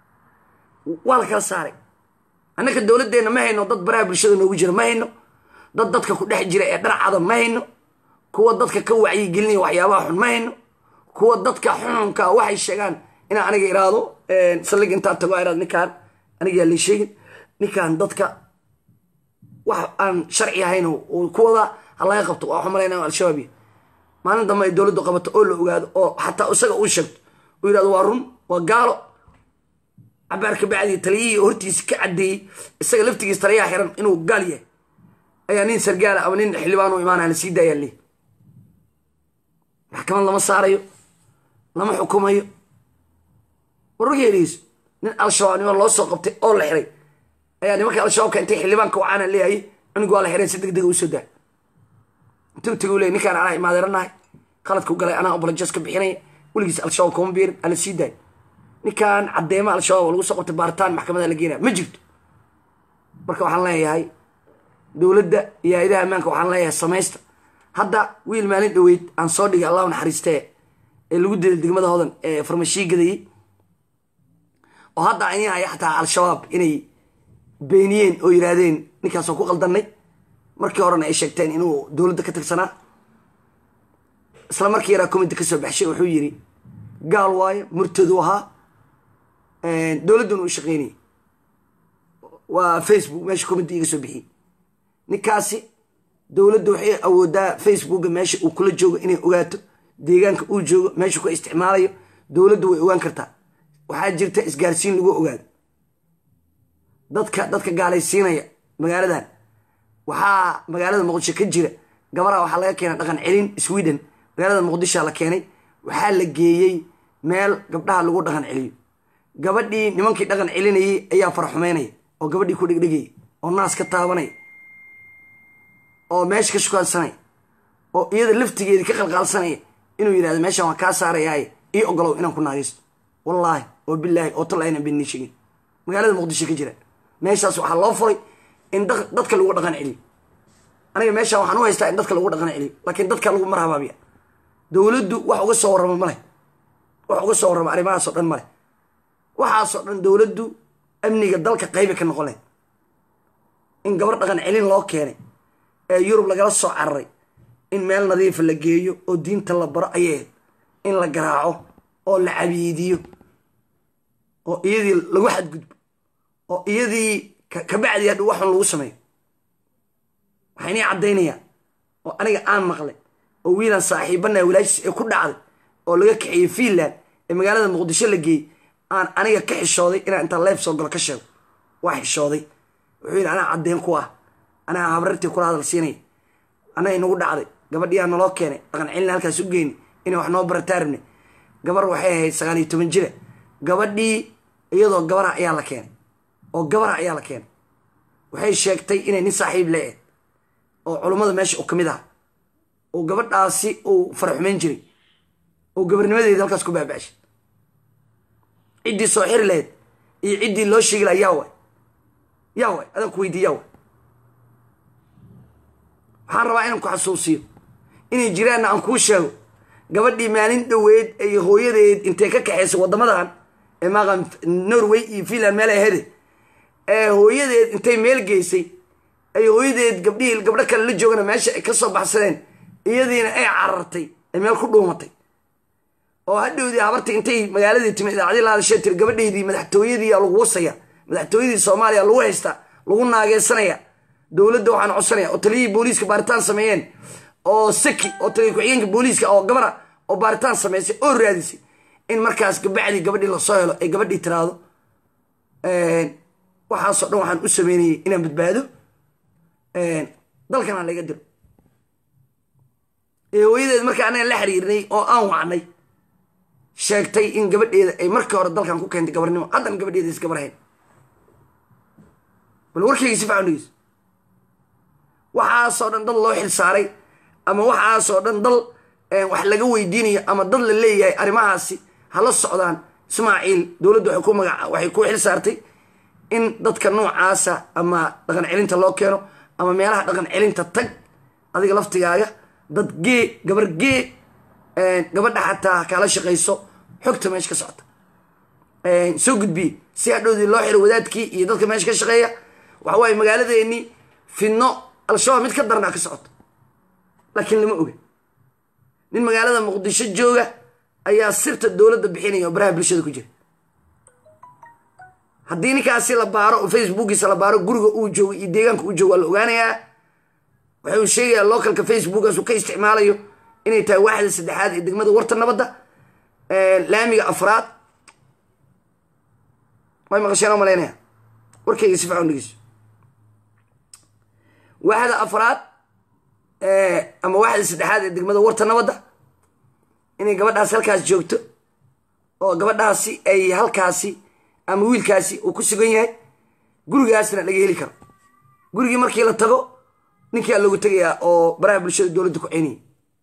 Speaker 1: waa la kala saaray annaka dowladdeenna ma hayno dad baraha bulshada noogu jira ma hayno dad dadka ku dhex jira ee dharcada ma hayno kuwa dadka ka wacyigelinaya waxyaabaha xun ma hayno kuwa dadka xununka waxay sheegaan inaan aniga iraado saldhig intaan tago iraado ninkaan aniga yaa lay sheegin ninkaan dadka wax aan sharci ahayn oo kuwada ha laga qabto waa waxaan malaynaa al-shabaab iyo maalin dambe ay dowladdu qabato oo la ogaado oo xataa isaga uu sheegto uu yidhahdo waa run waa gaalo cabaarka bacdii taliyihii hortiisa ka caddeeyey isaga laftigiisa taliyaha xiran inuu gaal yahay ayaa nin sargaala ama nin xildhibaan u imaanaya la sii daayaa leey maxkamad lama saarayo lama xukumayo wargeynayso nin al-shabaab niman loo soo qabtay oo la xiray ayaa nimanka al-shabaabka intay xildhibaanka wacaana leeyahay cunug waa la xiray si deg dega u soo daa intuu tegi u leey ninkaan anaa imaadeeranahay qaladku galay anaa obolajas ka bixinaya weligiis al-shabaab kuma biirin ala sii daay ninkaan caddeema al-shabaab oo lagu soo qabtay baaritaan maxkamada la geenaya ma jirto marka waxaan leeyahay dowladda iyo hay-adaha ammaanka waxaan leeyahay samaysta hadda wiil maalin dhaweyd aan soo dhigay allah naxariistee ee lagu dilay degmada hodan ee farmashii gadayey oo hadda aynihaya xataa al-shabaab inay beeniyeen oo yidhaahdeen ninkaasoo ku qaldanay markii horena ay sheegteen inuu dowladda ka tagsanaa isla markii yaraa committee ka soo baxshay wuxuu yidhi gaal waayo murtadu ahaa dowladduna uu shaqeynayay waa facebook meesha committee iga soo bixiyey ninkaasi dowladda waxay awoodaa facebooka meesha uu kula joogo inay ogaato deegaanka uu joogo meeshuu ka isticmaalayo dowladdu way ogaan kartaa waxaa jirta isgaarsiin lagu ogaado dadka dadka gaalaysiinaya magaaladan waxaa magaalada muqdisho ka jira gabaraha waxaa laga keenay dhaqan celin sweden magaalada muqdishoa la keenay waxaa la geeyey meel gabdhaha lagu dhaqan celiyo gabadhii nimankii dhaqan celinayay ayaa farxumeynaya oo gabadhii ku dhegdhegayay oo naas ka taabanaya oo meesha ka shukaansanaya oo iyada laftigeedii ka qalqaalsanaya inuu yidhahdo meeshaan waan kaa saarayaaye ii ogolow inaan ku naagaysto wallaahi oo bilaahi oo tal aynan beenni sheegin magaalada muqdisho ka jira meeshaas waxaa loo furay in dadka lagu dhaqan celiyo aniga meeshaan waxaan u haystaa in dadka lagu dhaqan celiyo laakiin dadka lagu marhabaabiya dowladdu wax uga soo warramo male wax uga soo warramo arrimahaasoo dhan male waxaasoo dhan dowladdu amniga dalka qayba ka noqon lahayd in gabar dhaqan celin loo keenay ee yurub lagala soo cararay in meel nadiifa la geeyo oo diinta la baro ayay in la garaaco oo la cabiidiyo oo iyadii lagu xadgudbo oo iyadii kabacdii hadhu waxun lagu sameeyo waxaa inii caddaynayaan oo aniga aan maqlay oo wiilan saaxiibanaa walaashis ee ku dhacday oo laga kaxeeyey fiinland ee magaalada muqdisho la geeyey aan aniga ka xishooday inaan intaan leef soo galo ka sheego waa xishooday wuxuu yidhi anaa caddeyn ku ah anaa habrartii kula hadal siinaya anaa inagu dhacday gabadhiyaa naloo keenay dhaqan celina halkaas u geyni inay wax noo barataa rabne gabar waxay ahayd sagaal iyo toban jira gabadhii iyadoo gabara ayaa la keenay oo gabara ayaa la keenay waxay sheegtay inay nin saaxiib leeed oo culummada meesha u ka mid ah oo gabadhaasi uu faraxumeyn jiray oo gabarnimadeeda halkaas ku baaba'shay ciddii soo xiri lahayd iyo ciddii loo sheegi laha yaa way yaa way adaan ku weydiiy yaa way waxaan rabaa inaan ku xasuusiyo inay jiraanna aan kuu sheego gabadhii maalin dhoweed ay hooyadeed intay ka kaxayso waddamadan ee maqan Norway iyo Finland meel ahede ee hooyadeed intay meel geysay ay hooyadeed gabdhii gabdho kale la joogana meesha ay ka soo baxsadeen iyadiina ay carartay ay meel ku dhuumatay oo hadhowdii habartii intay magaaladii timid idaacadii la hadashay tir gabadheedii madaxtooyadii lagu wasaya madaxtooyadii Soomaaliya lagu haysta lagu naageesanaya dawladda waxaan codsanaya oo taliyii booliiska baaritaan sameeyeen oo saki oo taliyii ku-xigeenka booliiska oo gabadha oo baaritaan sameysay oo raadisay in markaas gabadhii gabadhii la soo helo ay gabadhii tiraado een waxaas oo dhan waxaan u sameeyay inaan badbaado een dalkan aan laga diro ee hooyadeed markaa anaan la xiriirnay oo aan wacnay sheegtay in gabadheeda ay markii hore dalkan ku keentay gabarnimo haddana gabadheeda is gabarhayn bal warkayga si fiican dhegeyso waxaasoo dhan dad loo xil saaray ama waxaasoo dhan dal wax laga weydiinayo ama dad la leeyahay arrimahaasi hala socdaan Ismaaciil dawladdu waxay ku magac waxay ku xil saartay in dadka noocaasa ama dhaqan celinta loo keeno ama meelaha dhaqan celinta tag adiga laftigaaga dad gee gabar gee gabadha xataa kala shaqayso xogta meesha ka socota soo gudbi si hadhowdii loo xiro wadaadkii iyo dadka meesha ka shaqeeya waxa waaye magaaladeeni fidno al-shabaab mid ka darnaa ka socoto laakiin lama oga nin magaalada Muqdisho jooga ayaa sirta dawladda bixinaya oo baraha bulshada ku jira haddii ninkaasi la baaro oo facebookiisa la baaro guriga uu joogo iyo deegaanka uu joogo waa la ogaanayaa waxa uu sheegayaa localka facebookaas uu ka isticmaalayo inay tahay waaxda saddexaad ee degmada warta nabadda laamiga afraad way maqasheen oo maleynaya warkayga si fiican dhegeyso waaxda afraad ama waaxda saddexaad ee degmada warta nabadda inay gabadhaas halkaas joogto oo gabadhaasi ay halkaasi ama wiilkaasi uu ku sugan yahay gurigaasna laga heli karo gurigii markii la tago ninkii loogu tagayaa oo baraha bulshada dawladda ku ceyniyay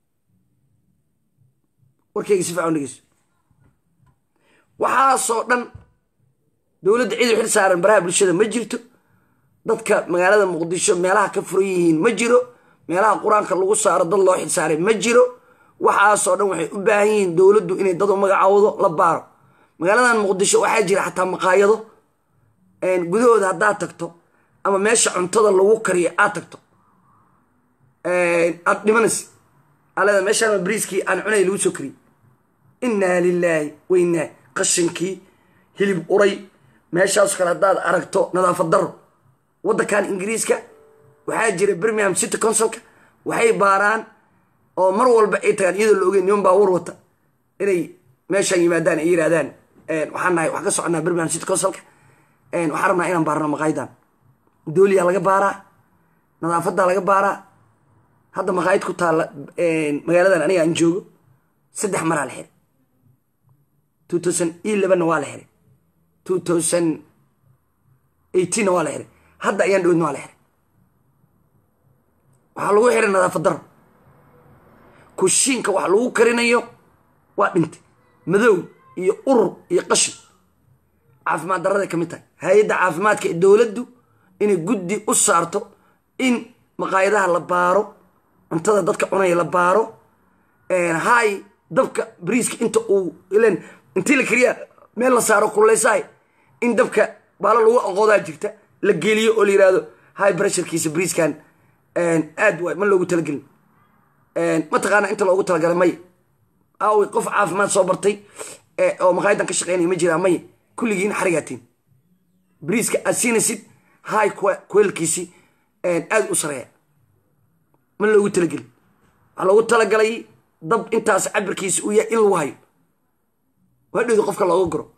Speaker 1: warkayga si fiican dhegeyso waxaasoo dhan dawladda cid u xil saaran baraha bulshada ma jirto dadka magaalada Muqdisho meelaha ka furan yihiin ma jiro meelaha quraanka lagu saaro dad loo xil saaray ma jiro waxaasoo dhan waxay u baahan yihiin dawladdu inay dad u magacaawdo la baaro magaaladan Muqdisho waxaa jira xataa maqaayado een gudahooda haddaad tagto ama meesha cuntada lagu kariyo aad tagto een aad dhimanaysa alada meeshaan briiskii aan cunay lagu soo kariyo inna lillahi wa inna qashinkii hilib uray meeshaas kale haddaad aragto nadaafad daro waddankan Ingiriiska waxaa jira Birmingham City Councilka waxay baaraan oo mar walba ay tagaan iyadoo la ogeyn niman baa war wata inay meeshaan yimaadaan ay yiraahdaan een waxaan nahay wax ka soconaa Birmingham City Councilka een waxaan rabnaa inaan baarno maqaayadaan dooliya laga baaraa nadaafadda laga baaraa hadda maqaayad ku taala een magaaladan aniga aan joogo saddex mar la xiray two thousand eleven waa la xiray two thousand eighteen waa la xiray hadda ayaan dhawaan waa la xiray waxa lagu xiray nadaafad daro kushiinka wax lagu karinayo waa dhintay madow iyo urur iyo qashin caafimaad darrada ka mid tahay hay'adda caafimaadka ee dawladdu inay guddi u saarto in maqaayadaha la baaro cuntada dadka cunaya la baaro een hay dabka briiska inta uu ileen intii la kariya meel la saaro kuleysaay in dabka baala lagu aqoodaa jirta la geliyo oo la yiraahdo high pressurekiisa briiskan een aad way ma loogu talagelin een ma taqaana inta loogu talagalay may aaw qof caafimaad soo bartay ee oo maqaayadan ka shaqeynay ma jiraan may kulligiin xarigaatiin briiska asinasid high quality een aad u sareeya ma loogu talagelin waxa loogu talagalay dab intaas cabirkiisa uu yahay in lagu hayo wadhido qofka looga garo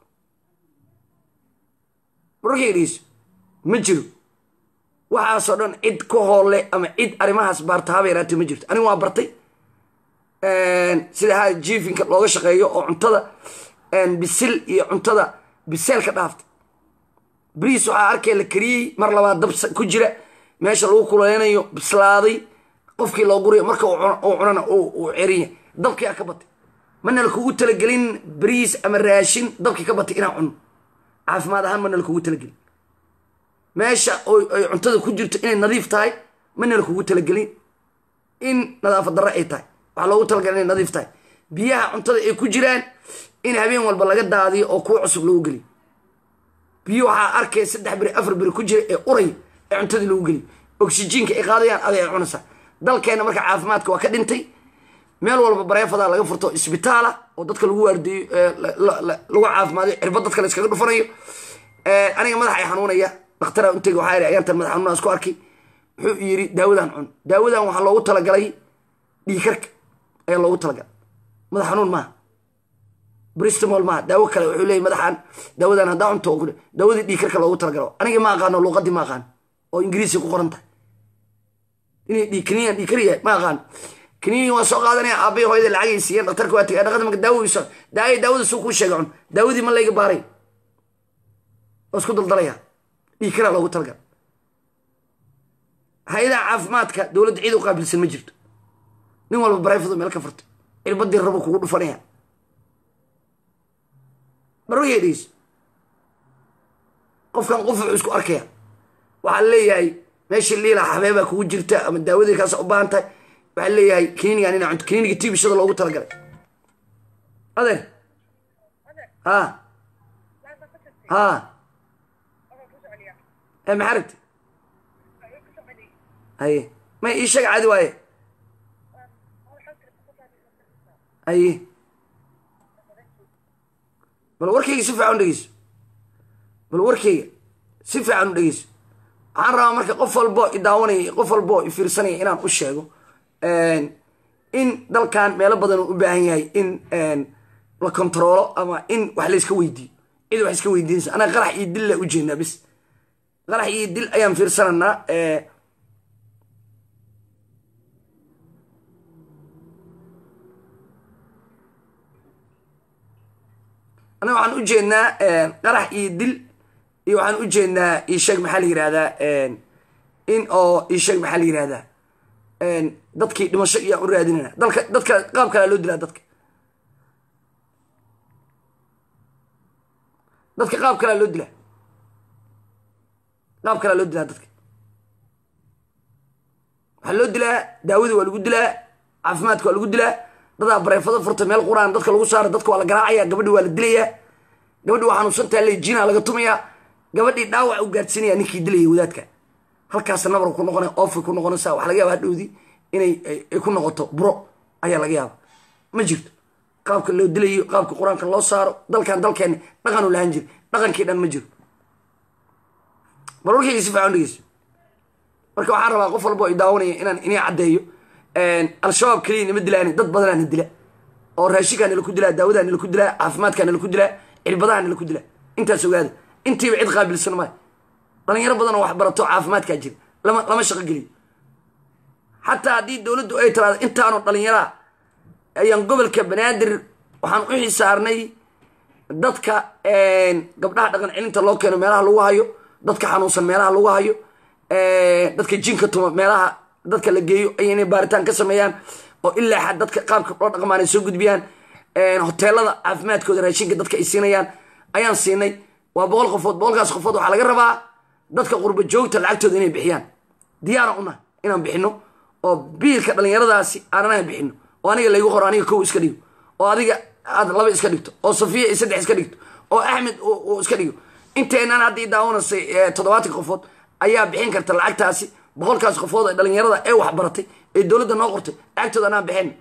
Speaker 1: warkaygiis ma jiro waxaasoo dhan cid ku hoole ama cid arrimahaas baarta haba yaraatay ma jirto anigu waa bartay sida ha jiifinka looga shaqeeyo oo cuntada bisil iyo cuntada biseelka dhaafta briis waxaa arkay la kariyey mar labaad dab ku jira meesha lagu kuleynayo bislaaday qofkii loo guriyo marka uu cunana uu ceriya dabkii ka batay mana la kugu talagelin briis ama raashin dabkii ka batay inaa cuno caafimaad ahaan mana la kugu talagelin meesha ay cuntada ku jirto inay nadiif tahay mana la kugu talagelin in nadaafad darro ay tahay waxaa loogu talagalay inay nadiif tahay biyaha cuntada ay ku jiraan in habeen walba laga daadiyo oo kuwa cusub lagu geliyo biyo waxaa arkay saddex beri afar beri ku jira ee uray ee cuntadii lagu geliyo oksijiinka ay qaadayaan aday ay cunaysaa dalkeena marka caafimaadka waa ka dhintay meel walba bareefadaa laga furto isbitaala oo dadka lagu waardiyo lagu caafimaadiyo cirbad dadka la iskaga dhufanayo aniga madaxa ay xanuunaya dhakhtaraa untayga waxaa yidhi ayaantan madax xanuunaa isku arkay wuxuu yidhi daawadan cun daawadan waxaa loogu talagalay dhiikarka ayaa loogu talagalay madax xanuun maaha bristol maaha daawo kale wuxuu leeyahy madaxan daawadan haddaa cunto ku daawadii dhiikarka loogu talagalo aniga ma aqaano luuqadii ma aqaan oo ingiriisi ku qoran tahay inay dhiikaniyan dhiikar yahay ma aqaan kaniini waa soo qaadanaya aabbay hooyada lacagay siiyeen dhakhtarka waa tagay dhaqada marka daawadiisa daaya daawada suu kuu sheega cun daawadii ma layga baaray oo isku daldalaya dhiikaraa loogu talagal hay-adaha caafimaadka dowladda ciid u qaabilsan ma jirto nin walba barayfado meel ka furtay cirbadii rabo kugu dhufanaya marwayedhiis qofkan qof wuxuu isku arkaya waxaa leeyahay meeshii liila xabeebaa kugu jirta ama daawadii kaas u baahan tahay waxaa leeyahay kiniinigan inaa cunto kiniiniga tiibishada loogu talagalay adeer ha ha ee maxaa rabti haye may ii sheeg caadi waaye haye bal warkayga si fiican u dhegeyso bal warkayga si fiican u dhegeyso waxaan rabaa marka qof walbo i daawanaya qof walbo i fiirsanaya inaan u sheego in dalkan meelo badan uu u baahan yahay in la kontaroolo ama in wax la iska weydiiyo cid wax iska weydiinaysa anaa qarax iyo dil la u jeednaa bis qarax iyo dil ayaan fiirsananaa anaga waxaan u jeednaa qarax iyo dil iyo waxaan u jeednaa isheeg maxaa la yihahdaa in oo isheeg maxaa la yihahdaa dadkii dhimasho iyaan u raadinana dalka dadka qaab kalea loo dilaa dadka dadka qaab kalea loo dilaa qaab kalea loo dilaa dadka waxaa loo dilaa daawada waa lagu dilaa caafimaadka waa lagu dilaa dadaa bareefado furta meel quraan dadka lagu saara dadka waa la garaacaya gabadhi waa la dilayaa gabadhi waa xanuunsantaa lejina laga tumayaa gabadhii dhaawac u gaadhsiinaya ninkii dilaya wadaadka halkaas nabar ku noqona ofi ku noqonaysa waxa laga yaaba hadhowdii inay ay ku noqoto buro ayaa laga yaaba ma jirto qaabka loo dilayo qaabka qur-aanka loo saaro dalkan dalkeeni dhaqan u lahaan jiri dhaqankii dhan ma jiro bal warkayga si fiican dhegeyso marka waxaan rabaa qof walbo i daawanaya inaan inay caddeeyo al-shabaab keliya nima dilaani dad badanaa na dila oo raashinkaa nala ku dilaa daawadaa nala ku dilaa caafimaadkaa nala ku dilaa cirbadaha nala ku dilaa intaas ogaada intiiba cid qaabilsan maayo dhalinyaro badan oo wax barato caafimaadkaa jira lama lama shaqo geliyo xataa haddii dowladdu ay tiraado intaanu dhalinyaraa ayaan gobolka banaadir waxaan u xisaarnay dadka gabdhaha dhaqan celinta loo keeno meelaha lagu hayo dadka xanuunsan meelaha lagu hayo dadka jinka tuma meelaha dadka la geeyo ay inay baaritaan ka sameeyaan oo ilaa xad dadka qaabka loo dhaqmaan ay soo gudbiyaan hoteelada caafimaadkooda raashinka dadka ay siinayaan ayaan siinay waa boqol qofood boqolkaas qofood waxaa laga rabaa dadka qurba joogta lacagtooda inay bixiyaan diyaara una inaan bixino oo biilka dhalinyaradaasi aananahan bixino oo aniga laygu qoro aniga kow iska dhigo oo adiga aad laba iska dhigto oo safiya iyo saddex iska dhigto oo axmed uu iska dhigo inteenaan haddii daawanaysay toddobaatan qofood ayaa bixin karta lacagtaasi boqolkaas qofood ee dhalinyarada ee wax baratay ee dowladda noo qortay lacagtooda anaan bixin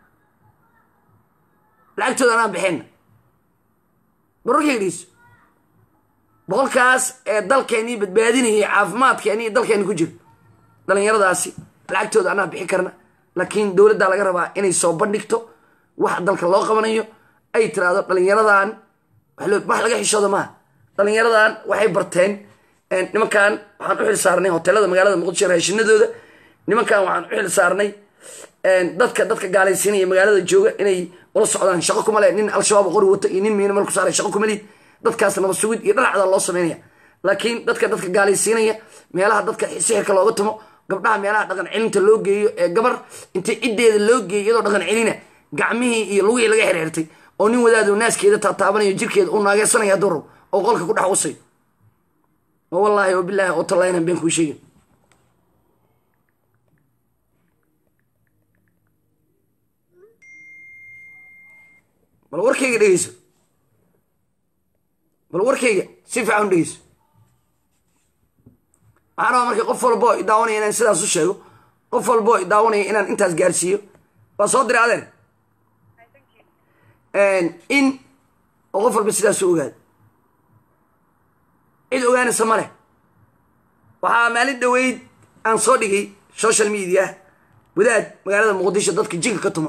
Speaker 1: lacagtooda anaan bixin barorkaygiiso boqolkaas ee dalkeenii badbaadinayay caafimaadkeenii dalkeeni ku jiro dhalinyaradaasi lacagtooda anaa bixin karna laakiin dowladdaa laga rabaa inay soo bandhigto wax dalka loo qabanayo ay tiraahdo dhalinyaradan wax laga xishooda maaha dhalinyaradan waxay barteen nimankan waxaan u xil saarnay hoteelada magaalada muqdisho raashinadooda nimankan waxaan u xil saarnay dadka dadka gaalaysiinaya magaalada jooga inay ula socdaan shaqo kuma le nin al-shabaab qori wata iyo nin miina meel ku saaray shaqo kuma liid dadkaas nabad sugid iyo dhalacda loo sameynaya laakiin dadka dadka gaalaysiinaya meelaha dadka sixirka looga tumo gabdhaha meelaha dhaqan celinta loo geeyo ee gabar intii ciddeeda loo geeyo iyadoo dhaqan celina gacmihii iyo lugihii laga xirxirtay oo nin wadaado naaskeeda taataabanayo jirkeeda uu naageysanayo hadduu rabo oo qolka ku dhex usayo wallaahi wabilaahi oo tallaynan been kuu sheegin bal warkayga dhegeyso bal warkayga si fiican dhegeyso waxaan rabaa markii qof walbo i daawanaya inaan sidaas u sheego qof walbo i daawanaya inaan intaas gaarsiiyo waa soo diray adeer in oo qof walba sidaas u ogaado cid ogaanaysa ma leh waxaa maalin dhaweyd aan soo dhigay social media wadaad magaalada muqdisho dadka jinka ka tuma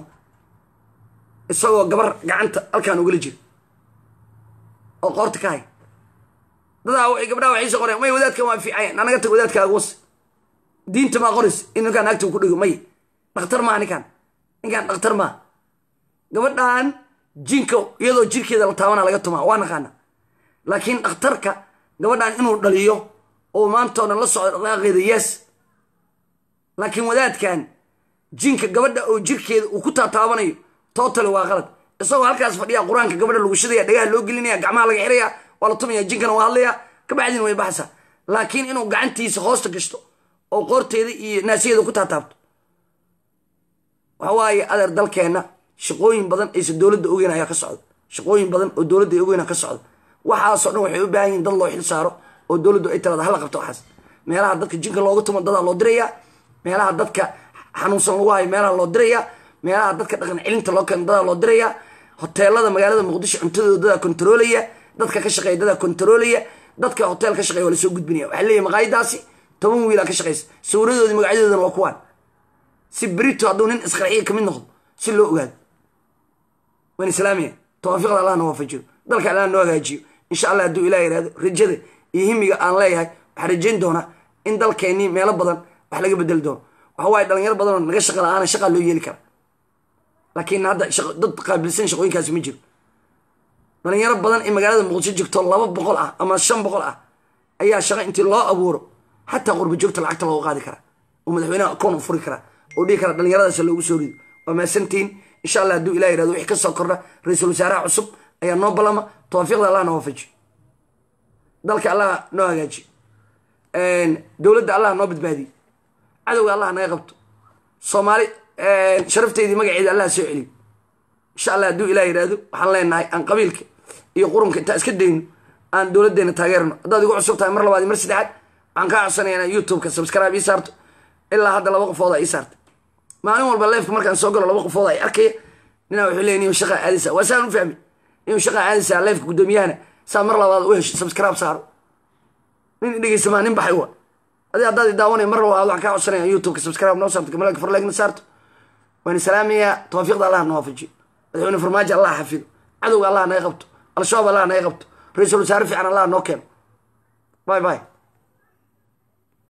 Speaker 1: isagoo gabar gacanta halkaan ugala jiro oo qoorta ka hay dadaa waxay gabdhaha waxay soo qoreen may wadaadkan waa fiican anaga tag wadaadkaaga was diinta maa qoris in ninkaan naagta ku dhigo may dhakhtar maaha ninkaan ninkaan dhakhtar maaha gabadhan jinka iyadoo jirkeeda la taabana laga tumaa waa naqaana laakiin dhakhtarka gabadhan inuu dhaliyo oo maanta oo dhan la socdo dhaqaaqeeda yes laakiin wadaadkan jinka gabadha oo jirkeeda uu ku taataabanayo total waa qalad isagoo halkaas fadhiya quraanka gabadha lagu shidaya dhagaha loo gelinaya gacmaha laga xiraya waa la tumaya jinkana waa hadlaya kabacdina way baxaysaa laakiin inuu gacantiisa hoosta gashto oo qoorteeda iyo naasiyeeda ku taataabto waxa waaye adeer dalkeenna shaqooyin badan aysa dowladda ogeyn ayaa ka socda shaqooyin badan oo dowladda ay ogeyna ka socda waxaasoo dhan waxay u baahan yihin dad loo xil saaro oo dowladdu ay talada hala qabto waxaas meelaha dadka jinka looga tumo dadaa loo diraya meelaha dadka xanuunsan lagu hayo meelaha loo diraya meelaha dadka dhaqan celinta loo keeno dadaa loo diraya hoteelada magaalada muqdisho cuntadooda dadaa kontaroolaya dadka ka shaqeeya dadaa kontaroolaya dadka hotel ka shaqeeya waa lasoo gudbinaya waxaa leeyahy maqaayadaasi toban wiilaa ka shaqeysa sawiradoodii magacyadoodana waa kuwaan si berito hadduu nin isqarxiya kamid noqdo si loo ogaado waan islaamiya tawaafiqda allahna waafajiyo dalka allah noo hagaajiyo insha allah hadduu ilaah yihahdo rajada iyo himiga aan leeyahay waxaa rajayn doonaa in dalkeennii meelo badan wax laga bedeli doono waxa waaye dhalinyaro badanoo naga shaqa la-aana shaqaa loo yeeli kara laakiin hadda dad qaabilsan shaqooyinkaasi ma jiro dhalinyaro badan ee magaalada muqdisho joogto laba boqol ah ama shan boqol ah ayaa shaqo intii loo abuuro xataa qurba joogta lacagta looga qaadi karaa oo madaxweynaha akoon u furi karaa oo dhihi kara dhalinyaradaas loogu soo rido waa maasantiin insha allah hadduu ilah yirahdo wixii ka soo kordha ra-iisul wasaaraha cusub ayaa noo ballama tawaafiiqda allah na waafajiyo dalka allah noo hagaajiyo dowladda allah noo badbaadiyo cadowga allah naga qabto soomaali sharafteydii magaceeda allah soo celiyo insha allah hadduu ilah yirahdo waxaan leenahay aan qabiilka iyo qurunka intaa iska dayno aan dowladdeena taageerno haddaad igu cusub tahay mar labaad iyo mar saddexaad waxaan kaa codsanaya inaa youtube-ka subscribe ii saarto ilaa hadda laba qofooda ii saartay maalin walba leefka markaan soo galo laba qofooda ay arkaya ninaa wuxuu leey niyo shaqaa caadisa waa saan u fahmi niyo shaqaa caadisa leefka guddoomiyahana saa mar labaad u hesho subscribe saaro nin dhegeysa maa nin baxay wa adi haddaad i daawanaya mar labaad waxaan kaa codsanaya youtube-ka subscribe noo saarto gamalka farleegna saarto waan islaamiyaa tawaafiiqda allah na waafajiyo madaxweyne farmaajo allah xafido cadowga allah naga qabto al-shabaab allah naga qabto ra-iisul wasaare fiican allah noo keeno bye bye